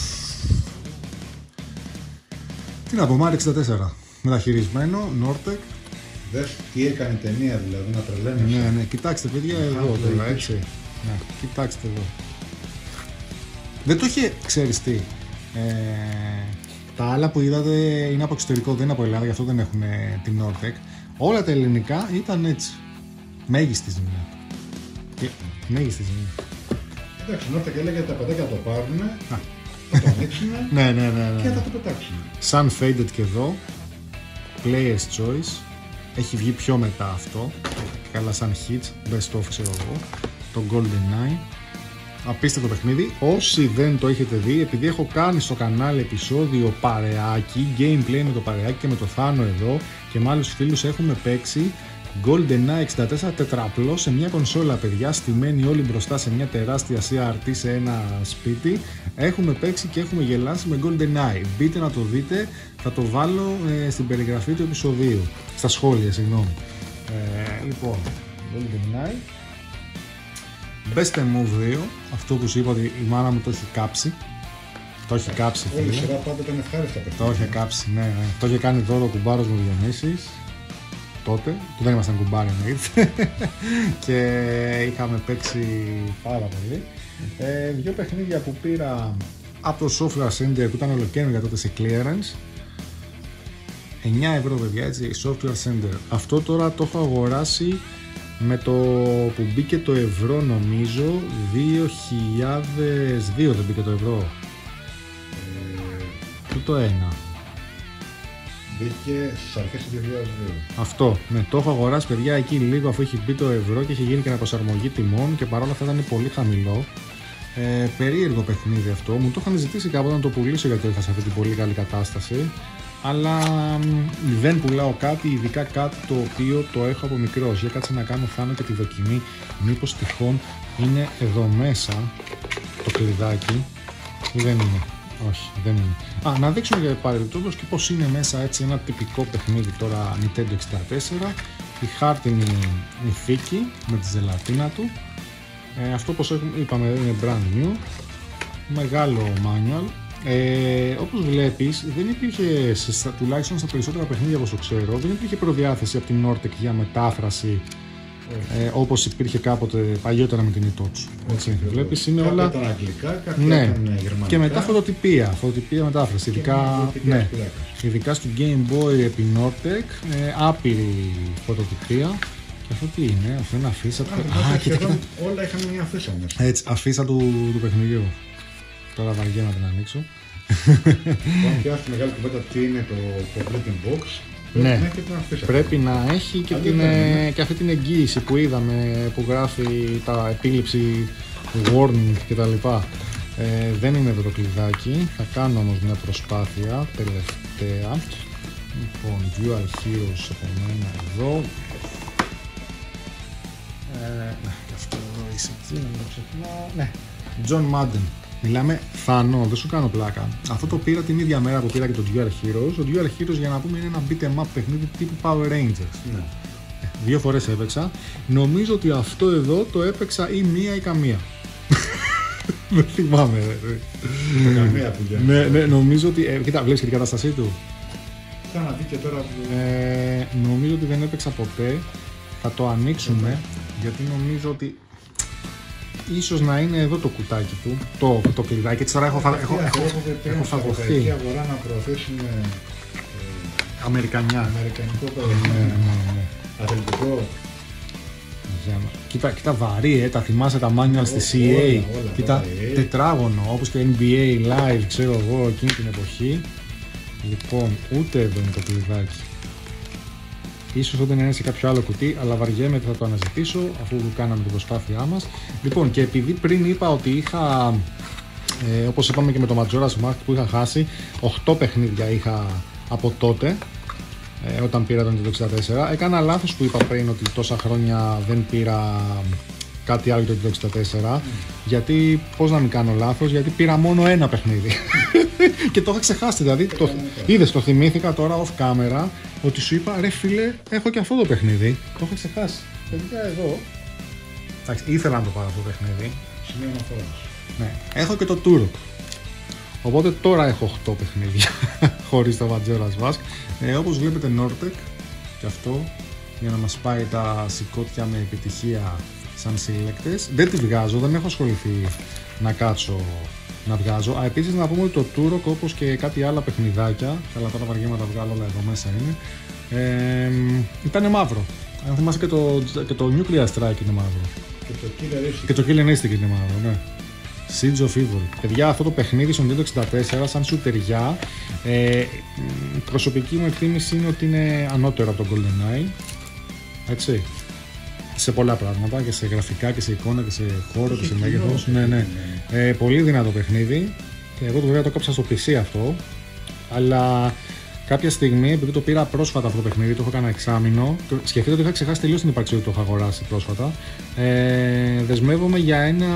τι να πω, Mario εξήντα τέσσερα μεταχειρισμένο, Nortec. Δες τι έκανε η ταινία, δηλαδή, να τρελαίνεσαι. Ναι, ναι, κοιτάξτε παιδιά εδώ τώρα, έτσι. Ναι, κοιτάξτε εδώ. Δεν το είχε, ξέρεις τι, ε, τα άλλα που είδατε είναι από εξωτερικό, δεν είναι από Ελλάδα, γι' αυτό δεν έχουν την Nortec. Όλα τα ελληνικά ήταν έτσι. Μέγιστη ζημιά. Και μέγιστη ζημιά. Εντάξει, Nortec έλεγε ότι τα παιδάκια θα το πάρουν, θα το ανοίξουν ναι, ναι, ναι, ναι. και θα το πετάξουν. Sun Faded και εδώ. Player's Choice. Έχει βγει πιο μετά αυτό. Καλά σαν hits. Best of ξέρω εγώ. Το GoldenEye. Απίστευτο παιχνίδι. Όσοι δεν το έχετε δει, επειδή έχω κάνει στο κανάλι επεισόδιο παρεάκι, gameplay με το παρεάκι και με το Θάνο εδώ και με άλλους φίλους έχουμε παίξει GoldenEye εξήντα τέσσερα τετραπλό σε μια κονσόλα, παιδιά, στημένη όλοι μπροστά σε μια τεράστια σι αρ τι σε ένα σπίτι. Έχουμε παίξει και έχουμε γελάσει με GoldenEye. Μπείτε να το δείτε, θα το βάλω ε, στην περιγραφή του επεισοδίου, στα σχόλια, συγγνώμη. Ε, λοιπόν, GoldenEye Best Move δύο, αυτό που σου είπα ότι η μάνα μου το έχει κάψει. Το έχει κάψει, φίλε. Όλη η σειρά πάντα ήταν ευχάριστα παιχνίδια. Το είχε κάψει, ναι, ναι. Το είχε κάνει δώρο ο κουμπάρος μου Διονύσης. Τότε, που δεν ήμασταν κουμπάρι εννοείται. Και είχαμε παίξει πάρα πολύ. Ε, δύο παιχνίδια που πήρα από το Software Center που ήταν ολοκαίνουργια τότε σε clearance. εννιά ευρώ, παιδιά, έτσι, Software Center. Αυτό τώρα το έχω αγοράσει με το που μπήκε το ευρώ νομίζω δύο χιλιάδες δύο δεν μπήκε το ευρώ. Ε, το ένα. Μπήκε στις αρχές του δύο χιλιάδες δύο. Αυτό, ναι, το έχω αγοράσει παιδιά εκεί λίγο αφού έχει μπει το ευρώ και έχει γίνει και αναπροσαρμογή τιμών και παρόλα αυτά ήταν πολύ χαμηλό. Ε, περίεργο παιχνίδι αυτό, μου το είχαν ζητήσει κάποτε να το πουλήσω γιατί το είχα σε αυτή την πολύ καλή κατάσταση. Αλλά δεν πουλάω κάτι, ειδικά κάτι το οποίο το έχω από μικρός. Για κάτσε να κάνω φάνω και τη δοκιμή. Μήπως τυχόν είναι εδώ μέσα το κλειδάκι ή δεν είναι. Όχι, δεν είναι. Α, να δείξουμε για παρελθόντως και πως είναι μέσα έτσι ένα τυπικό παιχνίδι τώρα Nintendo εξήντα τέσσερα. Η χάρτινη η θήκη με τη ζελατίνα του. Ε, αυτό πως είπαμε είναι brand new. Μεγάλο manual. Ε, όπως βλέπεις δεν υπήρχε, σε, τουλάχιστον στα περισσότερα παιχνίδια όπως το ξέρω, δεν υπήρχε προδιάθεση από την Nortec για μετάφραση ε, όπως υπήρχε κάποτε παλιότερα με την Itochu. Έτσι, βλέπεις είναι όλα ήταν αγγλικά, κάποια ναι. ήταν γερμανικά Και μετά φωτοτυπία, φωτοτυπία μετάφραση, ειδικά, ναι. ειδικά στο Game Boy επί Nortec, ε, άπειρη φωτοτυπία. Και αυτό τι είναι, αυτό είναι αφίσα του παιχνιδιού. Όλα είχαν μια αφίσα μέσα. Έτσι, αφίσα του, του παιχνιδιού. Τώρα βαριέμαι να την ανοίξω. Αν πιάσει μεγάλη κουβέντα τι είναι το completing box, πρέπει ναι, να έχει την αφίσα. Πρέπει να έχει και, την, ναι. και αυτή την εγγύηση που είδαμε που γράφει τα επίληψη warning κτλ. Ε, δεν είναι εδώ το κλειδάκι, θα κάνω όμως μια προσπάθεια τελευταία. Λοιπόν, Dual Heroes από μένα εδώ. Ε, ναι, και αυτό εδώ είσαι εκεί, να μην το ξεχνάω. Ναι, John Madden. Μιλάμε θανό, δεν σου κάνω πλάκα. Αυτό το πήρα την ίδια μέρα που πήρα και το Dual Heroes. Το Dual Heroes για να πούμε είναι ένα beat 'em up παιχνίδι τύπου Power Rangers. Ναι. Δύο φορές έπαιξα. Νομίζω ότι αυτό εδώ το έπαιξα ή μία ή καμία. Δεν θυμάμαι. Το καμία που γίνεται. Ναι, ναι, νομίζω ότι. Ε, κοίτα, βλέπεις και την κατάστασή του. Θα να δει και τώρα που. Ε, νομίζω ότι δεν έπαιξα ποτέ. Θα το ανοίξουμε γιατί νομίζω ότι. Ίσως να είναι εδώ το κουτάκι του, το, το κλειδάκι, έτσι τώρα έχω, έχω, έχω, έχω, έχω φαγωθεί. Στην αγορά να προωθήσουν ε, Αμερικανιά. Αμερικανικό ναι, ναι, ναι. αθλητικό. Κοίτα, κοίτα βαρύ, ε, τα θυμάσαι τα manual στη σι έι, όλα, όλα, κοίτα όλα, τετράγωνο όπως και N B A Live, ξέρω εγώ, εκείνη την εποχή. Λοιπόν, ούτε εδώ είναι το κλειδάκι. Ίσως όταν είναι σε κάποιο άλλο κουτί, αλλά βαριέμαι ότι θα το αναζητήσω αφού κάναμε την προσπάθειά μας. Λοιπόν, και επειδή πριν είπα ότι είχα, ε, όπως είπαμε και με το Majora's Mask που είχα χάσει, οκτώ παιχνίδια είχα από τότε, ε, όταν πήρα τον Nintendo εξήντα τέσσερα. Έκανα λάθος που είπα πριν ότι τόσα χρόνια δεν πήρα κάτι άλλο για το Nintendo εξήντα τέσσερα. Mm. Γιατί, πώς να μην κάνω λάθος, γιατί πήρα μόνο ένα παιχνίδι. Και το είχα ξεχάσει, δηλαδή το, είδες, το θυμήθηκα τώρα off camera ότι σου είπα ρε φίλε, έχω και αυτό το παιχνίδι. Το είχα ξεχάσει. Παιδιά εδώ. Εντάξει, ήθελα να το πάρω αυτό το παιχνίδι. Σημείο αναφοράς. Ναι, έχω και το Turok. Οπότε τώρα έχω οκτώ παιχνίδια χωρίς το Majora's Mask. Ε, όπως βλέπετε Nortec και αυτό για να μας πάει τα σηκώτια με επιτυχία σαν συλλέκτες. Δεν τη βγάζω, δεν έχω ασχοληθεί να κάτσω να βγάζω. Α, επίσης να πούμε ότι το Turok όπως και κάτι άλλα παιχνιδάκια, καλά τώρα βαριέμαι να τα βγάλω όλα εδώ μέσα είναι, ε, ήταν μαύρο. Αν θυμάσαι και το, και το Nuclear Strike είναι μαύρο. Και το Killer Instinct. Και το Killer Instinct είναι μαύρο, ναι. Seeds of Evil. Παιδιά, αυτό το παιχνίδι στο Nintendo εξήντα τέσσερα σαν σουτεριά, ε, η προσωπική μου εκτίμηση είναι ότι είναι ανώτερο από το GoldenEye. Έτσι. Σε πολλά πράγματα, και σε γραφικά και σε εικόνα και σε χώρο και, και σε μέγεθος. Ναι, ναι. Ε, πολύ δυνατό παιχνίδι. Και εγώ το βέβαια το κόψα στο πι σι αυτό. Αλλά κάποια στιγμή, επειδή το πήρα πρόσφατα αυτό το παιχνίδι, το έχω κάνει εξάμηνο. Σκεφτείτε ότι είχα ξεχάσει τελείως την ύπαρξη ότι το είχα αγοράσει πρόσφατα. Ε, δεσμεύομαι για ένα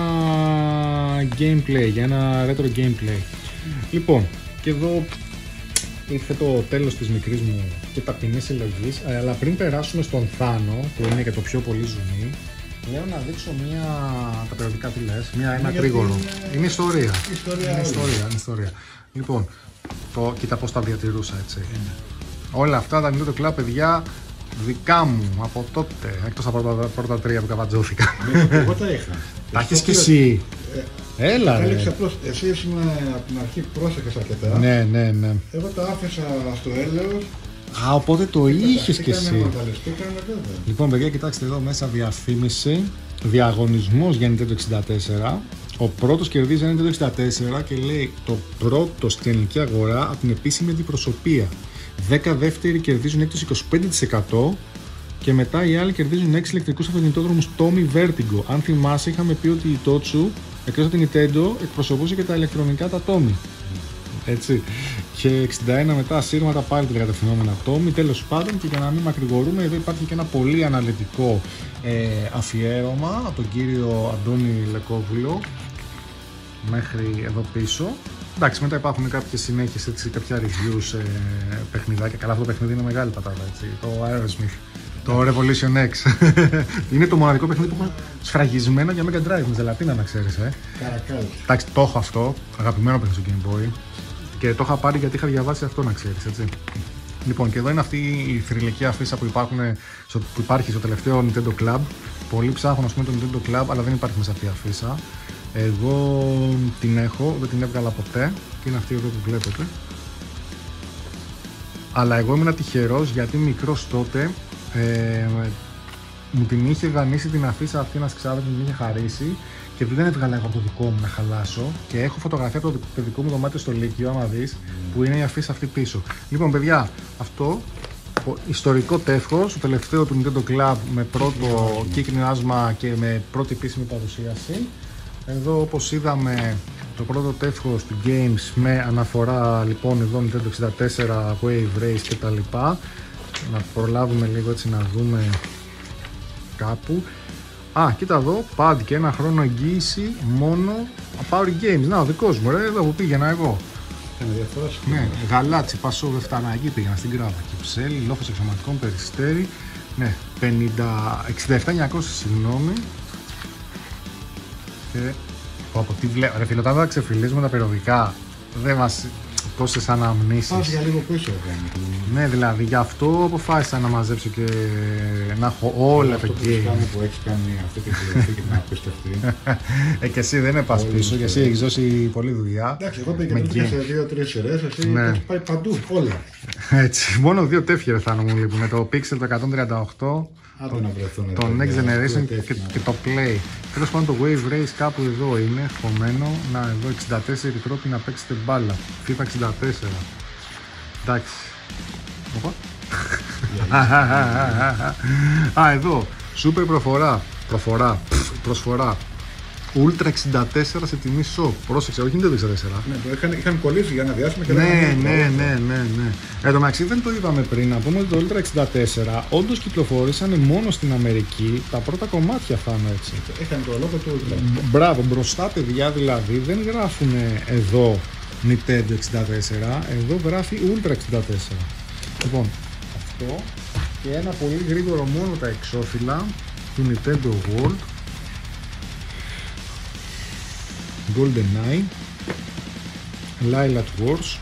gameplay, για ένα retro gameplay. Λοιπόν, και εδώ ήρθε το τέλος της μικρής μου και ταπεινής συλλογής, αλλά πριν περάσουμε στον Θάνο, που είναι και το πιο πολύ ζουμί, λέω να δείξω μία, τα περιοδικά τι λες, μία, ένα τρίγωνο. Είναι, είναι ιστορία. ιστορία. Είναι ιστορία, είναι ιστορία. Λοιπόν, το, κοίτα πώς τα διατηρούσα έτσι. Είναι. Όλα αυτά τα Nintendo Club, παιδιά, δικά μου από τότε, εκτός από τα πρώτα, πρώτα τρία που καβατζώθηκα. Εγώ τα είχα. Τα έχεις και εσύ. Ε, Έλα ρε. Απλώς, εσύ ήσουν από την αρχή πρόσεχες αρκετά. Ναι, ναι, ναι. Εγώ τα άφησα στο έλεος Α, οπότε το είχες κι εσύ. Βέβαια. Λοιπόν, παιδιά, κοιτάξτε εδώ μέσα διαφήμιση. Διαγωνισμός για Nintendo εξήντα τέσσερα. Ο πρώτος κερδίζει ένα Nintendo εξήντα τέσσερα και λέει το πρώτο στην ελληνική αγορά από την επίσημη αντιπροσωπεία. δέκα δεύτεροι κερδίζουν έκπτωση είκοσι πέντε τοις εκατό και μετά οι άλλοι κερδίζουν έξι ηλεκτρικούς αυτοκινητόδρομους Tommy Vertigo. Αν θυμάσαι, είχαμε πει ότι η Totsu, εκτός από την Nintendo, εκπροσωπούσε και τα ηλεκτρονικά τα Tommy. Έτσι. Και εξήντα ένα μετά σύρματα πάλι τα κατευθυνόμενα Tommy. Τέλος πάντων, και για να μην μακρηγορούμε, εδώ υπάρχει και ένα πολύ αναλυτικό ε, αφιέρωμα από τον κύριο Αντώνη Λεκόβουλο μέχρι εδώ πίσω. Εντάξει, μετά υπάρχουν κάποιες συνέχειες, έτσι, κάποια reviews ε, παιχνιδάκια. Καλά, αυτό το παιχνίδι είναι μεγάλη πατάτα, έτσι. Το Aerosmith, το Revolution X. Είναι το μοναδικό παιχνίδι που έχω σφραγισμένο για Mega Drive με ζελατίνα, να ξέρεις, ε. Καρακάλι. Εντάξει, το έχω αυτό, αγαπημένο παιχνίδι στο Game Boy. Και το είχα πάρει γιατί είχα διαβάσει αυτό, να ξέρεις, έτσι. Λοιπόν, και εδώ είναι αυτή η θρυλική αφίσα που, υπάρχουν, που υπάρχει στο τελευταίο Nintendo Club. Πολλοί ψάχνουν, ας πούμε, το Nintendo Club, αλλά δεν υπάρχει μέσα αυτή η αφίσα. Εγώ την έχω, δεν την έβγαλα ποτέ και είναι αυτή εδώ που βλέπετε. Αλλά εγώ ήμουν τυχερός γιατί μικρός τότε ε, μου την είχε δανείσει την αφίσα αυτή ένας ξάδερφος, μου την είχε χαρίσει και δεν έβγαλα εγώ από το δικό μου να χαλάσω και έχω φωτογραφία από το δικό μου δωμάτιο στο Λύκειο, άμα δεις, που είναι η αφίσα αυτή πίσω. Λοιπόν, παιδιά, αυτό ιστορικό τεύχος, το τελευταίο του Nintendo Club με πρώτο κύκνο άσμα και με πρώτη επίσημη παρουσίαση. Εδώ, όπως είδαμε, το πρώτο τεύχος του Games με αναφορά, λοιπόν, εδώ Nintendo εξήντα τέσσερα, Wave Race και τα λοιπά. Να προλάβουμε λίγο έτσι να δούμε κάπου. Α, κοίτα εδώ, pad και ένα χρόνο εγγύηση μόνο Power Games. Να, ο δικός μου, ρε, εδώ που πήγαινα εγώ. Ναι, γαλάτσι, πασό, δεν φτάνα εκεί, πήγαινα στην Κράβα. Κυψέλη, λόφος εξωματικών, Περιστέρι. Ναι, εξήντα επτά εννιακόσια, συγγνώμη. Και από τι βλέπω, ρε φίλε, όταν θα ξεφυλίζουμε τα περιοδικά, δεν μας, τόσες αναμνήσεις. Πας για λίγο πίσω, ναι, δηλαδή, γι' αυτό αποφάσισα να μαζέψω και να έχω όλα τα games. Αυτό που έχεις κάνει αυτή την πληρωμή και την απίστευτη. Ε, και εσύ δεν είναι πας πίσω, και εσύ έχεις δώσει πολλή δουλειά. Εντάξει, εγώ πήγα σε δύο-τρεις σειρές, εσύ έχεις πάει παντού, όλα. Έτσι, μόνο δύο τεύχερ θα μου λείπουν, το Pixel το εκατόν τριάντα οκτώ. Το, το Next Generation και, και, και το Play. Τέλος πάντων, το Wave Race κάπου εδώ είναι χωμένο. Να, εδώ εξήντα τέσσερα τρόποι να παίξετε μπάλα. FIFA εξήντα τέσσερα. Εντάξει. Α, εδώ. Super προφορά. Προφορά. Προσφορά. Ultra εξήντα τέσσερα σε τιμή shop. Πρόσεξε, όχι Nintendo εξήντα τέσσερα. Ναι, το είχαν, είχαν κολλήσει για ένα διάστημα και ναι, δεν ναι, ναι, ναι, ναι, ναι. Εν τω μεταξύ δεν το είπαμε πριν, να πούμε ότι το Ultra εξήντα τέσσερα όντως κυκλοφορήσανε μόνο στην Αμερική. Τα πρώτα κομμάτια θα είναι έτσι. Είχαν το λόγο του Ultra. Μπράβο, μπροστά παιδιά δηλαδή δεν γράφουν εδώ Nintendo εξήντα τέσσερα, εδώ γράφει Ultra εξήντα τέσσερα. Λοιπόν, αυτό και ένα πολύ γρήγορο μόνο τα εξώφυλλα του Nintendo World. GoldenEye, Lilac Wars.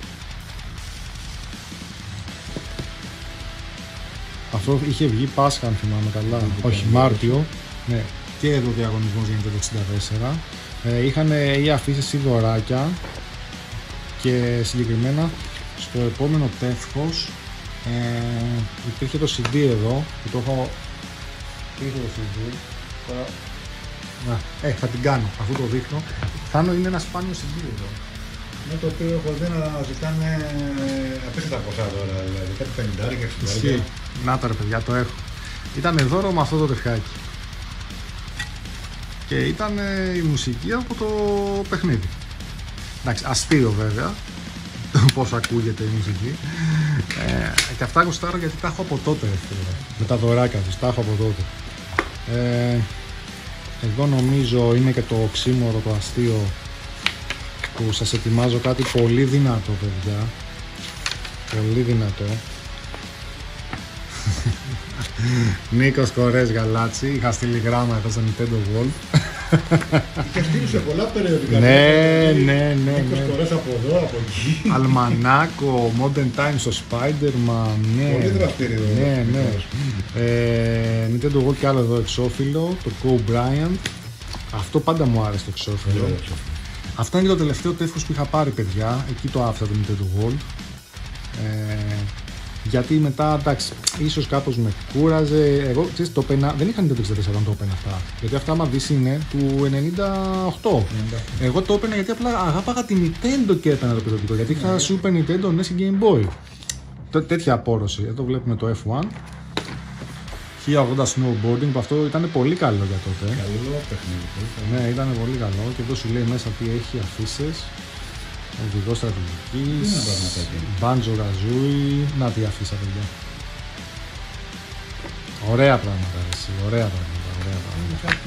Αυτό είχε βγει Πάσχα, αν θυμάμαι καλά. Όχι, Μάρτιο. Ναι. Και εδώ διαγωνισμός για το εξήντα τέσσερα. Ε, είχαν ή αφήσεις ή δωράκια. Και συγκεκριμένα στο επόμενο τεύχος ε, υπήρχε το σι ντι εδώ. Που το έχω. Υπήρχε το σι ντι. Τώρα... Να, ε, θα την κάνω, αφού το δείχνω. Θάνο είναι ένα σπάνιο σι ντι εδώ. Με το οποίο έχω δει να ζητάνε απίστευτα ποσά τώρα, δηλαδή κάτι πενήντα και εξήντα. Να τα ρε παιδιά, το έχω. Ήταν δώρο με αυτό το τευχάκι. Και ήταν η μουσική από το παιχνίδι. Εντάξει, αστείο βέβαια, πώς ακούγεται η μουσική. Ε, και αυτά γουστάρω γιατί τα έχω από τότε, με τα δωράκια τους, τα έχω από τότε. Ε, Εδώ νομίζω είναι και το οξύμορο, το αστείο, που σας ετοιμάζω κάτι πολύ δυνατό, παιδιά. Πολύ δυνατό. Νίκος Κορές Γαλάτσι, είχα στείλει γράμμα εδώ στο Nintendo World. Και στείλει σε πολλά περιοδικά. Ναι, ναι, ναι. Νίκος Κορές από εδώ, από εκεί. Αλμανάκο, Modern Times, το Spider-Man. Πολύ δραστήριο. Ναι, ναι. Ε, Nintendo World και άλλο εδώ εξώφυλλο, το Go Bryant. Αυτό πάντα μου άρεσε το εξώφυλλο. Αυτό είναι και το τελευταίο τεύχος που είχα πάρει, παιδιά. Εκεί το άφησα το Nintendo World. Ε, Γιατί μετά, εντάξει, ίσως κάπως με κούραζε. Εγώ, ξέρεις, το πένα, δεν είχα Nintendo εξήντα τέσσερα το έπαιρνα αυτά. Γιατί αυτά, άμα δεις, είναι του ενενήντα οκτώ. Εγώ το έπαιρνα γιατί απλά αγάπαγα τη Nintendo και έπαιρνα το περιοδικό. Γιατί είχα Super Nintendo, νες και Game Boy. Τέ, τέτοια απόρρωση. Εδώ βλέπουμε το εφ ουάν. χίλια ογδόντα snowboarding, που αυτό ήταν πολύ καλό για τότε. Καλό παιχνίδι. Ναι, ήταν πολύ καλό. Και εδώ σου λέει μέσα τι έχει, αφήσεις. Οδηγός στρατηγικής, Banjo Kazooie, να τι αφήσα παιδιά. Ωραία πράγματα, εσύ, ωραία πράγματα, ωραία πράγματα.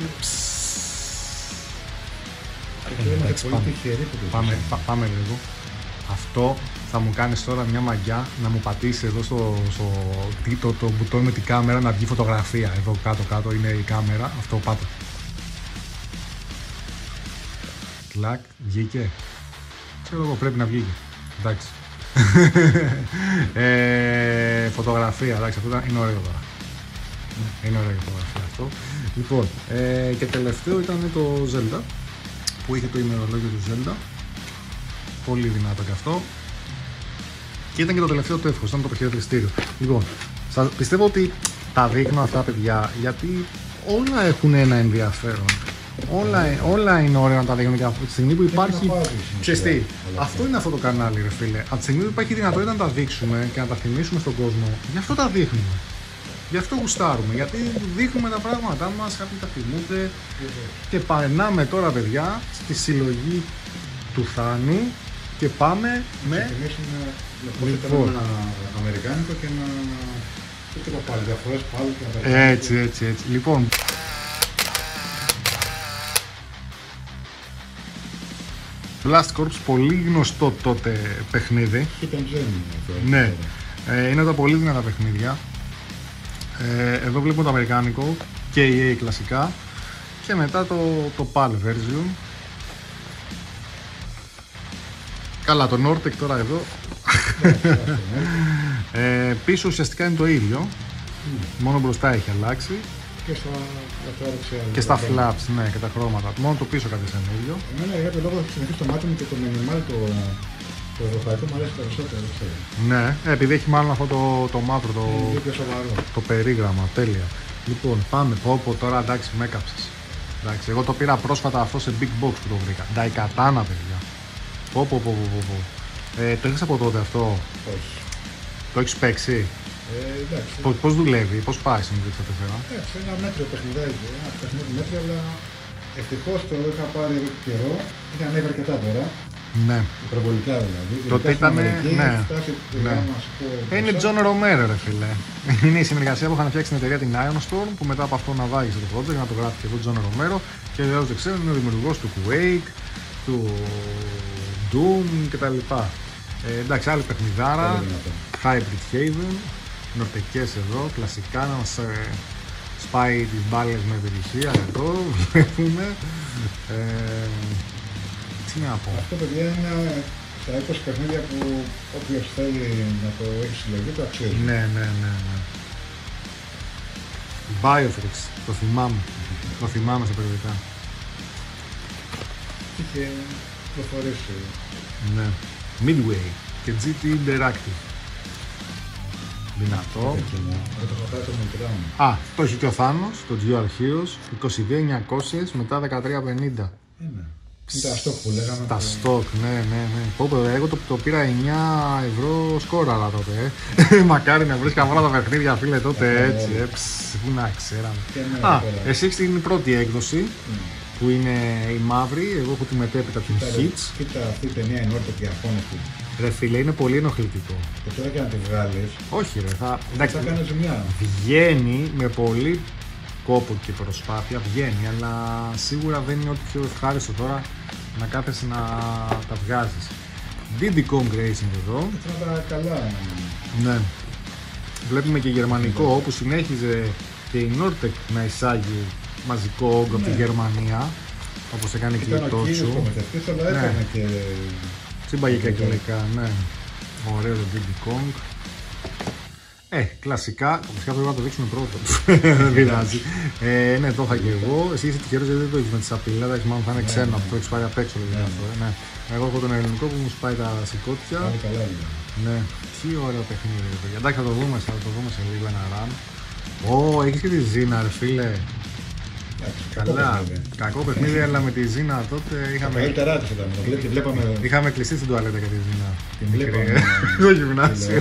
Εντάξει, πάμε, πάμε, πά, πάμε λίγο. Αυτό θα μου κάνεις τώρα μια μαγιά να μου πατήσει εδώ στο, στο το, το μπουτόν με την κάμερα να βγει φωτογραφία. Εδώ κάτω κάτω είναι η κάμερα, αυτό πάτε. Κλακ, βγήκε. Ξέρω εγώ, πρέπει να βγει. Εντάξει. ε, φωτογραφία, εντάξει, αυτό είναι ωραίο τώρα. Είναι ωραία η φωτογραφία αυτό. Λοιπόν, ε, και τελευταίο ήταν το Zelda, που είχε το ημερολόγιο του Zelda. Πολύ δυνατό και αυτό. Και ήταν και το τελευταίο του εύχος, ήταν το χαιρετιστήριο. Λοιπόν, σας, πιστεύω ότι τα δείχνω αυτά παιδιά, γιατί όλα έχουν ένα ενδιαφέρον. Όλα, όλα είναι ωραία να τα δείχνουμε και από τη στιγμή που υπάρχει. Ξέρεις τι, αυτό είναι αυτό το κανάλι, ρε φίλε. Από τη στιγμή που υπάρχει δυνατότητα να τα δείξουμε και να τα θυμίσουμε στον κόσμο, γι' αυτό τα δείχνουμε. Γι' αυτό γουστάρουμε. Γιατί δείχνουμε τα πράγματά μας, κάποιοι τα θυμούνται. Και περνάμε τώρα, παιδιά, στη συλλογή του Θάνου και πάμε με. Λοιπόν, ένα αμερικάνικο και ένα. Και τα πάλι διαφορές πάλι και να. Έτσι, έτσι, έτσι. Λοιπόν. Blast Corps, πολύ γνωστό τότε παιχνίδι. Ναι, ε, είναι τα πολύ δυνατά παιχνίδια. Ε, εδώ βλέπουμε το αμερικάνικο και η ι έι κλασικά. Και μετά το, το πι έι ελ version. Καλά, το Nortec τώρα εδώ. ε, πίσω ουσιαστικά είναι το ίδιο. Μόνο μπροστά έχει αλλάξει. Και στα, και στα flaps, ναι, και τα χρώματα. Μόνο το πίσω κάτι σαν ίδιο. Εμένα για κάποιο λόγο έχει συνεχίσει το μάτι μου και το minimal το, το ευρωπαϊκό μου αρέσει περισσότερο. Ναι, επειδή έχει μάλλον αυτό το, το μαύρο, το, το περίγραμμα. Τέλεια. Λοιπόν, πάμε. Πω, πω, τώρα εντάξει, με έκαψες. Εντάξει, εγώ το πήρα πρόσφατα αυτό σε big box που το βρήκα. Daikatana, παιδιά. Πω, πω, πω, πω, πω. Ε, το έχεις από τότε αυτό? Όχι. Το έχεις παίξει? Ε, πώς, πώς δουλεύει, πώς πάει στην εξήντα τέσσερα? Εντάξει, ένα μέτριο παιχνιδάκι, ένα παιχνίδι μέτριο, αλλά ευτυχώς το είχα πάρει εδώ καιρό, είχε ανέβει αρκετά τώρα. Ναι. Υπερβολικά δηλαδή. Τότε ήταν, ναι. ναι. Ε, είναι John Romero, ρε φίλε. Είναι η συνεργασία που είχαν φτιάξει την εταιρεία την Iron Storm, που μετά από αυτό να βάγει το project, να το γράφει και εδώ John Romero. Και βεβαίως δεν ξέρω, είναι ο δημιουργός του Quake, του Doom κτλ. Ε, εντάξει, άλλη παιχνιδάρα. Hybrid Haven. Νορτεκές εδώ, κλασικά να μας ε, σπάει τις μπάλες με επιτυχία εδώ, βλέπουμε. Ε, τι να πω. Αυτό παιδιά είναι τα είκοσι παιχνίδια που όποιος θέλει να το έχει συλλογή το αξίζει. Ναι, ναι, ναι, ναι. Biofreaks, το θυμάμαι, το θυμάμαι στα περιοδικά. Είχε προχωρήσει. Ναι. Midway και τζι τι Interactive. Δυνατό. Α, το έχει και ο Θάνος, το Dual Heroes, είκοσι δύο χιλιάδες εννιακόσια μετά δεκατρία πενήντα. Είναι. Είναι τα stock που λέγαμε. Τα stock, ναι, ναι, ναι. Πω, πω, εγώ το, το πήρα εννιά ευρώ σκόρα τότε. Ε. Μακάρι να βρίσκα όλα τα παιχνίδια, φίλε, τότε έτσι. Ε, ψ, πού να ξέραμε. Α, εσύ έχεις την πρώτη έκδοση. Που είναι η μαύρη, εγώ έχω τη μετέπειτα την Hits. Κοίτα, αυτή η ταινία είναι όρθια και αφώνευτη. Ρε φίλε, είναι πολύ ενοχλητικό. Και τώρα και να τη βγάλεις. Όχι ρε, θα... εντάξει, θα κάνει ζημιά. Βγαίνει με πολύ κόπο και προσπάθεια, βγαίνει, αλλά σίγουρα δεν είναι ό,τι πιο ευχάριστο τώρα να κάθεσαι να τα βγάζεις. Diddy Kong Racing εδώ. Αυτά τα καλά. Ναι. Βλέπουμε και γερμανικό, όπου συνέχιζε και η Nortec να εισάγει μαζικό όγκο από τη Γερμανία, όπως έκανε και η Τότσου. Αλλά έκανε και... Συμπαγικά και αγγλικά, ναι. Ωραίο το Diddy Kong. Ε, κλασικά, φυσικά πρέπει να το δείξουμε πρώτο. Δεν πειράζει. Ε, ναι, το είχα και εγώ. Εσύ είσαι τυχερός γιατί δεν το έχεις με τη σαπίλα. Εντάξει, μάλλον θα είναι ξένο αυτό, έχεις πάρει απ' έξω δηλαδή αυτό. Ναι. Εγώ έχω τον ελληνικό που μου σπάει τα σηκώτια. Πάλι καλά είναι. Ναι, τι ωραίο παιχνίδι. Παιδιά. Εντάξει, θα το δούμε, θα το δούμε σε λίγο ένα run. Ω, έχεις και τη Ζήνα, ρε φίλε. Καλά, κακό παιχνίδι, αλλά με τη Ζήνα τότε είχαμε. Καλύτερά τη ήταν. Βλέπαμε. Είχαμε κλειστεί στην τουαλέτα για τη Ζήνα. Την βλέπαμε. Στο γυμνάσιο.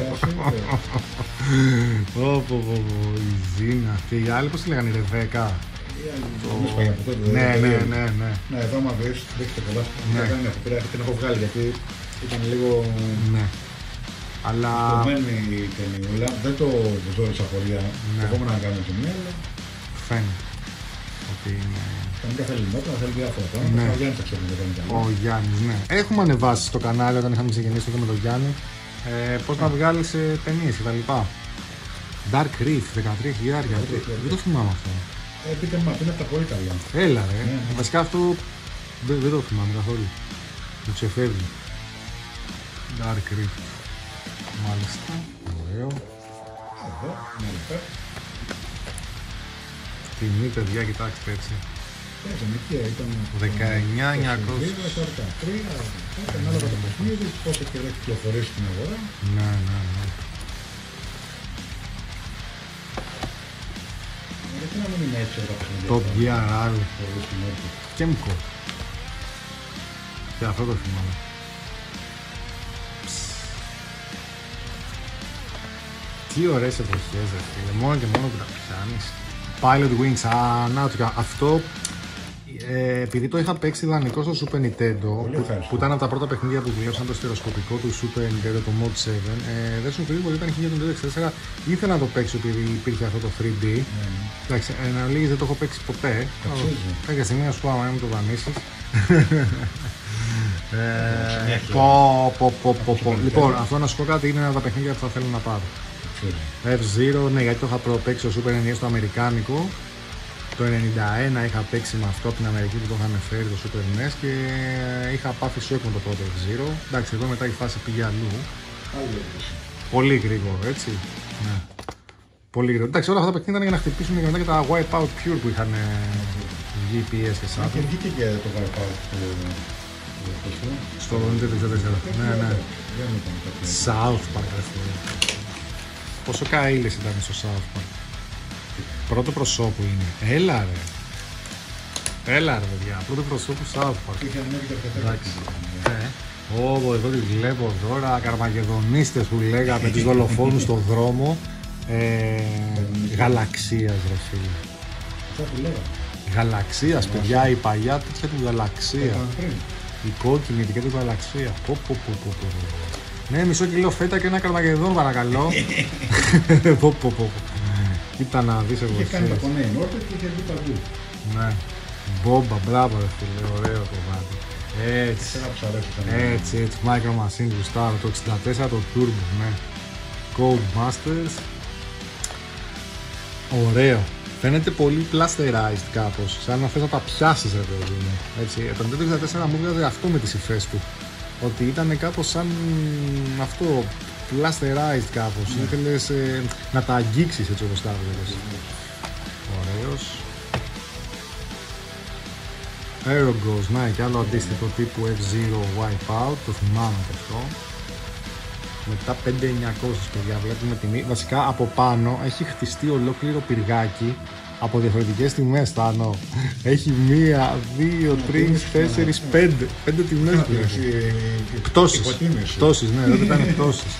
Ωπω, η Ζήνα. Και η άλλη, πώς τη λέγανε, η Ρεβέκα. Ναι, ναι, ναι. Ναι, εδώ άμα δεις, δείχνετε πολλά. Την έχω βγάλει γιατί ήταν λίγο. Ναι. Αλλά. Κομμένη η ταινιούλα. Δεν το ζώρισα πολύ. Φοβόμουν να κάνω ζημιά, αλλά. Φαίνεται. Ότι είναι... Κανονικά θέλει νότα, θέλει διάφορα πράγματα. Ναι. Ο Γιάννης θα ξέρει να κάνει καλά. Ο Γιάννης, ναι. Έχουμε ανεβάσει στο κανάλι όταν είχαμε ξεκινήσει εδώ με τον Γιάννη ε, πώς να βγάλεις ε, ταινίες και τα λοιπά. Dark Reef, δεκατρία χιλιάδες. Δεν το θυμάμαι αυτό. Ε, πείτε μου, είναι από τα πολύ καλά. Έλα ρε, ναι, ναι. Βασικά αυτό δεν, δεν το θυμάμαι καθόλου. Μου ξεφεύγει. Dark Reef. Μάλιστα, ωραίο. Εδώ, μάλιστα. Τιμή, παιδιά, κοιτάξτε έτσι. δεκαεννιά εννιακόσια. Ανάλογα το παιχνίδι, πόσο καιρό έχει κυκλοφορήσει στην αγορά. Ναι, ναι, ναι. Γιατί να μην είναι έτσι τα παιχνίδια. Το ντι αρ Κέμκο. Και αυτό το θυμάμαι. Τι ωραίες εποχές, ρε φίλε. Μόνο και μόνο που τα πιάνεις. Pilot Wings, α, να το αυτό ε, επειδή το είχα παίξει δανεικό στο Super Nintendo που, που ήταν από τα πρώτα παιχνίδια που δουλεύσαν το στερεοσκοπικό του Super Nintendo, το Mod επτά, ε, δεν σου κρύβω ότι ήταν χίλια εννιακόσια εξήντα τέσσερα, ήθελα να το παίξω επειδή υπήρχε αυτό το θρι ντι. Mm. Εντάξει, να λίγες δεν το έχω παίξει ποτέ. Κάποια στιγμή να σου πω άμα μου το δανείσεις. ε, πω, πω, πω, πω, πω. Λοιπόν, αυτό να σου πω κάτι, είναι ένα από τα παιχνίδια που θα θέλω να πάρω. F-Zero, ναι, γιατί το είχα προπαίξει στο Super νες στο αμερικάνικο. Το ενενήντα ένα είχα παίξει με αυτό από την Αμερική που το είχαν φέρει το Super νες και είχα πάθει σοκ με το πρώτο F-Zero. Εντάξει, εδώ μετά η φάση πήγε αλλού. Πολύ γρήγορο, έτσι. Ναι. Πολύ γρήγορο. Εντάξει, όλα αυτά τα παιχνίδια ήταν για να χτυπήσουν και μετά και τα Wipeout Pure που είχαν τζι πι ες και σαν. Και βγήκε και το Wipeout στο Nintendo εξήντα τέσσερα. Ναι, ναι. South Park, πόσο καήλες ήταν στο South Park. Πρώτο προσώπου είναι. Έλα ρε. Έλα ρε παιδιά. Πρώτο προσώπου South Park. Εντάξει. Ω, εδώ τη βλέπω τώρα. Καρμαγεδονίστες που λέγαμε τους δολοφόνους στον δρόμο. Ε, γαλαξίας ρε φίλε. Αυτό που λέγαμε. Γαλαξίας παιδιά, η παλιά τέτοια του γαλαξία. Η κόκκινη ετικέτα του γαλαξία. Πω πω πω πω πω. Ναι, μισό κιλό φέτα και ένα καρμαγεδόν παρακαλώ. Πω πω πω. Κοίτα να δεις εγώ. Είχε κάνει το κονέ νόρτε και είχε δει παντού. Ναι. Μπόμπα, μπράβο ρε φίλε, ωραίο κομμάτι. Έτσι, έτσι, έτσι. Micro Machines γουστάρω, το εξήντα τέσσερα το Turbo, ναι. Codemasters. Ωραίο. Φαίνεται πολύ plasterized κάπως, σαν να θες να τα πιάσεις ρε παιδί μου. Έτσι, το Nintendo εξήντα τέσσερα μου βγάζει αυτό με τις υφές του. Ότι ήταν κάπως σαν αυτό, plasterized κάπως, mm. ήθελες ε, να τα αγγίξεις έτσι όπως τα έβγαλες. Ωραίος. Aerogos, να και άλλο αντίστοιχο τύπου F-Zero Wipeout, το θυμάμαι και αυτό. Μετά πέντε χιλιάδες εννιακόσια παιδιά, βλέπουμε τιμή. Βασικά από πάνω έχει χτιστεί ολόκληρο πυργάκι από διαφορετικές τιμές, Στάνο. Έχει μία, δύο, τρεις, τέσσερις, πέντε. Πέντε τιμές βλέπω. Πτώσεις. Πτώσεις, ναι, εδώ ήταν πτώσεις.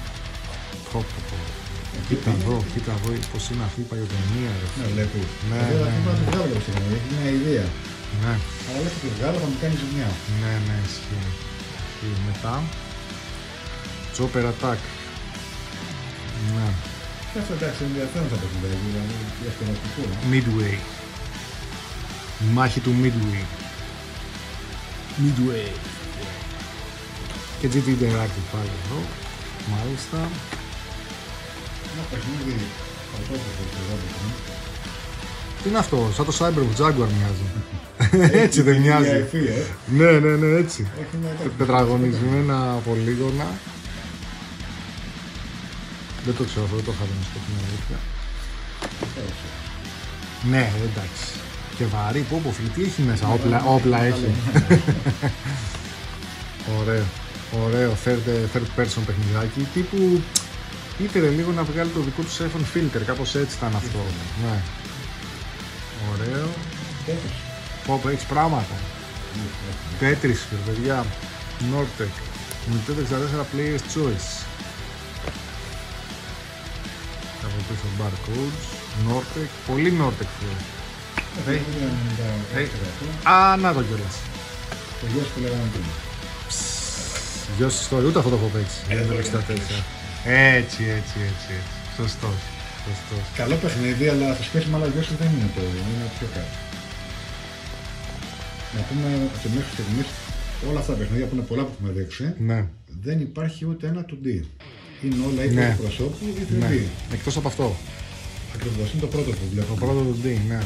Κοίτα εδώ, κοίτα εδώ πως είναι αυτή η παλιοτενία. Ναι, βλέπεις. Ναι, ναι. Έχει μια ιδέα. Ναι. Αλλά λες ότι βγάλω θα μου κάνει ζημιά. Ναι, ναι, ισχύει. Μετά. Chopper Attack. Ναι. Και αυτό εντάξει είναι ενδιαφέρον θα το δηλαδή, δηλαδή διασκεδαστικό. Midway. Η μάχη του Midway. Midway. Και τζι τι Interactive πάλι εδώ. Μάλιστα. Ένα παιχνίδι πρωτότυπο που εδώ. Τι είναι αυτό, σαν το Cyberpunk Jaguar μοιάζει. Έτσι δεν μοιάζει. Ναι, ναι, ναι, έτσι. Τετραγωνισμένα πολύγωνα. Δεν το ξέρω, δεν το είχα δει να σου πω την αλήθεια. Ναι, εντάξει. Και βαρύ, πω πω φίλε, τι έχει μέσα, όπλα, όπλα έχει. Ωραίο, ωραίο third, third person παιχνιδάκι, τύπου ήθελε λίγο να βγάλει το δικό του Siphon Filter, κάπως έτσι ήταν αυτό. Ναι. Ωραίο. Πω πω, έχεις πράγματα. Tetris, παιδιά. Nortec. Nintendo εξήντα τέσσερα Player's Choice. Από πίσω barcodes. Nortec. Πολύ Nortec φίλε. Α, να το κιόλας. Το γιος που λέγαμε πριν. Γιος story, ούτε αυτό το έχω παίξει. εξήντα τέσσερα. Έτσι, έτσι, έτσι. Σωστός. Σωστός. Καλό παιχνίδι, αλλά σε σχέση με άλλα γιος δεν είναι το ίδιο. Είναι πιο κάτω. Να πούμε ότι μέχρι στιγμής όλα αυτά τα παιχνίδια που είναι πολλά που έχουμε δείξει, ναι. δεν υπάρχει ούτε ένα two D. Είναι όλα ή ναι. προσώπου ή θρι ντι. Ναι. Εκτός από αυτό. Ακριβώς, είναι το πρώτο που βλέπω. Το πρώτο two D, ναι.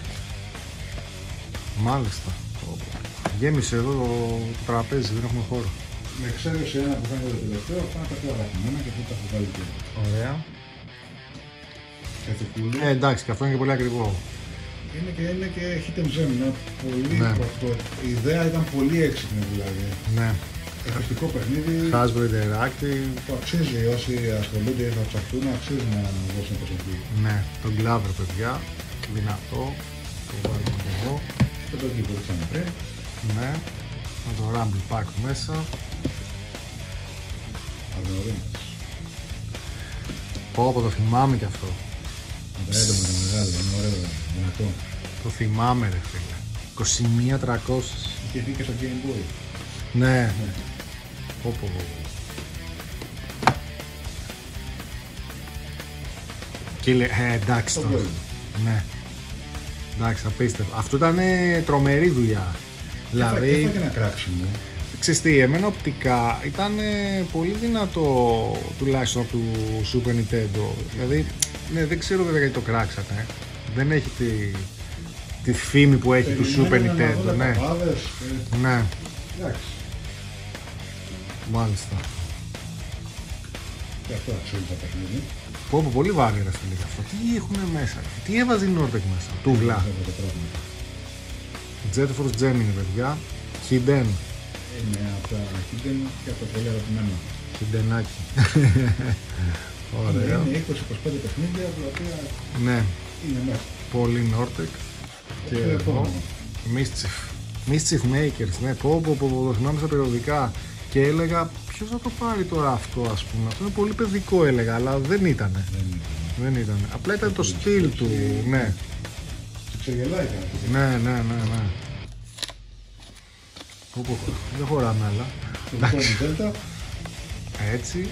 Μάλιστα. Γέμισε εδώ το, το τραπέζι, δεν έχουμε χώρο. Με εξαίρεση ένα που κάνει το τελευταίο, αυτά είναι τα πιο αγαπημένα και αυτό τα έχω βάλει και. Ωραία. Εθικούλη. Ε, εντάξει, και αυτό είναι και πολύ ακριβό. Είναι και, είναι και hit and gem, είναι πολύ ναι. το, η ιδέα ήταν πολύ έξυπνη δηλαδή. Ναι. Εφιστικό παιχνίδι. Hasbro Interactive. Το αξίζει όσοι ασχολούνται ή θα ψαχτούν, αξίζει να δώσουν προσοχή. Ναι, το Glover παιδιά, δυνατό, το βάλουμε και εδώ. Και το εκεί που ρίξαμε πριν. Ναι, με το Rumble Pack μέσα. Αδεωρίνας. Πω, πω, το θυμάμαι κι αυτό. Με τα έντομα τα μεγάλα, είναι ωραίο, δυνατό. Το θυμάμαι ρε φίλε. είκοσι μία τριακόσια. Είχε βγει και στο Game Boy. Ναι, ναι. Πω, πω, πω. Κύριε, ε, εντάξει τώρα. Ναι. Εντάξει, απίστευτο. Αυτό ήταν τρομερή δουλειά. Δηλαδή, έφαγε ένα κράξιμο. Ξέρεις τι, εμένα οπτικά ήταν πολύ δυνατό τουλάχιστον του Super Nintendo. Δηλαδή, ναι, δεν ξέρω βέβαια γιατί το κράξατε. Δεν έχει τη, τη φήμη που έχει του Super Nintendo. Ναι. Παπάδες, και... ναι. Εντάξει. Μάλιστα. Και αυτό αξίζει το παιχνίδι. Πω πω, πολύ βάρη ρε φίλε αυτό. Τι έχουν μέσα, τι έβαζε η Nortec μέσα. Τούβλα. Jet Force Gemini παιδιά. Hidden. Είναι από τα Hidden και από τα πολύ αγαπημένα. Hiddenάκι. Ωραία. Είναι είκοσι με είκοσι πέντε παιχνίδια τα οποία ναι. είναι μέσα. Πολύ Nortec. Και εδώ. Mischief. Mischief Makers. Ναι, πω πω πω, το θυμάμαι στα περιοδικά. Και έλεγα ποιος θα το πάρει τώρα αυτό, ας πούμε. Αυτό είναι πολύ παιδικό έλεγα, αλλά δεν ήτανε. Δεν ήταν. Απλά ήταν το στυλ του, ναι. Σε ξεγελάει κάτι. Ναι, ναι, ναι, ναι. Πω, πω, δεν χωράμε άλλα. Έτσι.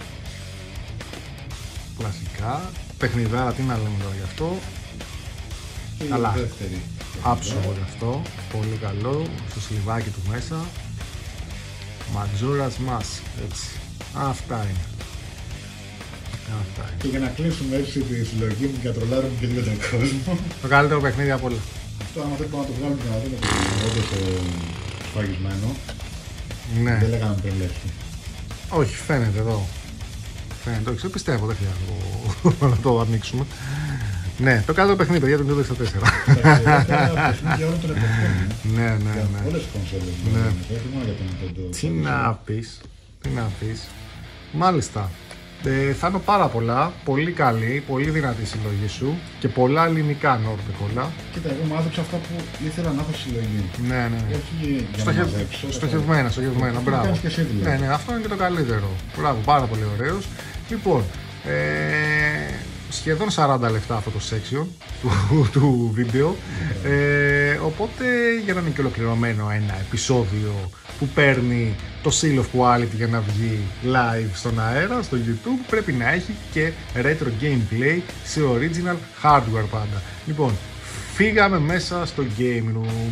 Κλασικά. Παιχνιδάρα, τι να λέμε τώρα γι' αυτό. Καλά. Άψογο γι' αυτό. Πολύ καλό. Στο σλιβάκι του μέσα. Majora's Mask, έτσι. Αυτά είναι. Αυτά είναι. Και για να κλείσουμε έτσι τη συλλογή μου και να τρολάρουμε και λίγο τον κόσμο. Το καλύτερο παιχνίδι από όλα. Αυτό άμα θέλουμε να το βγάλουμε και να δούμε το όντως το σφαγισμένο. Ναι. Δεν λέγαμε πριν λεύση. Όχι, φαίνεται εδώ. Φαίνεται, όχι, πιστεύω, δεν χρειάζεται να το ανοίξουμε. Ναι, το καλύτερο παιχνίδι, παιδιά, του Nintendo εξήντα τέσσερα. Για όλων των εποχών. Ναι, ναι, ναι. Όλες τις κονσόλες. Όχι μόνο για τον Nintendo. Τι να πεις, τι να πεις. Μάλιστα. Ε, θα είναι πάρα πολλά, πολύ καλή, πολύ δυνατή η συλλογή σου και πολλά ελληνικά Nortec όλα. Κοίτα, εγώ μάθεψα αυτά που ήθελα να έχω συλλογή. Ναι, ναι. Όχι για Στοχευ... να μαζέψω. Στοχευμένα, στοχευμένα, μπράβο. Ναι, ναι, αυτό είναι και το καλύτερο. Μπράβο, πάρα πολύ ωραίος. Λοιπόν, ε, σχεδόν σαράντα λεπτά αυτό το section του, του βίντεο. Ε, οπότε για να είναι και ολοκληρωμένο ένα επεισόδιο που παίρνει το seal of quality για να βγει live στον αέρα, στο YouTube, πρέπει να έχει και retro gameplay σε original hardware πάντα. Λοιπόν, φύγαμε μέσα στο game room.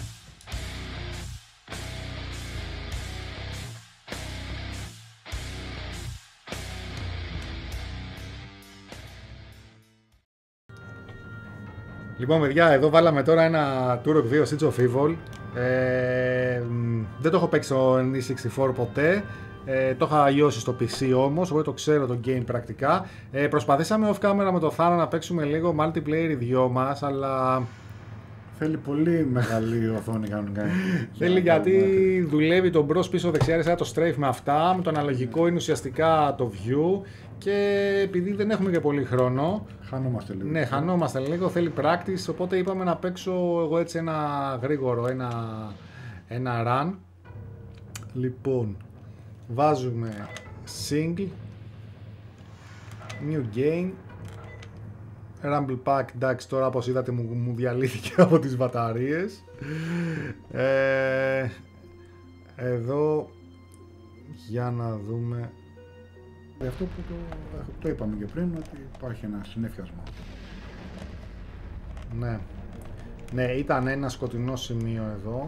Λοιπόν, παιδιά, εδώ βάλαμε τώρα ένα Turok δύο Siege of Evil. Ε, δεν το έχω παίξει στο N E sixty-four ποτέ. Ε, το είχα λιώσει στο πι σι όμως, οπότε το ξέρω το game πρακτικά. Ε, προσπαθήσαμε off camera με το Θάνο να παίξουμε λίγο multiplayer οι δυο μας, αλλά... Θέλει πολύ μεγάλη οθόνη κανονικά. Θέλει γιατί δουλεύει τον μπρος πίσω δεξιά αριστερά το strafe με αυτά, με το αναλογικό είναι ουσιαστικά το view και επειδή δεν έχουμε και πολύ χρόνο. Χανόμαστε λίγο. Ναι, χανόμαστε λίγο, θέλει practice, οπότε είπαμε να παίξω εγώ έτσι ένα γρήγορο, ένα, ένα run. Λοιπόν, βάζουμε single, new game, Rumble Pack, εντάξει τώρα όπως είδατε μου, μου διαλύθηκε από τις μπαταρίες. Ε, εδώ, για να δούμε... Αυτό που το, το είπαμε και πριν, ότι υπάρχει ένα συνέφιασμα. Ναι, ναι, ήταν ένα σκοτεινό σημείο εδώ.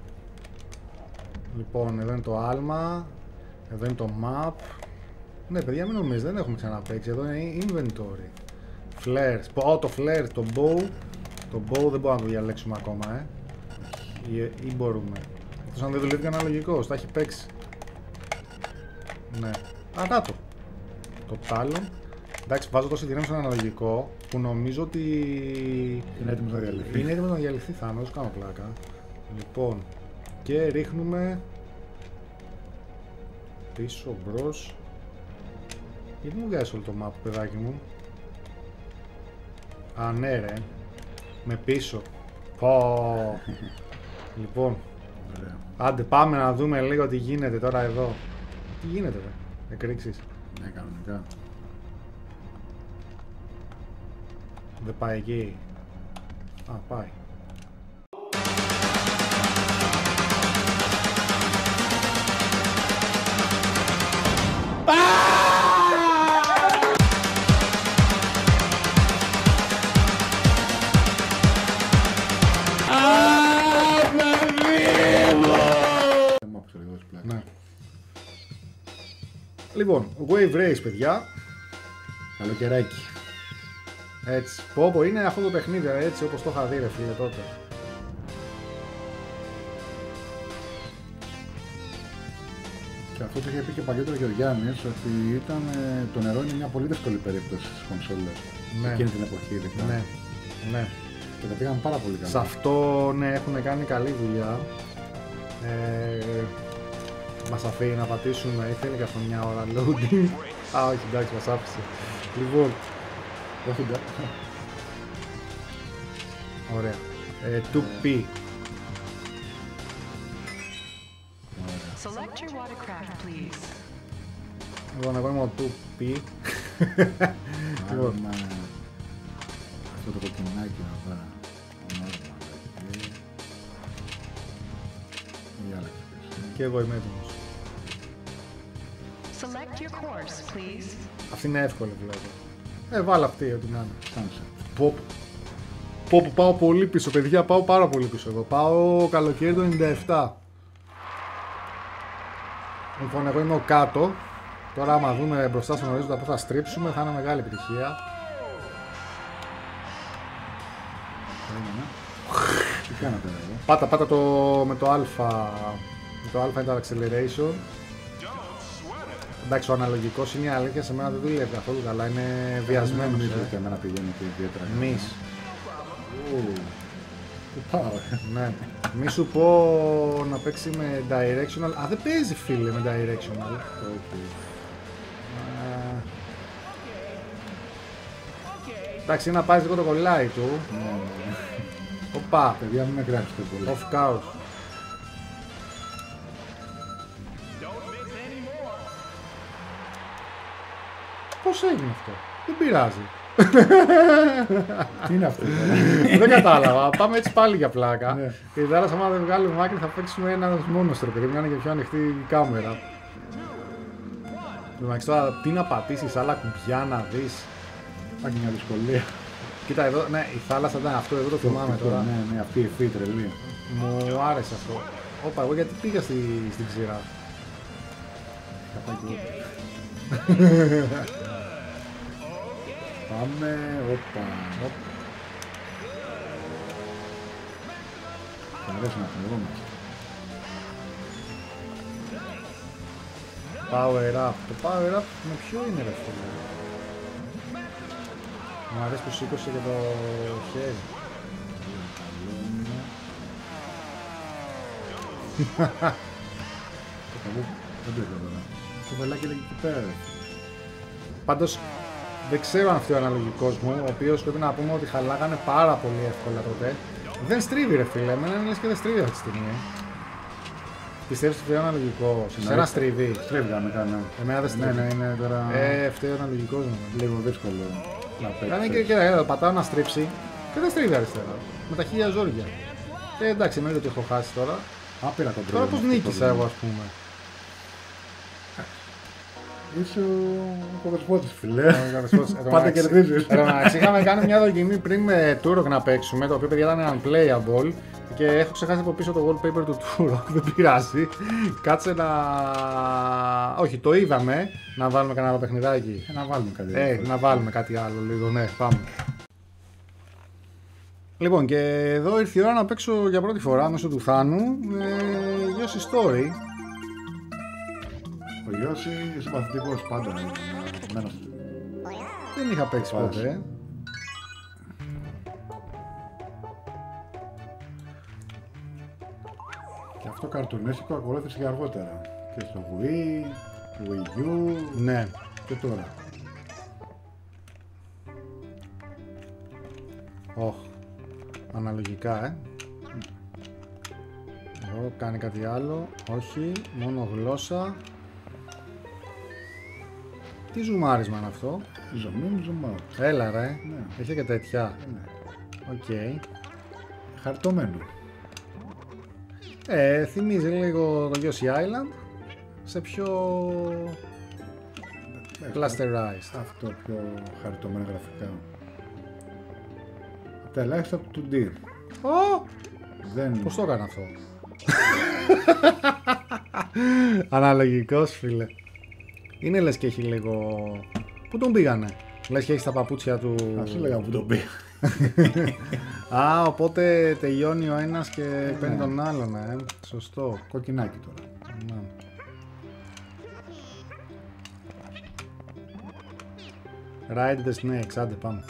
Λοιπόν, εδώ είναι το άλμα, εδώ είναι το map. Ναι παιδιά, μην νομίζετε, δεν έχουμε ξαναπαίξει, εδώ είναι inventory. Flares, oh, το flare, το bow. Το bow δεν μπορούμε να το διαλέξουμε ακόμα, ε. Ή, ή μπορούμε. Εκτός αν δεν δουλεύει αναλογικός, τα έχει παίξει. Ναι, α, το. Το talon. Εντάξει, βάζω τόση δύναμη στον αναλογικό που νομίζω ότι... Είναι έτοιμο να διαλυθεί. Είναι έτοιμο να διαλυθεί, θα είμαι, κάνω πλάκα. Λοιπόν, και ρίχνουμε πίσω, μπρος. Γιατί μου βγάζεις όλο το map, παιδάκι μου? Α, ναι ρε. Με πίσω. Πω. Λοιπόν. Ωραία. Άντε πάμε να δούμε λίγο τι γίνεται τώρα εδώ. Τι γίνεται ρε, εκρήξεις? Ναι, κανονικά. Δεν πάει εκεί. Α, πάει. Ναι. Λοιπόν, Wave Race παιδιά. Καλοκαιράκι. Έτσι. Πω πω, είναι αυτό το παιχνίδι έτσι όπως το είχα δει ρε φίλε τότε. Και αυτό το είχε πει και παλιότερα και ο Γιάννης, ότι ήταν, το νερό είναι μια πολύ δύσκολη περίπτωση στις κονσόλες. Ναι. Εκείνη την εποχή ειδικά. Ναι, ναι. Και τα πήγαν πάρα πολύ καλά. Σε αυτό ναι, έχουν κάνει καλή δουλειά. Ε, μας αφήνει να πατήσουμε, ή θέλει και αυτό μια ώρα loading. Α, όχι, εντάξει, μας άφησε. Λοιπόν, Όχι, εντάξει. ωραία. Ε, two πι. Select your watercraft, please. Λοιπόν, εγώ είμαι ο two πι. Βάλουμε αυτό το κοκκινάκι εδώ πέρα. Ή άλλα και Και εγώ είμαι έτοιμος. Select your course, please. Αυτή είναι εύκολη βλέπω. Ε, βάλω αυτή ό,τι να είναι. Στάνησε. Πω, πω, πω, πάω πολύ πίσω, παιδιά, πάω πάρα πολύ πίσω εδώ. Πάω καλοκαίρι το ενενήντα επτά. Λοιπόν, εγώ είμαι ο κάτω. Τώρα άμα δούμε μπροστά στον ορίζοντα που θα στρίψουμε θα είναι μεγάλη επιτυχία. Περίμενε. Τι κάνατε εδώ? Πάτα, πάτα το με το α. Με το α είναι το acceleration. Εντάξει, ο αναλογικός είναι η αλήθεια, σε μένα δεν δουλεύει καθόλου καλά, είναι βιασμένος. Νομίζω ε. ότι εμένα πηγαίνει και ιδιαίτερα. Μης. Πού πάω, ε. Ναι. Μη σου πω να παίξει με directional. Α, δεν παίζει φίλε με directional. Όχι. Α, εντάξει, είναι να πάει λίγο το κολλάι του. Ναι, ναι. Οπα, Παιδιά, μην με κράξετε πολύ. off course. Πώς έγινε αυτό? Δεν πειράζει. Τι είναι αυτό? Δεν κατάλαβα. Πάμε έτσι πάλι για πλάκα. Ναι. Και τώρα, άμα δεν βγάλουμε άκρη, θα παίξουμε ένα μόνο τρόπο. Γιατί είναι και πιο ανοιχτή η κάμερα. Εντάξει, τώρα τι να πατήσεις, άλλα κουμπιά να δεις. Υπάρχει μια δυσκολία. Κοίτα εδώ, ναι, η θάλασσα ήταν αυτό, εδώ το θυμάμαι τώρα. Ναι, ναι, αυτή η φύη τρελή. Μου άρεσε αυτό. Όπα, εγώ γιατί πήγα στη, στην ξηρά. Θα πάει και εγώ. Πάμε, όπα. Θα αρέσει να φεύγουμε. Power up. Το power up με ποιο είναι ρε φίλε? Μου αρέσει που σήκωσε και το χέρι. Δεν το έκανα. Το βελάκι λέγει εκεί πέρα. Πάντως δεν ξέρω αν αυτό είναι ο αναλογικός μου, ο οποίος πρέπει να πούμε ότι χαλάγανε πάρα πολύ εύκολα τότε. Δεν στρίβει ρε φίλε, εμένα είναι λες και δεν στρίβει αυτή τη στιγμή. Πιστεύεις ότι είναι αναλογικό, σε σένα στρίβει? Στρίβει με κανένα. Εμένα δεν Ναι, στρίβει. ναι, είναι τώρα Ε, φταίει ο αναλογικός μου. λίγο δύσκολο να Κάνε και, παίξεις. και ε, πατάω να στρίψει και δεν στρίβει αριστερά. Με τα χίλια ζόρια. Και εντάξει, εννοείται ότι έχω χάσει τώρα. Άπειρα κοντρόλ. Τώρα πώς νίκησα εγώ ας πούμε. Είσαι ο κοδεσπότης φίλε. Πάντα Πάντα κερδίζεις. Είχαμε κάνει μια δοκιμή πριν με Turok να παίξουμε, το οποίο παιδιά ήταν unplayable και έχω ξεχάσει από πίσω το wallpaper του Turok, δεν πειράζει. Κάτσε να... Όχι, το είδαμε, να βάλουμε κανένα άλλο παιχνιδάκι. Να βάλουμε κάτι. Ε, να βάλουμε κάτι άλλο λίγο, ναι, πάμε. Λοιπόν, και εδώ ήρθε η ώρα να παίξω για πρώτη φορά μέσω του Θάνου ε, Yoshi Story. Ο Γιώση συμπαθητικός πάντα είναι. Μένος. Δεν είχα παίξει Πας. ποτέ. Και αυτό καρτουνίστικο ακολούθησε και αργότερα. Και στο Wii, Wii U Ναι. και τώρα. Όχ. Αναλογικά, ε. Εδώ κάνει κάτι άλλο. Όχι. Μόνο γλώσσα. Τι ζουμάρισμα είναι αυτό? Ζωμί, ζωμά. Έλα ρε. Ναι. Έχει και τέτοια. Ναι. Οκ. Χαρτωμένο. Ε, θυμίζει λίγο το Yoshi Island. Σε πιο... Clusterized. Αυτό πιο χαριτωμένα γραφικά. Από τα ελάχιστα του two D. Ω! Δεν... Πώς το έκανε αυτό? Αναλογικός φίλε. Είναι λες και έχει λίγο... Πού τον πήγανε? Λες και έχει τα παπούτσια του... Θα σου έλεγα που τον πήγα. Α, οπότε τελειώνει ο ένας και παίρνει Ναι. τον άλλον, ε. Σωστό. Κοκκινάκι τώρα. Ναι. Ride the snakes, άντε πάμε.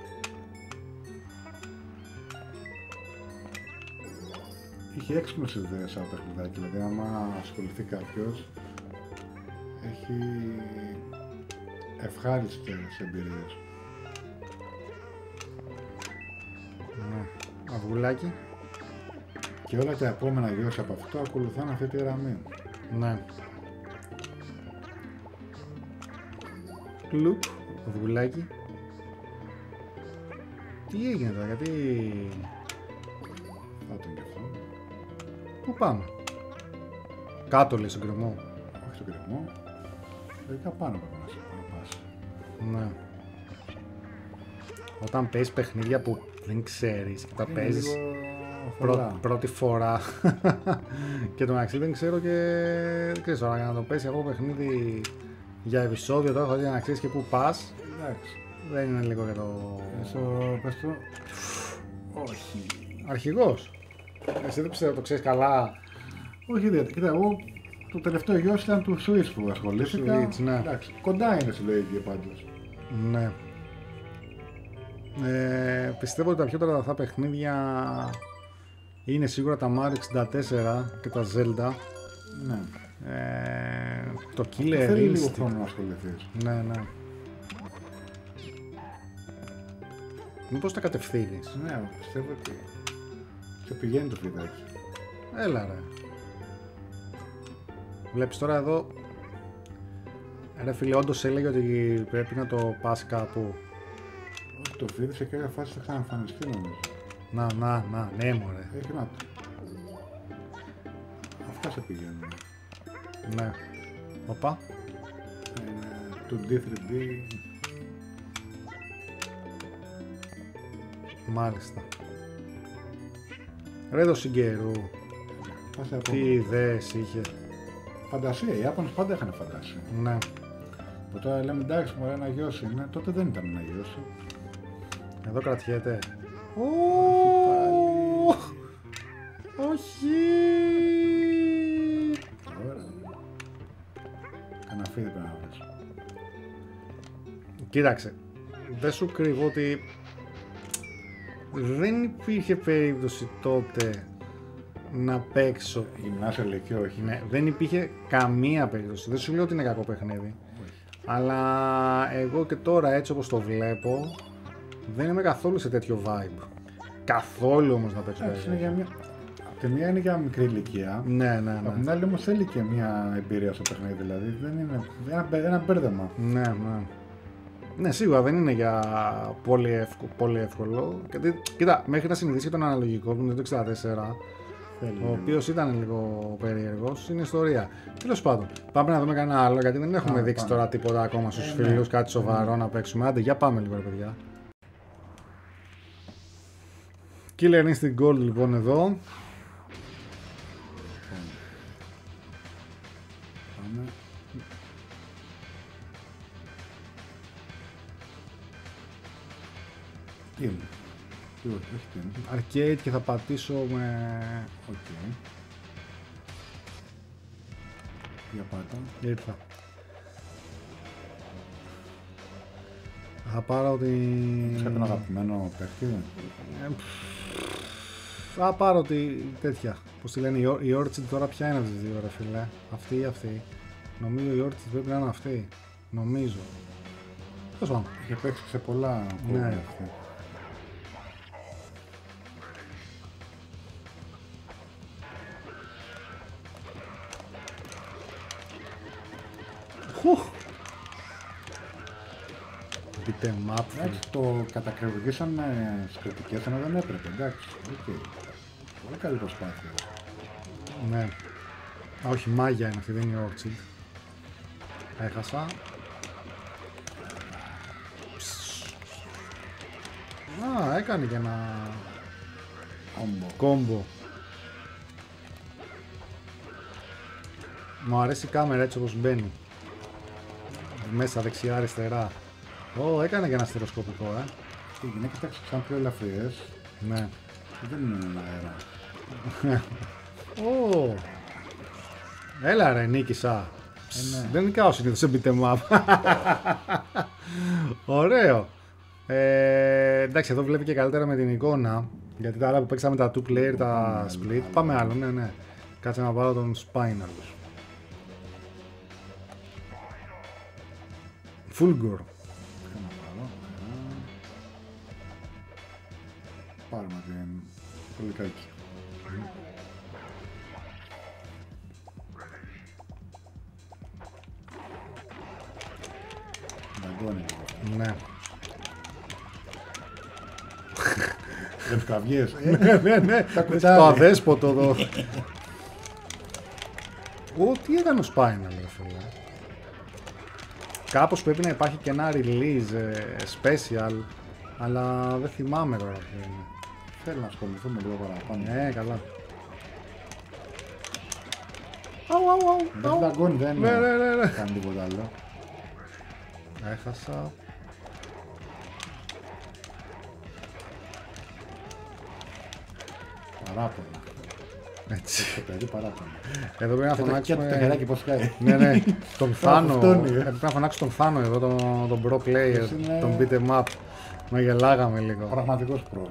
Είχε έξυπνες ιδέες σαν παιχνιδάκι, δηλαδή άμα ασχοληθεί κάποιος έχει ευχάριστες εμπειρίες. Ναι. Αυγουλάκι. Και όλα τα επόμενα Yoshi από αυτό ακολουθάνε αυτή τη γραμμή. Ναι. Κλουπ. Αυγουλάκι. Τι έγινε τώρα, γιατί... Θα τον και αυτό. Πού πάμε? Κάτω λέει στον κρεμό. Όχι στον κρεμό. Λογικά πάνω πρέπει να σε να πας. Ναι. Όταν παίζεις παιχνίδια που δεν ξέρεις και τα Είναι παίζεις λίγο πρω- θολά. πρώτη φορά και το μεταξύ δεν ξέρω και δεν ξέρεις τώρα για να το παίζεις εγώ παιχνίδι για επεισόδιο τώρα χωρίς να ξέρεις και πού πας Εντάξει. δεν είναι λίγο για το... Έσω, πες το. Όχι. Αρχηγός. Εσύ δεν πιστεύω το ξέρεις καλά. Όχι ιδιαίτερα. Κοίτα, εγώ το τελευταίο Yoshi ήταν του Switch που ασχολήθηκα. Switch, ναι. Εντάξει, κοντά είναι στη λογική πάντως. Ναι. Ε, πιστεύω ότι τα πιο τρελαθά παιχνίδια είναι σίγουρα τα Mario εξήντα τέσσερα και τα Zelda. Ναι. Ε, το Και Killer θέλει λίγο Instinct. χρόνο να ασχοληθείς. Ναι, ναι. Μήπως τα κατευθύνεις? Ναι, πιστεύω ότι σε πηγαίνει το φιδάκι. Έλα ρε. Βλέπεις τώρα εδώ. Ρε φίλε, όντως έλεγε ότι πρέπει να το πας κάπου. Όχι, το φίδι σε κάποια φάση θα ξαναεμφανιστεί νομίζω. Να, να, να, ναι μωρέ. Έχει να το. Αυτά σε πηγαίνουν. Ναι. Οπα. Είναι two D, three D. Μάλιστα. Ρε το Σιγκερού. Πάσε από. Τι ιδέες είχε. Φαντασία, οι Ιάπωνες πάντα είχαν φαντασία. Ναι. Που τώρα λέμε εντάξει μου ένα Yoshi είναι, τότε δεν ήταν ένα Yoshi. Εδώ κρατιέται. Όχι πάλι. Όχι. Ωραία. φίδι πρέπει να βρεις. Κοίταξε, δεν σου κρύβω ότι δεν υπήρχε περίπτωση τότε να παίξω. Γυμνάσιο ηλικία, όχι. Ναι, δεν υπήρχε καμία περίπτωση. Δεν σου λέω ότι είναι κακό παιχνίδι. Αλλά εγώ και τώρα έτσι όπως το βλέπω, δεν είμαι καθόλου σε τέτοιο vibe. Καθόλου όμως να παίξω Εντάξει, είναι παιχνίδι. για μια... Απ' τη μία είναι για μικρή ηλικία. Ναι, ναι, Απ' την ναι. άλλη όμως θέλει και μια εμπειρία στο παιχνίδι. Δηλαδή δεν είναι ένα, μπε- ένα μπέρδεμα. Ναι, ναι. Ναι, σίγουρα δεν είναι για πολύ, εύκολο, πολύ εύκολο. Γιατί, κοίτα, μέχρι να συνηθίσει και τον αναλογικό του το εξήντα τέσσερα, Θέλει, ο ναι. οποίος ήταν λίγο περίεργος, είναι ιστορία. Τέλος πάντων, πάμε να δούμε κανένα άλλο, γιατί δεν έχουμε Πάμε, δείξει πάμε. τώρα τίποτα ακόμα στους Ε, ναι. φίλους, κάτι σοβαρό να παίξουμε. Άντε, για πάμε λίγο, ρε παιδιά. Killer Instinct Gold λοιπόν εδώ. Πάμε. Τι είναι. Τι όχι, όχι τι είναι. Arcade και θα πατήσω με... Οκ. Για πάτα. Ήρθα. Θα πάρω τη... Είσαι ένα αγαπημένο παίχτη. Ε, Θα πάρω τη τέτοια. Πώς τη λένε, η Or- η Orchid τώρα ποια είναι από τις δύο, ρε φίλε. Αυτή ή αυτή. Νομίζω η Orchid πρέπει να είναι αυτή. Νομίζω. Τέλος πάντων. Είχε παίξει σε πολλά Ναι. κόμματα αυτή. Χουχ. Πείτε map. Εντάξει, το κατακρεουργήσανε στις κριτικές ενώ δεν έπρεπε. Εντάξει, οκ. Πολύ καλή προσπάθεια. Ναι. Α, όχι, μάγια είναι αυτή, δεν είναι η Orchid. Έχασα. Α, έκανε και ένα Κόμπο. κόμπο. Μου αρέσει η κάμερα έτσι όπως μπαίνει. Μέσα δεξιά αριστερά. Ω, έκανε και ένα στερεοσκοπικό, ε. Οι γυναίκες τα σαν πιο ελαφριές. Ναι. Δεν είναι ένα αέρα. Ω. Έλα ρε, νίκησα. Ε, ναι. Δεν νικάω συνήθως σε beat'em up. Ωραίο. Ε, εντάξει, εδώ βλέπει και καλύτερα με την εικόνα. Γιατί τα άλλα που παίξαμε τα two player, τα split. Πάμε άλλο, ναι, ναι. Κάτσε να πάρω τον Spinal. Fulgor. Ένα πάρω. Πάρουμε την πολυκάκι. Δαγκώνει λίγο. Ναι. Λευκαυγές. Ναι, ναι, ναι. κουτάβι. Το αδέσποτο εδώ. Ω, τι έκανε ο Spinal, ρε φίλε. Κάπως πρέπει να υπάρχει και ένα release ε, special, αλλά δεν θυμάμαι τώρα ποιο είναι. Θέλω να ασχοληθούμε λίγο παραπάνω. Ναι, καλά. Αου, αου, αου, Δεν αου. δαγκώνει, δεν Ναι, ναι, ναι, ναι. κάνει τίποτα άλλο. Έχασα. Παράπονα. Έτσι. Το παιδί παράπονα. Εδώ πρέπει να Και το- Και το φωνάξουμε... χεράκι πώς κάνει. Ναι, ναι, τον Θάνο. φτώνει, ε. Ε, Πρέπει να φωνάξω τον Θάνο εδώ, τον, τον pro player, Ποιος είναι? τον beat'em up. Με γελάγαμε λίγο. Πραγματικός προ.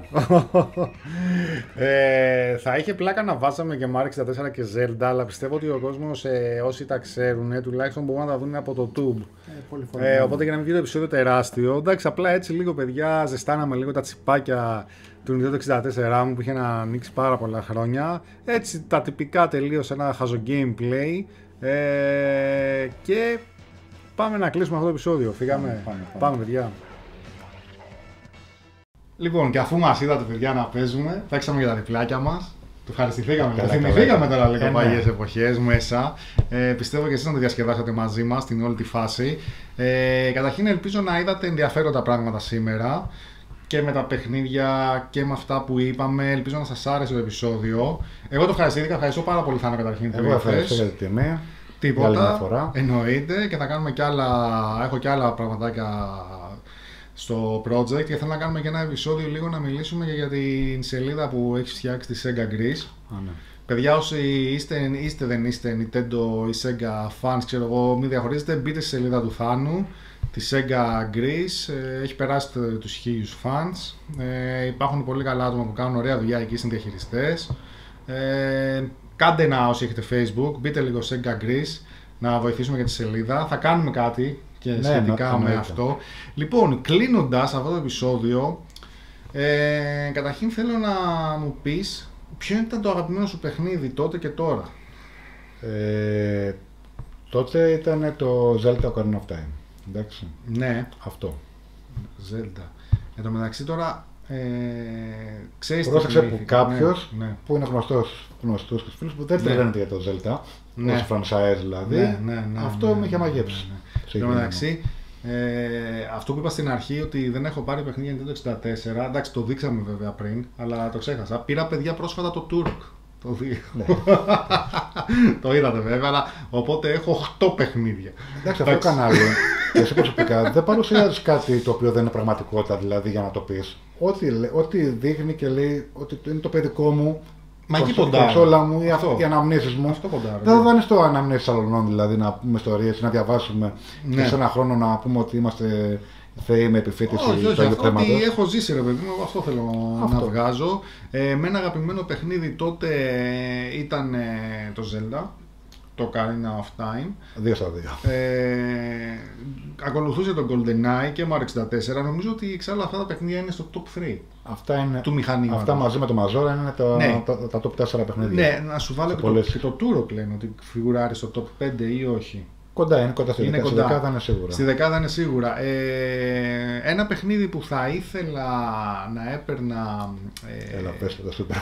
ε, θα είχε πλάκα να βάζαμε και Mario εξήντα τέσσερα και Zelda, αλλά πιστεύω ότι ο κόσμος, ε, όσοι τα ξέρουν, ε, τουλάχιστον μπορούν να τα δουν από το tube. Πολύ Ε, φορά. οπότε για να μην βγει το επεισόδιο τεράστιο, εντάξει, απλά έτσι λίγο παιδιά ζεστάναμε λίγο τα τσιπάκια του Nintendo εξήντα τέσσερα μου που είχε να ανοίξει πάρα πολλά χρόνια. Έτσι τα τυπικά τελείως ένα χαζο gameplay. Ε, και πάμε να κλείσουμε αυτό το επεισόδιο. Φύγαμε. Πάμε, πάμε, πάμε. πάμε παιδιά. Λοιπόν, και αφού μας είδατε παιδιά να παίζουμε, παίξαμε για τα διπλάκια μας. Του ευχαριστηθήκαμε, Καλά, το καλά, θυμηθήκαμε καλά. τώρα λίγο Ε, ναι. παλιές εποχές μέσα. Ε, πιστεύω και εσείς να το διασκεδάσατε μαζί μας την όλη τη φάση. Ε, καταρχήν ελπίζω να είδατε ενδιαφέροντα πράγματα σήμερα και με τα παιχνίδια και με αυτά που είπαμε. Ελπίζω να σας άρεσε το επεισόδιο. Εγώ το ευχαριστήθηκα, ευχαριστώ πάρα πολύ Θάνο καταρχήν που Εγώ ήρθες. ευχαριστώ για την τιμή. Για άλλη Τίποτα. μια φορά. Εννοείται και θα κάνουμε κι άλλα. Έχω κι άλλα πραγματάκια στο project και θέλω να κάνουμε και ένα επεισόδιο λίγο να μιλήσουμε και για την σελίδα που έχει φτιάξει τη Sega Greece. Α, ναι. Παιδιά, όσοι είστε, είστε δεν είστε Nintendo ή Sega fans, ξέρω εγώ, μην διαχωρίζετε, μπείτε στη σελίδα του Θάνου, τη Sega Greece, ε, έχει περάσει τους χίλιους fans, ε, υπάρχουν πολύ καλά άτομα που κάνουν ωραία δουλειά εκεί, είναι διαχειριστές. Ε, κάντε ένα όσοι έχετε Facebook, μπείτε λίγο Sega Greece να βοηθήσουμε για τη σελίδα, θα κάνουμε κάτι και Ναι, σχετικά ναι, με ναι. αυτό. Λοιπόν, κλείνοντας αυτό το επεισόδιο, ε, καταρχήν θέλω να μου πεις ποιο ήταν το αγαπημένο σου παιχνίδι τότε και τώρα. Ε, τότε ήταν το Zelda Ocarina of Time. Εντάξει. Ναι, Αυτό. Zelda. Εν τω μεταξύ τώρα, ε, ξέρεις τι Πρόσεξε που θυμήθηκα. κάποιος Ναι, ναι. που είναι γνωστός, γνωστός στους φίλους που δεν Ναι. τρελαίνεται για το Zelda, Ναι. ως franchise δηλαδή, Ναι, ναι, ναι, αυτό ναι, με είχε ναι, μαγέψει. ναι, ναι. σε Εν τω εκείνο. μεταξύ, ε, αυτό που είπα στην αρχή ότι δεν έχω πάρει παιχνίδια Nintendo εξήντα τέσσερα, εντάξει το δείξαμε βέβαια πριν, αλλά το ξέχασα. Πήρα παιδιά πρόσφατα το Turok. Το, δι... Ναι. το είδατε βέβαια, αλλά οπότε έχω οκτώ παιχνίδια. Εντάξει, αυτό το κανάλι, και εσύ προσωπικά, δεν παρουσιάζει κάτι το οποίο δεν είναι πραγματικότητα, δηλαδή για να το πεις. Ό,τι, λέ- ό,τι δείχνει και λέει ότι είναι το παιδικό μου, Μα εκεί η ποντάρω. κονσόλα μου, οι, Αυτό. οι αναμνήσεις μου. Αυτό ποντάρω. Δεν θα δάνει στο αναμνήσεις αλλωνών, δηλαδή να πούμε ιστορίες, να διαβάσουμε Ναι. και σε ένα χρόνο να πούμε ότι είμαστε θεοί με επιφύτηση Όχι, του όχι, ίδιου αυτό ότι θέματος. έχω ζήσει ρε παιδί μου, αυτό θέλω Αυτό. να βγάζω. Ε, με ένα αγαπημένο παιχνίδι τότε ήταν ε, το Zelda, το Ocarina of Time. Δύο στα δύο. Ε, ακολουθούσε το GoldenEye και Mario εξήντα τέσσερα. Νομίζω ότι εξάλλου αυτά τα παιχνίδια είναι στο top τρία Αυτά, είναι, του μηχανήματος. αυτά μαζί με το Μαζόρα είναι τα, Ναι. τα, τα top τέσσερα παιχνίδια. Ναι, να σου βάλω Σε και το, πολλές. και το Turok λένε ότι φιγουράρει στο top πέντε ή όχι. Κοντά είναι, κοντά στη Είναι δεκάδα. Στη κοντά. δεκάδα είναι σίγουρα. Στη δεκάδα είναι σίγουρα. Ε, ένα παιχνίδι που θα ήθελα να έπαιρνα. Ε, Έλα, πες το σούπερ.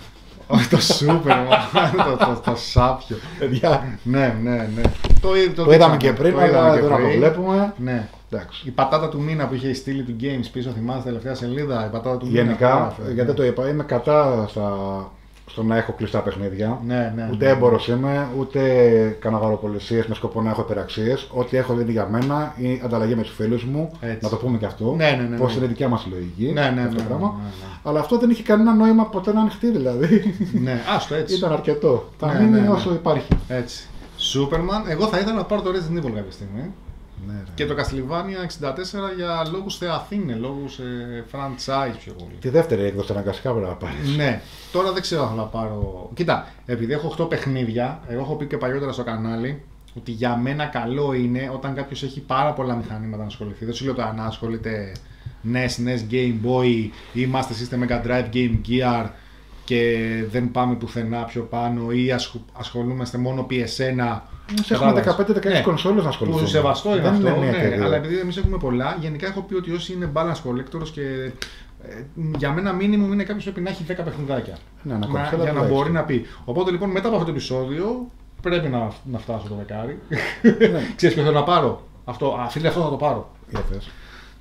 όχι το Σούπερ, το, το, το σάπιο. Παιδιά, Ναι, ναι, ναι. Το, το, το είδαμε και πριν, το είδαμε αλλά και τώρα το πριν. βλέπουμε. Ναι. Εντάξει. Η πατάτα του μήνα που είχε η στήλη του Games πίσω, θυμάσαι τελευταία σελίδα. Η πατάτα του μήνα. Γενικά, γράφε. γιατί το είπα, είμαι κατά στα, στο να έχω κλειστά παιχνίδια. Ναι, ναι. Ούτε ναι. έμπορος είμαι, ούτε καναγαροπολισίες με σκοπό να έχω υπεραξίες. Ό,τι έχω είναι για μένα ή ανταλλαγή με τους φίλους μου. Έτσι. Να το πούμε και αυτό. Ναι, ναι, ναι, Πώς ναι. είναι δικιά μας λογική. Ναι, ναι, αυτό ναι, το πράγμα. ναι, ναι. Αλλά αυτό δεν είχε κανένα νόημα ποτέ να ανοιχτεί δηλαδή. Ναι, άστο έτσι. Ήταν αρκετό. Θα Ναι, μείνει ναι, ναι. όσο υπάρχει. Έτσι. Σούπερμαν. Εγώ θα ήθελα να πάρω το Resident Evil κάποια στιγμή. Ναι, ρε. Και το Castlevania εξήντα τέσσερα για λόγους θεαθήνε, λόγους ε, franchise πιο πολύ. Τη δεύτερη έκδοση αναγκαστικά πρέπει να πάρεις. Ναι, τώρα δεν ξέρω αν θα πάρω. Κοίτα, επειδή έχω οκτώ παιχνίδια, εγώ έχω πει και παλιότερα στο κανάλι ότι για μένα καλό είναι όταν κάποιος έχει πάρα πολλά μηχανήματα να ασχοληθεί. Δεν σου λέω τώρα να ασχολείται νες, νες, Game Boy ή Master System, Mega Drive, Game Gear και δεν πάμε πουθενά πιο πάνω ή ασχο- ασχολούμαστε μόνο πι ες ένα. Εμείς έχουμε δεκαπέντε δεκαέξι κονσόλες να ασχοληθούμε. Που σεβαστό είναι Δεν αυτό, μία και ναι, δύο. αλλά επειδή εμείς έχουμε πολλά, γενικά έχω πει ότι όσοι είναι balance collectors και ε, για μένα minimum είναι κάποιος πρέπει να έχει δέκα παιχνιδάκια. Ναι, ένα Να- κονσόλα για να τουλάχιστον. μπορεί να πει. Οπότε λοιπόν μετά από αυτό το επεισόδιο πρέπει να, να φτάσω το δεκάρι. Ναι. Ξέρεις ποιο θέλω να πάρω. Αυτό, α, φίλε, αυτό θα το πάρω. Για πες.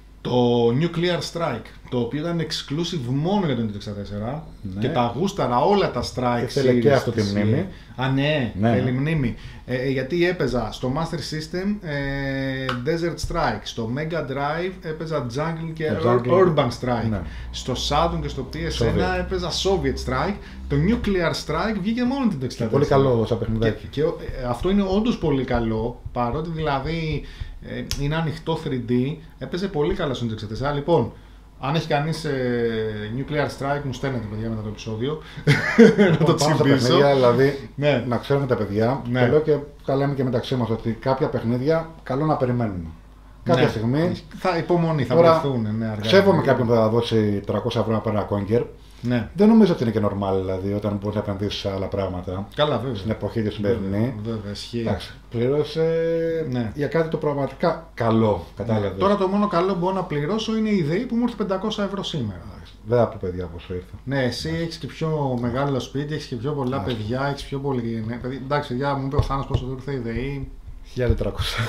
Το Nuclear Strike, το οποίο ήταν exclusive μόνο για το Nintendo εξήντα τέσσερα Ναι. και τα γούσταρα όλα τα Strike Και θέλει και series αυτό τη της μνήμη. ι έι. Α, ναι, Ναι. θέλει μνήμη. Ε, ε, γιατί έπαιζα στο Master System ε, Desert Strike, στο Mega Drive έπαιζα Jungle και Το Jungle. Urban Strike. Ναι. Στο Saturn και στο πι ες ένα Soviet. έπαιζα Soviet Strike. Το Nuclear Strike βγήκε μόνο την εξήντα τέσσερα. Πολύ καλό σαν Και, παιχνιδάκι. και, ε, αυτό είναι όντως πολύ καλό, παρότι δηλαδή ε, είναι ανοιχτό θρι ντι, έπαιζε πολύ καλά στο εξήντα τέσσερα. Λοιπόν, αν έχει κανείς ε, Nuclear Strike, μου στέλνετε παιδιά μετά το επεισόδιο, να το Πάνω στα τσιμπήσω. παιχνίδια, δηλαδή, Ναι. να ξέρουμε τα παιδιά, Ναι. και λέω και τα λέμε και μεταξύ μας ότι κάποια παιχνίδια καλό να περιμένουμε. Κάποια Ναι. στιγμή, Θα υπομονή, θα τώρα, βρεθούν. Ναι, αργά. σέβομαι κάποιον που θα δώσει τριακόσια ευρώ να πάρει ένα Conquer. Ναι, Δεν νομίζω ότι είναι και normal δηλαδή όταν μπορεί να επενδύσει σε άλλα πράγματα. καλά βέβαια. Στην εποχή τη σημερινή. Βέβαια, ισχύει. Εντάξει, πλήρωσε Ναι. για κάτι το πραγματικά καλό. Κατάλαβε. Τώρα το μόνο καλό που μπορώ να πληρώσω είναι η ιδέα που μου ήρθε πεντακόσια ευρώ σήμερα. Δεν θα πω παιδιά πώ σου ήρθε. Ναι, εσύ έχει και πιο μεγάλο σπίτι, έχει και πιο πολλά παιδιά, έχει πιο πολύ. Ναι, παιδί, εντάξει, παιδιά, μου είπε ο Θάνος πόσο του ήρθε η ΔΕΗ. χίλια τετρακόσια.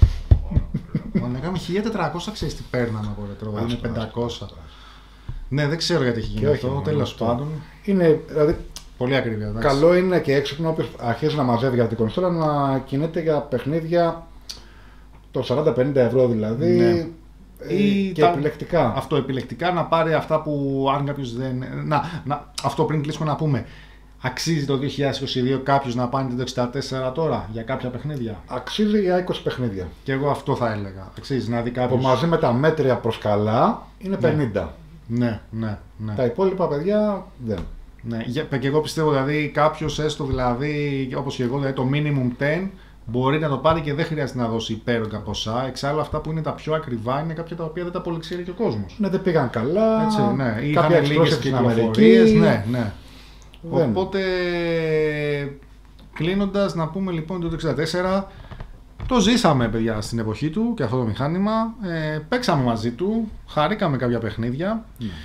Μα λέγαμε χίλια τετρακόσια, ξέρει τι παίρναμε από ρετρό, είναι Άστο, πεντακόσια. άστο, άστο. Ναι, δεν ξέρω γιατί έχει Και γίνει όχι αυτό. μόνο Τέλο αυτό. πάντων, Είναι, δηλαδή, πολύ ακρίβεια. εντάξει. καλό είναι και έξυπνο όποιο αρχίζει να μαζεύει για την κονσόλα να κινείται για παιχνίδια το σαράντα πενήντα ευρώ δηλαδή. Ναι. ε, Ή και τα- επιλεκτικά. Αυτό επιλεκτικά να πάρει αυτά που αν κάποιο δεν. Να, να, αυτό πριν κλείσουμε να πούμε. Αξίζει το δύο χιλιάδες είκοσι δύο κάποιος να πάει το εξήντα τέσσερα τώρα για κάποια παιχνίδια? Αξίζει για είκοσι παιχνίδια. Και εγώ αυτό θα έλεγα. Αξίζει να δει Που κάποιος. μαζί με τα μέτρια προς καλά είναι Ναι. πενήντα. Ναι, ναι, ναι. Τα υπόλοιπα παιδιά δεν. Ναι, για- και εγώ πιστεύω δηλαδή κάποιος έστω δηλαδή όπως και εγώ δηλαδή το minimum δέκα μπορεί να το πάρει και δεν χρειάζεται να δώσει υπέρογκα ποσά. Εξάλλου αυτά που είναι τα πιο ακριβά είναι κάποια τα οποία δεν τα πολύ ξέρει και ο κόσμος. Ναι, δεν πήγαν καλά. Έτσι, ναι. Κάποια Είχαν λίγες εξτρώσεις στην κυκλοφορίες. Αμερική. Ναι, ναι. Δεν. Οπότε κλείνοντας να πούμε λοιπόν το εξήντα τέσσερα το ζήσαμε παιδιά στην εποχή του και αυτό το μηχάνημα. Ε, παίξαμε μαζί του, χαρήκαμε κάποια παιχνίδια.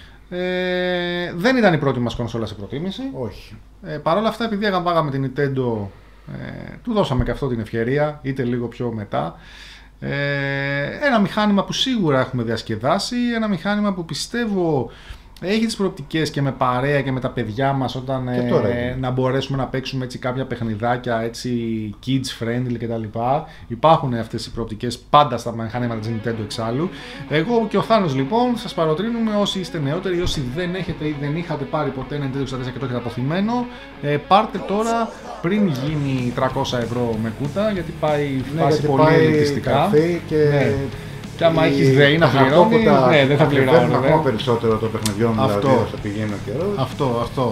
Ε, δεν ήταν η πρώτη μας κονσόλα σε προτίμηση. Όχι. Ε, Παρ' όλα αυτά, επειδή αγαπάγαμε την Nintendo, ε, του δώσαμε και αυτό την ευκαιρία, είτε λίγο πιο μετά. Ε, ένα μηχάνημα που σίγουρα έχουμε διασκεδάσει, ένα μηχάνημα που πιστεύω έχει τις προοπτικές και με παρέα και με τα παιδιά μας όταν Και τώρα ε, είναι. να μπορέσουμε να παίξουμε έτσι κάποια παιχνιδάκια έτσι kids friendly κτλ. Υπάρχουν αυτές οι προοπτικές πάντα στα μηχανήματα της Nintendo εξάλλου. Εγώ και ο Θάνος λοιπόν σας παροτρύνουμε όσοι είστε νεότεροι, όσοι δεν έχετε ή δεν είχατε πάρει ποτέ Nintendo εξήντα τέσσερα και το έχετε αποθυμένο, ε, πάρτε τώρα πριν γίνει τριακόσια ευρώ με κούτα γιατί πάει Ναι, φάση γιατί πολύ πάει ελκυστικά. καρφί και... Ναι. Και άμα οι- έχεις ΔΕΗ να τα πληρώνεις, χαρτόπουτα ναι, δεν θα ακριβένουν πληρώνω, ακόμα βέβαια. περισσότερο το παιχνιδιών, Αυτό. δηλαδή όσο πηγαίνει ο καιρός. Αυτό, αυτό.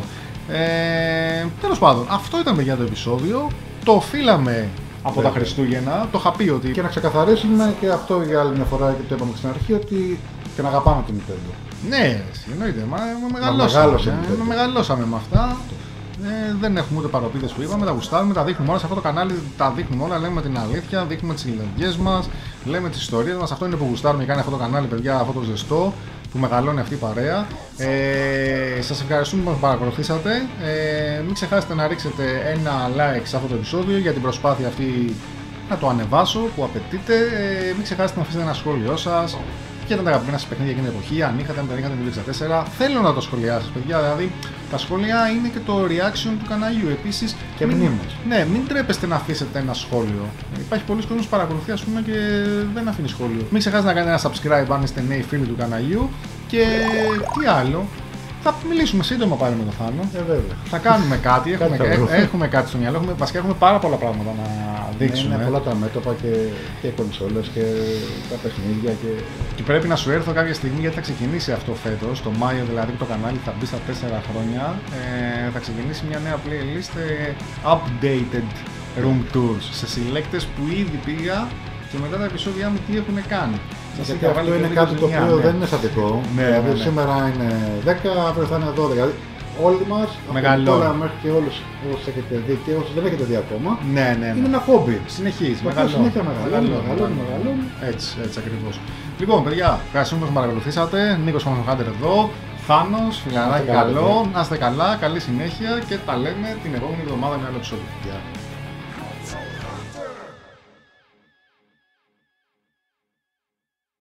Ε, τέλος πάντων, αυτό ήταν για το επεισόδιο. Το οφείλαμε από Βέβαια. τα Χριστούγεννα. Το είχα πει ότι. Και να ξεκαθαρίσουμε και αυτό για άλλη μια φορά και το είπαμε και στην αρχή ότι και να αγαπάμε την Nintendo. Ναι, εσύ, εννοείται. Μα, μα μεγαλώσαμε. μεγάλωσε ε, η Nintendo. μα μεγαλώσαμε με αυτά. Ε, δεν έχουμε ούτε παροπίδες που είπαμε, τα γουστάρουμε, τα δείχνουμε όλα σε αυτό το κανάλι. Τα δείχνουμε όλα, λέμε την αλήθεια, δείχνουμε τις συλλογές μας, λέμε τις ιστορίες μας. Αυτό είναι που γουστάρουμε και κάνει αυτό το κανάλι, παιδιά, αυτό το ζεστό που μεγαλώνει αυτή η παρέα. Ε, σας ευχαριστούμε που μας παρακολουθήσατε. Ε, μην ξεχάσετε να ρίξετε ένα like σε αυτό το επεισόδιο για την προσπάθεια αυτή να το ανεβάσω που απαιτείτε. Ε, μην ξεχάσετε να αφήσετε ένα σχόλιο σας. Ποια ήταν τα αγαπημένα σας παιχνίδια εκείνη την εποχή, αν είχατε, αν δεν είχατε την εξήντα τέσσερα. Θέλω να το σχολιάσεις, παιδιά. Δηλαδή, τα σχόλια είναι και το reaction του καναλιού. Επίσης, Και μην- μνήμες. Ναι, μην τρέπεστε να αφήσετε ένα σχόλιο. Υπάρχει πολλοί κόσμος που παρακολουθεί, ας πούμε, και δεν αφήνει σχόλιο. Μην ξεχάσετε να κάνετε ένα subscribe αν είστε νέοι φίλοι του καναλιού. Και τι άλλο. Θα μιλήσουμε σύντομα πάλι με τον Θάνο. Ε, βέβαια. Θα κάνουμε κάτι, έχουμε, Κάτι θα βρούμε. έ- έχουμε κάτι στο μυαλό. Έχουμε, βασικά έχουμε πάρα πολλά πράγματα να δείξουμε. Είναι πολλά τα μέτωπα και, και οι κονσόλες και τα παιχνίδια και... Και πρέπει να σου έρθω κάποια στιγμή γιατί θα ξεκινήσει αυτό φέτος, το Μάιο δηλαδή που το κανάλι θα μπει στα τέσσερα χρόνια. Ε, θα ξεκινήσει μια νέα playlist ε, updated room tours σε συλλέκτες που ήδη πήγα και μετά τα επεισόδια μου τι έχουν κάνει. Σας Γιατί είχα αυτό βάλει και είναι βίντεο κάτι το ζημιά, οποίο ναι. δεν είναι στατικό. Ναι, δηλαδή ναι, ναι. σήμερα είναι δέκα, αύριο θα είναι δώδεκα. Δηλαδή όλοι μας, από Μεγαλώνει. τώρα μέχρι και όλους όσοι έχετε δει και όσοι δεν έχετε δει ακόμα, Ναι, ναι, ναι. είναι ένα χόμπι. Συνεχίζει, Το οποίο μεγαλώνει. συνέχεια μεγαλώνει, μεγαλώνει, μεγαλώνει. Έτσι, έτσι ακριβώς. Λοιπόν, παιδιά, ευχαριστούμε που μας παρακολουθήσατε. Νίκος Χάντερ εδώ. Θάνος, φιλαράκι καλά, καλό. παιδιά. Να είστε καλά, καλή συνέχεια και τα λέμε την επόμενη εβδομάδα με άλλο επεισόδιο. Γεια.